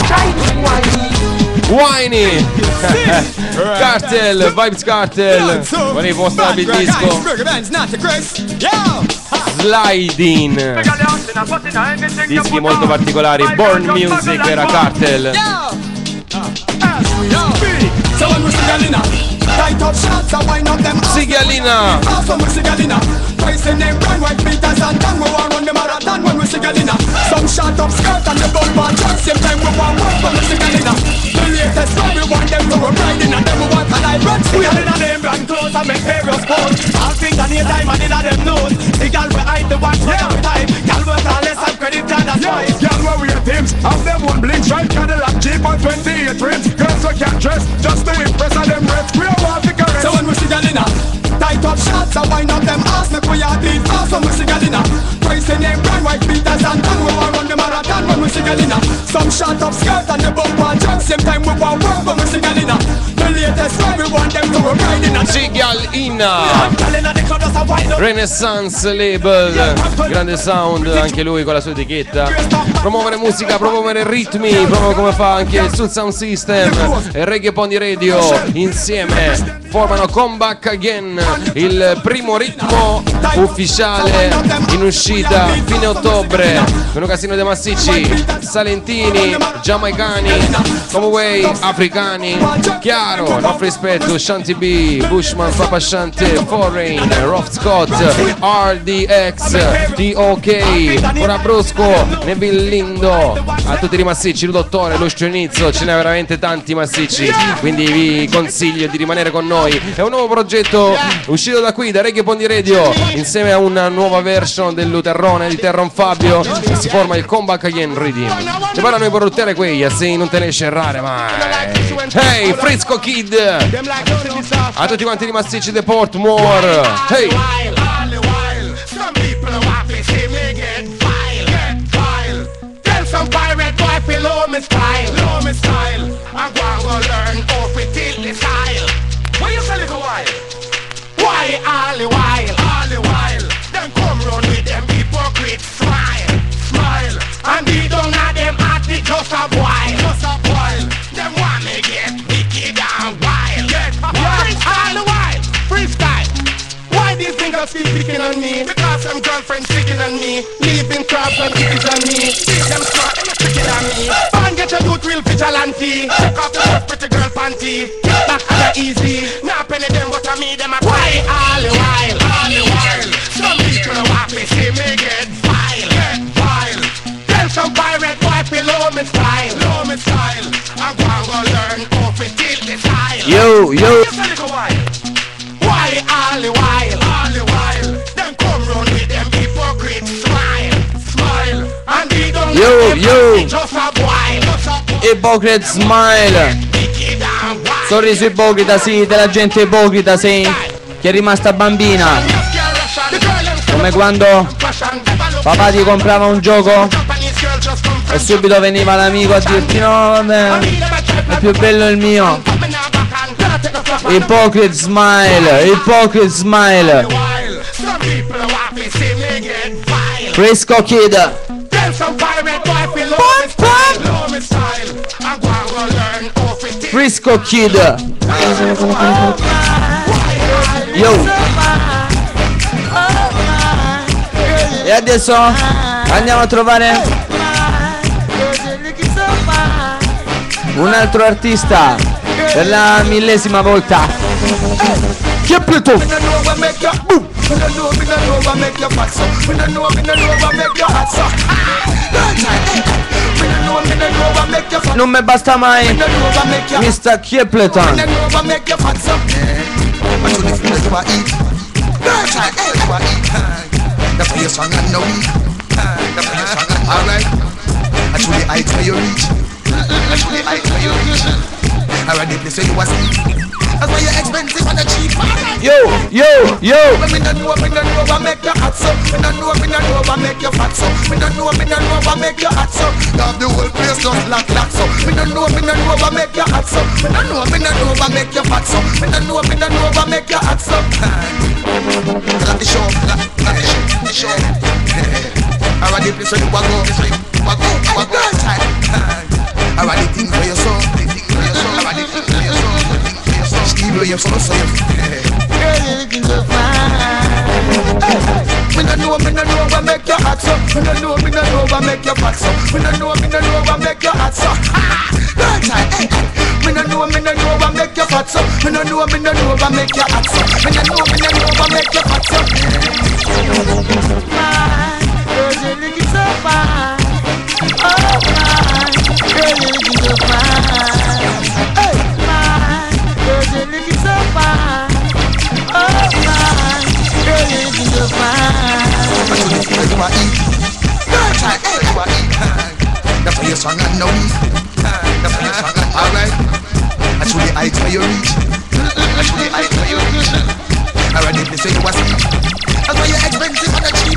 Whiny Cartel, Vibes Cartel. Volevo mostrarvi il disco Sliding, dischi molto particolari. Born Music era Cartel. Tight up shots and wind up them. Sigalina. Also we Sigalina. Pricing them brand white beaters and tongue. We want run the marathon when we Sigalina. Some shot up skirt and the bumper truck. Same time we want work when we Sigalina. The latest one we want them to go riding and them we want a live run. We are in a name brand clothes and make various pose. All things and any time and in a them nose. The gal behind the watch for every time. Gal work and less and credit card that's why. Gal where we are teams. Have them one blink. Shine Cadillac Jeep on twenty-eight rims. Girls we can't dress just to impress and them reds. We are so when we Sigalina, tight up shots and wind up them ass. Make we a beat fast when we Sigalina. Pricing them brand white beaters and tongue. We want run the marathon when we Sigalina. Some shot up skirt and the bumper truck. Same time we want work when we Sigalina. The latest one we want them to go riding and Sigalina, Renaissance Label, grande sound, anche lui con la sua etichetta. Promuovere musica, promuovere ritmi, proprio come fa anche il Sud Sound System e Reggae Pondy Radio insieme formano Comeback Again, il primo ritmo ufficiale in uscita fine ottobre con un casino dei massicci salentini, giamaicani, Comway, africani, chiaro, no rispetto, Shanti B, Bushman, Papa Shante, Foreign, Rough Scott, R D X, T O K, ora Brusco, Neville Lindo, a tutti i massicci, il dottore, lo Stronizzo, ce n'è veramente tanti massicci, quindi vi consiglio di rimanere con noi. È un nuovo progetto uscito da qui, da Reggae Pondy Radio, insieme a una nuova version del Luterrone di Terron Fabio, e si forma il Comeback Again Redeem. E poi noi porruttere quegli, se non te ne scerrare mai. Hey, Frisco Kid, a tutti quanti i massicci di Portmore. Hey, some pirate boy below me style, below me style. I'm going to learn how to till the style. Why you say little while? Why all the while? All the while. Them come run with them hypocrite smile, smile. And they don't have them at the just a while, just a while. Them want me get wicked and wild, get wild. All the while, freestyle. Why these niggas keep picking on me? Because some girlfriends picking on me, leaving crabs and kitties on me. See them smart and you're picking on me. Man, get your youth real vigilante. Take off the first pretty girl panty. Get back at the easy. Not penny them but I me them a cry all the while, all the while. Some people want me see me get vile, get vile. Tell some pirate boy below me style, below me style. I'm going to learn how to till the style. Yo, yo. Why all the while, all the while, them come run with them hypocrite smile, smile, and they don't Yo, yo. just a while, just a Hypocrite Smile. Sorriso ipocrita, sì, della gente ipocrita, sì, che è rimasta bambina. Come quando papà ti comprava un gioco e subito veniva l'amico a dirti no vabbè, è più bello il mio. Hypocrite Smile, Hypocrite Smile. Frisco Kid. Frisco Kid. Yo. E adesso andiamo a trovare un altro artista per la millesima volta. Che Pluto? Non me basta mai mister Kepleton. The play song and no week. The play song and alright. Actually I tell you reach. Actually I tell you reach. Already play so you was sleep. That's why you're expensive and cheap. Yo, yo, yo. Me no know, me no know what make you hot so. Me no know, me no know what make you fat so. Me no know, me no know what make you hot so. Have the whole place just lock lock so. Me no know, me no know what make you hot so. Me no know, me no know what make you fat so. Me no know, me no know what make you hot so. Like the show, like the show, the show. Already place so you walk go, so you walk go, walk go. Already things for your soul, things for your soul. Already things for your soul, things for your soul. Steve, you're so so. Girl, you're looking so fine. Me no know, me no know what make you hot so. Me no know, me no know what make you fat so. Me no know, me no know what make you hot so. Girl, time, hey, me no know, me no know what make you fat so. Me no know, me no know what make you hot so. Me no know, me no know what make you fat so. My girl, you're looking so fine. Oh my, girl, you're looking so fine. Hey, my girl, you're looking so fine. Oh my, girl, you're looking so fine. The play song and no week. The play song and alright. Actually I tell you reach. Actually I tell you reach. Already play so you was sleep. That's why you're expensive and cheap.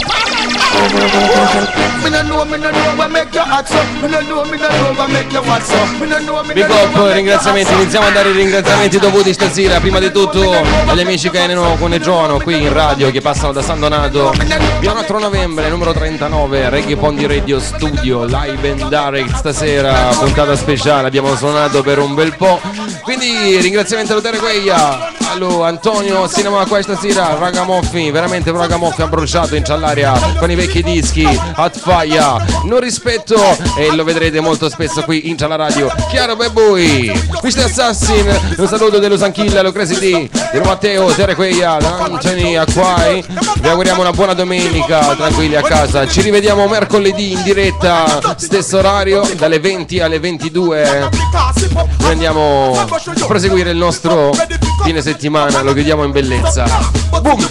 Me no know, me no know what make you hot so. Me no know, me no know what make you fat so. Me no know, me no Big up, ringraziamenti, iniziamo a dare i ringraziamenti dovuti stasera. Prima di tutto agli amici che erano con il giorno qui in radio, che passano da San Donato. Via quattro novembre, numero trentanove, Reggae Pondi Radio Studio, live and direct stasera, puntata speciale, abbiamo suonato per un bel po'. Quindi ringraziamenti a Lotere Queglia, allora Antonio, cinema qua stasera, Ragamuffin, veramente un Ragamuffin abbruciato in ciallaria con i vecchi dischi, Hot Fire, Non Rispetto, e lo vedrete molto spesso qui in Ciala Radio. Chiaro Bebui, mister Assassin, un saluto dello Sanchilla, lo Crazy D, dello Matteo, Tere Queglia, Anthony Acquai, vi auguriamo una buona domenica, tranquilli a casa, ci rivediamo mercoledì in diretta, stesso orario, dalle venti alle ventidue, noi andiamo a proseguire il nostro fine settimana, lo chiudiamo in bellezza. Boom!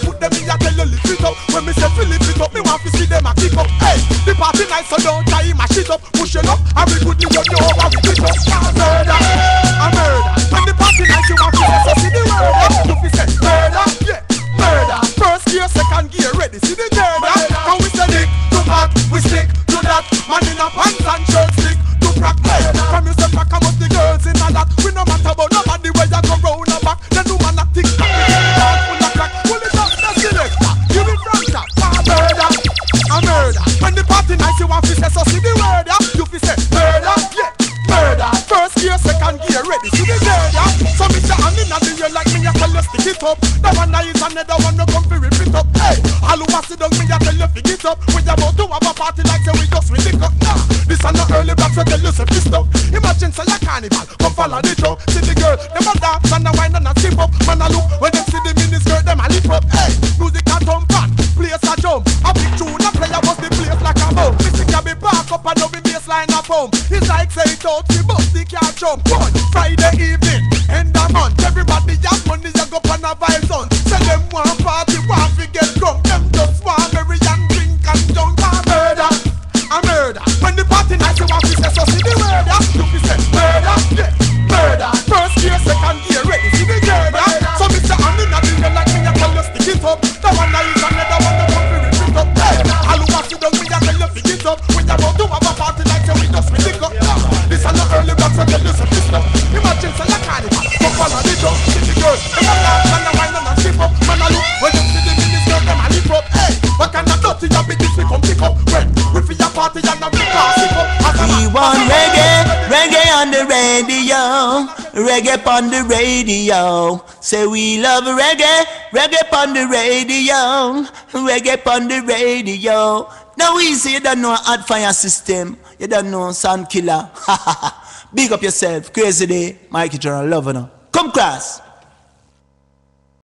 When me say fill it up, me want to see them a kick up. Hey, the party nice so don't tie my shit up. Push it up, and we good you know how we kick up. A murder, a murder. When the party nice you want to see, so see the word. If we say murder, yeah, murder. First gear, second gear, ready, see the murder. And we say lick to back, we stick to that. Man in a pants and shirt, stick to crack. Hey, from you say crack, I must the girls in a lot. We no matter about nobody where you go round the back. Then no man a tick tock, we get down full of crack. Pull it up, that's the next. Give it from top, a murder, a murder. When the party nice you want to say, so see the word, yeah. You fi say murder, yeah, murder. First gear, second gear, ready, see the murder. So me say I'm in the year like me, I tell you stick it up. The one I is another one, no come fi rip it up. Hey, all who want sit down, me I tell you pick it up. We about to have a party like say we just really cut. Nah, this are not early black, so tell you say fist up. Imagine say a carnival, come follow the show. See the girl, them a dance and a wine and a skip up. Man a look, when them see the mini skirt, them a lift up. Hey, music a thump on, place a jump. A big tune, a player bust the place like a bomb. This can be back up and now be baseline a boom. It's like say it out, the bus the car jump. One Friday evening, end of month, everybody have money, you go on a vibe zone. Say them one party, one fi get drunk. Them just want merry and drink and junk. A murder, a murder. When the party night you want to say, so see the word, yeah. You fi say murder, yeah, murder. First gear, second gear, ready, see the murder. So me say I'm in a deal like me, I tell you stick it up. The one I is another one, the one fi rip it up. Hey, all who want to do me, I tell you pick it up. We about to have a party like say we just really cut. This is not early black, so tell you some this stuff. Imagine say a carnival, come follow the drum. See the girl, them a dance and a wine and a skip up. Man a look, when you see the minister, them a lift up. Hey, what kind of dirty a bit this we come pick up? When we feel a party and a big car skip up. We want reggae, reggae on the radio, reggae on the radio. Say we love reggae, reggae on the radio, reggae on the radio. Now we say you don't know Hot Fire System, you don't know Sound Killer. Big up yourself, Crazy Day, Mikey General, love you. Come cross.